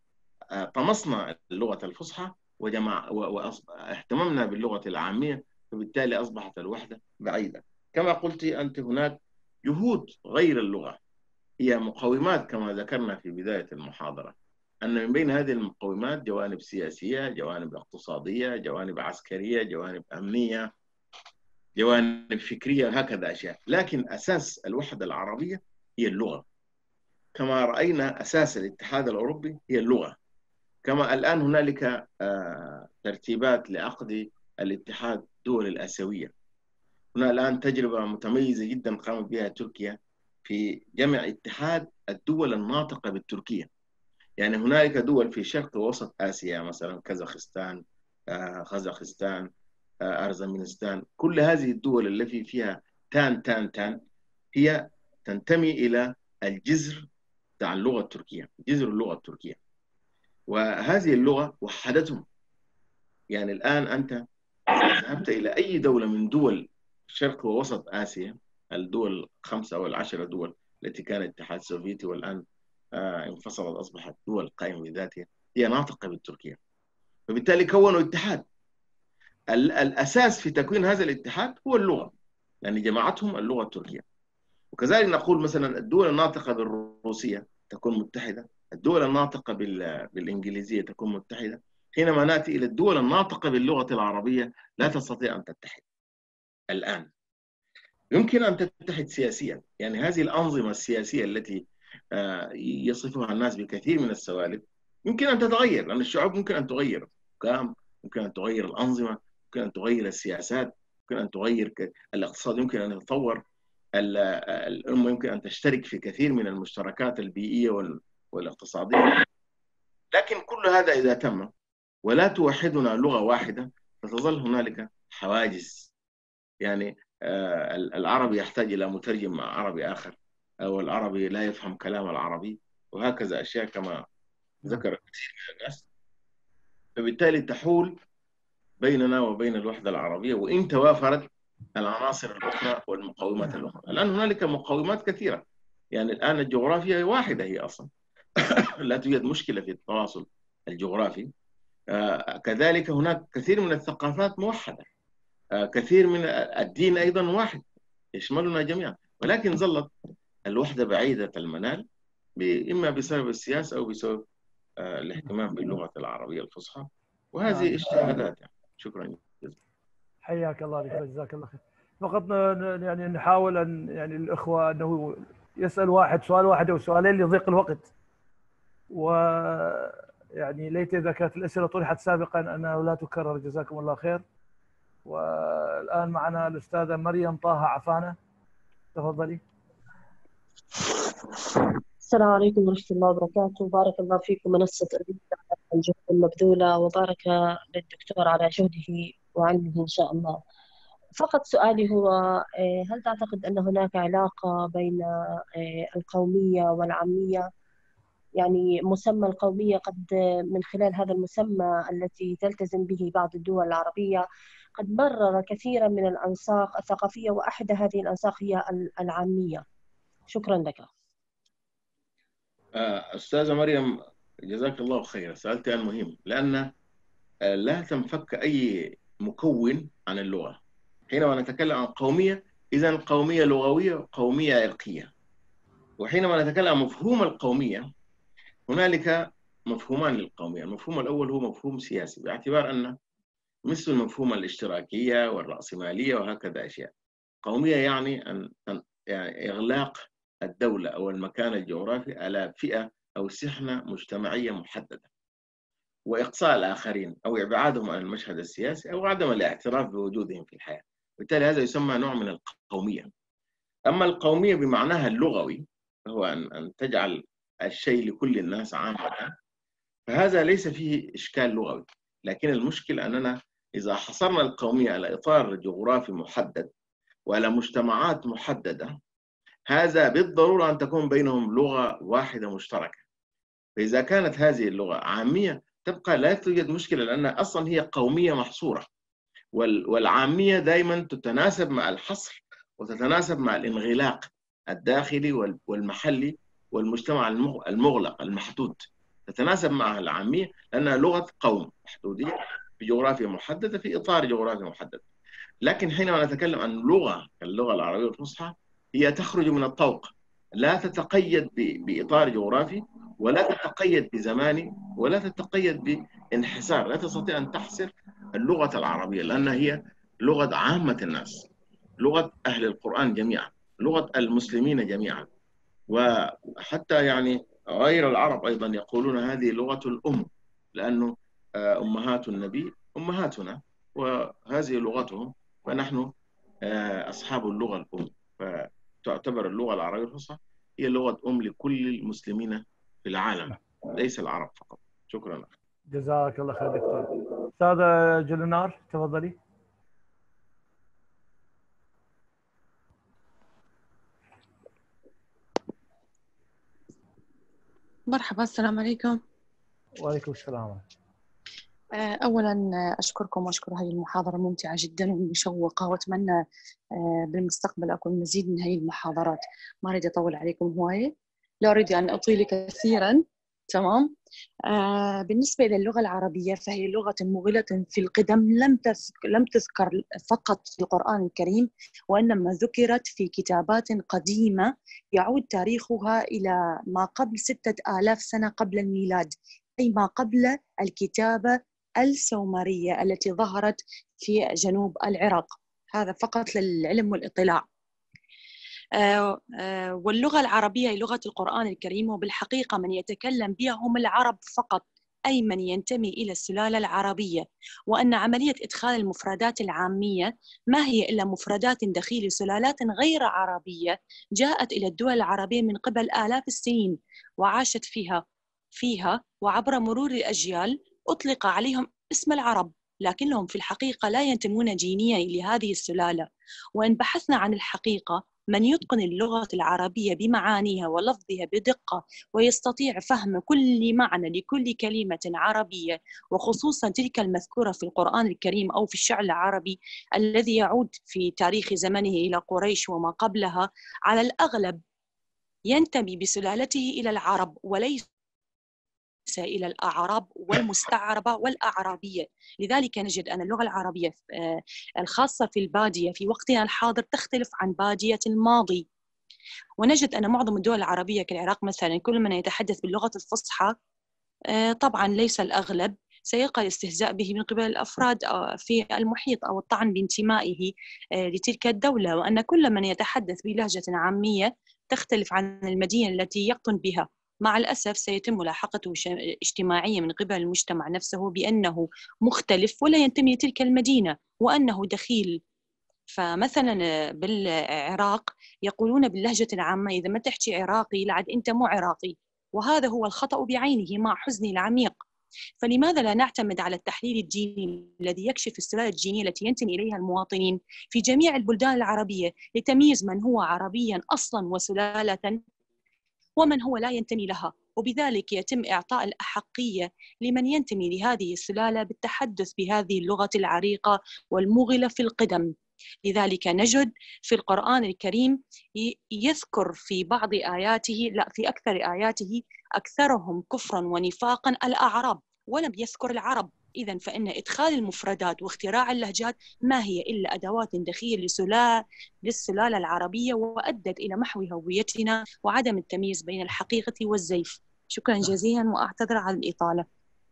طمسنا اللغة الفصحى وجمع واهتممنا باللغة العامية، فبالتالي أصبحت الوحدة بعيدة. كما قلت أنت، هناك جهود غير اللغة، هي مقومات كما ذكرنا في بداية المحاضرة، أن من بين هذه المقومات جوانب سياسية، جوانب اقتصادية، جوانب عسكرية، جوانب أمنية، جوانب فكرية، هكذا أشياء. لكن أساس الوحدة العربية هي اللغة، كما رأينا أساس الاتحاد الأوروبي هي اللغة. كما الآن هنالك ترتيبات لعقد الاتحاد الدول الآسيوية. هنا الآن تجربة متميزة جدا قامت بها تركيا في جمع اتحاد الدول الناطقة بالتركية. يعني هنالك دول في شرق ووسط آسيا مثلا كازاخستان، خزخستان، أرزمنستان، كل هذه الدول التي فيها تان تان تان هي تنتمي إلى الجذر بتاع اللغة التركية، جذر اللغة التركية، وهذه اللغة وحدتهم. يعني الآن أنت ذهبت إلى أي دولة من دول شرق ووسط آسيا، الدول الخمسة أو العشرة دول التي كانت الاتحاد السوفيتي والآن آه انفصلت أصبحت دول قائمة بذاتها، هي ناطقة بالتركية، فبالتالي كونوا اتحاد. الأساس في تكوين هذا الاتحاد هو اللغة، لأن يعني جمعتهم اللغة التركية. وكذلك نقول مثلا الدول الناطقة بالروسية تكون متحدة، الدول الناطقة بالإنجليزية تكون متحدة. حينما نأتي إلى الدول الناطقة باللغة العربية لا تستطيع أن تتحد. الآن يمكن أن تتحد سياسيا، يعني هذه الأنظمة السياسية التي يصفها الناس بكثير من السوالف يمكن أن تتغير، لأن الشعوب ممكن أن تغير الحكام، ممكن أن تغير الأنظمة، ممكن أن تغير السياسات، ممكن أن تغير الاقتصاد، يمكن أن يتطور، الأمة يمكن أن تشترك في كثير من المشتركات البيئية والاقتصادية. لكن كل هذا إذا تم ولا توحدنا لغة واحدة فتظل هنالك حواجز. يعني العربي يحتاج إلى مترجم مع عربي آخر، أو العربي لا يفهم كلام العربي، وهكذا أشياء كما ذكر كثير من الناس. فبالتالي تحول بيننا وبين الوحدة العربية وإن توافرت العناصر الأخرى والمقومات الأخرى. الآن هنالك مقومات كثيرة، يعني الآن الجغرافيا واحدة هي أصلا لا توجد مشكلة في التواصل الجغرافي. آه كذلك هناك كثير من الثقافات موحدة، آه كثير من الدين أيضا واحد يشملنا جميعا، ولكن ظلت الوحدة بعيدة المنال، إما بسبب السياسة أو بسبب آه الاهتمام باللغة العربية الفصحى، وهذه اجتهادات. يعني شكرا جزيلا.
حياك الله دكتور، جزاك الله خير. فقط يعني نحاول ان يعني الاخوه انه يسال واحد سؤال واحد او سؤالين لضيق الوقت، ويعني ليت اذا كانت الاسئله طرحت سابقا انها لا تكرر. جزاكم الله خير. والان معنا الاستاذه مريم طه عفانه، تفضلي.
السلام عليكم ورحمة الله وبركاته. بارك الله فيكم منصة أريد على الجهد المبذولة، وبارك للدكتور على جهده وعلمه إن شاء الله. فقط سؤالي هو هل تعتقد أن هناك علاقة بين القومية والعامية؟ يعني مسمى القومية قد من خلال هذا المسمى التي تلتزم به بعض الدول العربية قد مرر كثيرا من الأنساق الثقافية، وأحد هذه الأنساق هي العامية. شكرا لك.
أستاذة مريم جزاك الله خير، سألت عن مهم، لأن لا تنفك أي مكون عن اللغة. حينما نتكلم عن قومية إذن قومية لغوية وقومية عرقية. وحينما نتكلم عن مفهوم القومية هنالك مفهومان للقومية. المفهوم الأول هو مفهوم سياسي، باعتبار أن مثل المفهوم الاشتراكية والرأسمالية وهكذا أشياء. قومية يعني أن يعني إغلاق الدولة أو المكان الجغرافي على فئة أو سحنة مجتمعية محددة، وإقصاء الآخرين أو إبعادهم عن المشهد السياسي أو عدم الاعتراف بوجودهم في الحياة. بالتالي هذا يسمى نوع من القومية. أما القومية بمعناها اللغوي هو أن أن تجعل الشيء لكل الناس عامة، فهذا ليس فيه إشكال لغوي. لكن المشكلة أننا إذا حصرنا القومية على إطار جغرافي محدد وعلى مجتمعات محددة، هذا بالضرورة أن تكون بينهم لغة واحدة مشتركة. فإذا كانت هذه اللغة عامية تبقى لا توجد مشكلة، لأن أصلا هي قومية محصورة، والعامية دائما تتناسب مع الحصر وتتناسب مع الانغلاق الداخلي والمحلي والمجتمع المغلق المحدود. تتناسب معها العامية لأنها لغة قوم محدودية في جغرافيا محددة في إطار جغرافي محدد. لكن حينما نتكلم عن لغة كاللغة العربية الفصحى هي تخرج من الطوق، لا تتقيد بإطار جغرافي ولا تتقيد بزماني ولا تتقيد بانحسار. لا تستطيع أن تحصر اللغة العربية لأنها هي لغة عامة الناس، لغة أهل القرآن جميعا، لغة المسلمين جميعا، وحتى يعني غير العرب أيضا يقولون هذه لغة الأم. لأنه أمهات النبي أمهاتنا وهذه لغتهم، فنحن أصحاب اللغة الأم، فتعتبر اللغة العربية الفصحى هي لغة أم لكل المسلمين في العالم ليس العرب فقط. شكرا.
جزاك الله خير دكتور. أستاذة جولنار تفضلي.
مرحبا، السلام عليكم.
وعليكم السلام.
أولا أشكركم وأشكر هذه المحاضرة الممتعة جدا ومشوقة، وأتمنى بالمستقبل أكون مزيد من هذه المحاضرات. ما أريد أطول عليكم هواية، لا أريد أن أطيل كثيرا. تمام. آه بالنسبة إلى اللغة العربية فهي لغة مغلة في القدم، لم لم تذكر فقط في القرآن الكريم، وإنما ذكرت في كتابات قديمة يعود تاريخها إلى ما قبل ستة آلاف سنة قبل الميلاد، أي ما قبل الكتابة السومرية التي ظهرت في جنوب العراق. هذا فقط للعلم والاطلاع. آه آه واللغة العربية هي لغة القرآن الكريم، وبالحقيقة من يتكلم بها هم العرب فقط، أي من ينتمي إلى السلالة العربية، وأن عملية إدخال المفردات العامية ما هي إلا مفردات دخيل سلالات غير عربية جاءت إلى الدول العربية من قبل آلاف السنين وعاشت فيها فيها وعبر مرور الأجيال أطلق عليهم اسم العرب، لكنهم في الحقيقة لا ينتمون جينيا لهذه السلالة. وإن بحثنا عن الحقيقة، من يتقن اللغة العربية بمعانيها ولفظها بدقة ويستطيع فهم كل معنى لكل كلمة عربية، وخصوصا تلك المذكورة في القرآن الكريم أو في الشعر العربي الذي يعود في تاريخ زمنه إلى قريش وما قبلها، على الأغلب ينتمي بسلالته إلى العرب وليس إلى الأعراب والمستعربة والأعرابية. لذلك نجد أن اللغة العربية الخاصة في البادية في وقتنا الحاضر تختلف عن بادية الماضي، ونجد أن معظم الدول العربية كالعراق مثلا كل من يتحدث باللغة الفصحى طبعا ليس الأغلب سيقع الاستهزاء به من قبل الأفراد في المحيط أو الطعن بانتمائه لتلك الدولة، وأن كل من يتحدث بلهجة عامية تختلف عن المدينة التي يقطن بها. مع الأسف سيتم ملاحقته اجتماعيا من قبل المجتمع نفسه بأنه مختلف ولا ينتمي لتلك المدينة وأنه دخيل. فمثلا بالعراق يقولون باللهجة العامة إذا ما تحكي عراقي لعد أنت مو عراقي، وهذا هو الخطأ بعينه مع حزني العميق. فلماذا لا نعتمد على التحليل الجيني الذي يكشف السلالة الجينية التي ينتمي إليها المواطنين في جميع البلدان العربية لتمييز من هو عربيا أصلا وسلالة ومن هو لا ينتمي لها، وبذلك يتم إعطاء الأحقية لمن ينتمي لهذه السلالة بالتحدث بهذه اللغة العريقة والمغلة في القدم. لذلك نجد في القرآن الكريم يذكر في بعض آياته، لا في أكثر آياته، أكثرهم كفرا ونفاقا الأعراب، ولم يذكر العرب. إذن فإن إدخال المفردات واختراع اللهجات ما هي إلا أدوات دخيل لسلالة للسلالة العربية، وأدت إلى محو هويتنا وعدم التمييز بين الحقيقة والزيف. شكرا جزيلا وأعتذر على الإطالة.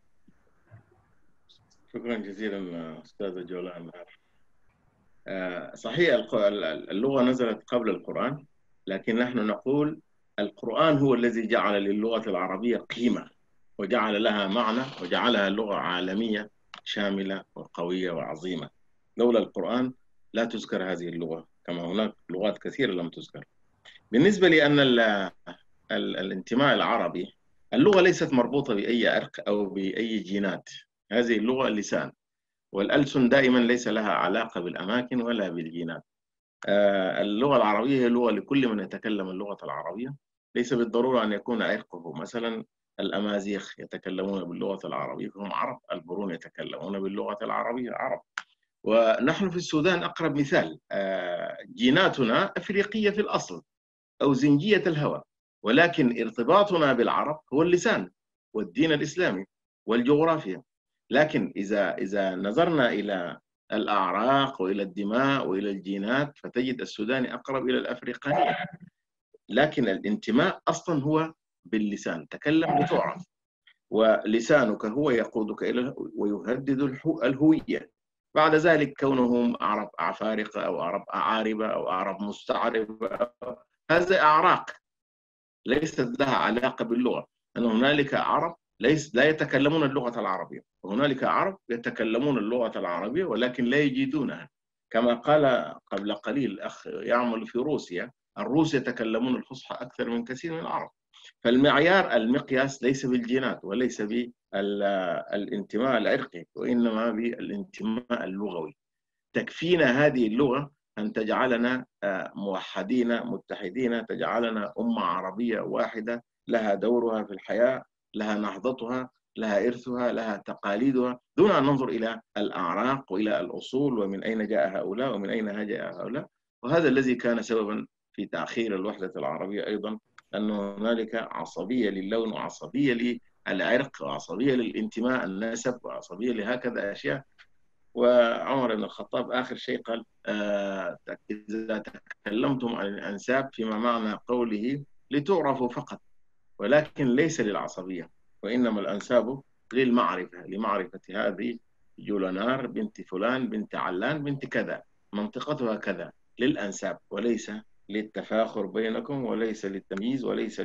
شكرا جزيلا أستاذة جولان. صحيح اللغة نزلت قبل القرآن، لكن نحن نقول القرآن هو الذي جعل للغة العربية قيمة وجعل لها معنى وجعلها لغة عالمية شاملة وقوية وعظيمة. لولا القرآن لا تذكر هذه اللغة، كما هناك لغات كثيرة لم تذكر. بالنسبة لأن ال ال الانتماء العربي، اللغة ليست مربوطة بأي عرق أو بأي جينات. هذه اللغة اللسان، والألسن دائما ليس لها علاقة بالأماكن ولا بالجينات. اللغة العربية هي لغة لكل من يتكلم اللغة العربية، ليس بالضرورة أن يكون عرقه. مثلا الأمازيغ يتكلمون باللغة العربية فهم عرب، البرون يتكلمون باللغة العربية عرب. ونحن في السودان أقرب مثال، جيناتنا أفريقية في الأصل أو زنجية الهوى، ولكن ارتباطنا بالعرب هو اللسان والدين الإسلامي والجغرافيا. لكن إذا إذا نظرنا إلى الأعراق وإلى الدماء وإلى الجينات فتجد السوداني أقرب إلى الأفريقانية، لكن الانتماء أصلا هو باللسان. تكلم لتعرف، ولسانك هو يقودك إلى ويهدد الهوية. بعد ذلك كونهم عرب أعفارقة أو عرب أعاربة أو عرب مستعربة، هذا أعراق ليست لها علاقة باللغة، أن هنالك عرب ليس لا يتكلمون اللغة العربية، وهنالك عرب يتكلمون اللغة العربية ولكن لا يجيدونها. كما قال قبل قليل أخ يعمل في روسيا، الروس يتكلمون الفصحى أكثر من كثير من العرب. فالمعيار المقياس ليس بالجينات وليس بالانتماء العرقي، وإنما بالانتماء اللغوي. تكفينا هذه اللغة أن تجعلنا موحدين متحدين، تجعلنا أمة عربية واحدة لها دورها في الحياة، لها نهضتها، لها إرثها، لها تقاليدها، دون أن ننظر إلى الأعراق وإلى الأصول ومن أين جاء هؤلاء ومن أين جاء هؤلاء. وهذا الذي كان سببا في تأخير الوحدة العربية أيضا، أن هنالك عصبية للون وعصبية للعرق وعصبية للانتماء النسب وعصبية لهكذا أشياء. وعمر بن الخطاب آخر شيء قال: آه إذا تكلمتم عن الأنساب فيما معنى قوله لتعرفوا فقط، ولكن ليس للعصبية، وإنما الأنساب للمعرفة، لمعرفة هذه جولانار بنت فلان بنت علان بنت كذا، منطقتها كذا، للأنساب وليس للتفاخر بينكم وليس للتمييز وليس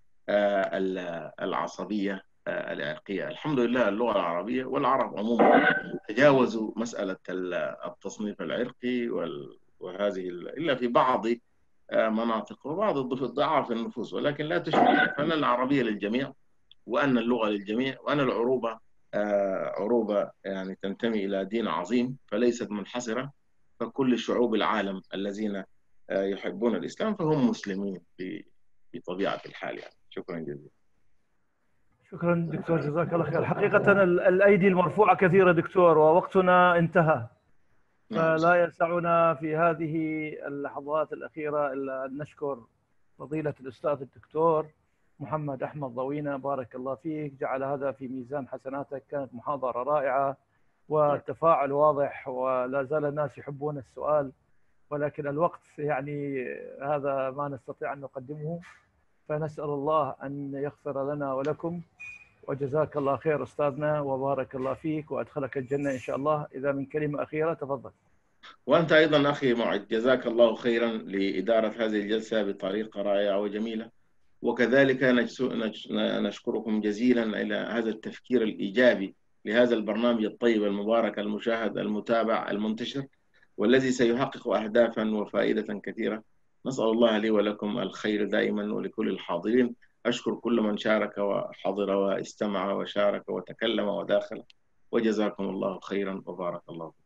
للعصبية العرقية. الحمد لله اللغة العربية والعرب عموما تجاوزوا مسألة التصنيف العرقي وهذه إلا في بعض مناطق وبعض ضعاف النفوس، ولكن لا تشمل. فأن العربية للجميع، وأن اللغة للجميع، وأن العروبة عروبة يعني تنتمي إلى دين عظيم فليست منحصرة، فكل شعوب العالم الذين يحبون الإسلام فهم مسلمين بطبيعة الحال يعني. شكرا جزيلا.
شكرا دكتور، جزاك الله خير. حقيقة الأيدي المرفوعة كثيرة دكتور، ووقتنا انتهى، فلا يسعنا في هذه اللحظات الأخيرة إلا أن نشكر فضيلة الأستاذ الدكتور محمد أحمد ضوينة، بارك الله فيك، جعل هذا في ميزان حسناتك. كانت محاضرة رائعة والتفاعل واضح، ولا زال الناس يحبون السؤال، ولكن الوقت يعني هذا ما نستطيع أن نقدمه، فنسأل الله أن يغفر لنا ولكم. وجزاك الله خير أستاذنا، وبارك الله فيك، وأدخلك الجنة إن شاء الله. إذا من كلمة أخيرة تفضل.
وأنت أيضا أخي معد، جزاك الله خيرا لإدارة هذه الجلسة بطريقة رائعة وجميلة، وكذلك نشكركم جزيلا إلى هذا التفكير الإيجابي لهذا البرنامج الطيب المبارك المشاهد المتابع المنتشر، والذي سيحقق أهدافا وفائدة كثيرة. نسأل الله لي ولكم الخير دائما ولكل الحاضرين. أشكر كل من شارك وحضر واستمع وشارك وتكلم وداخل، وجزاكم الله خيرا وبارك الله.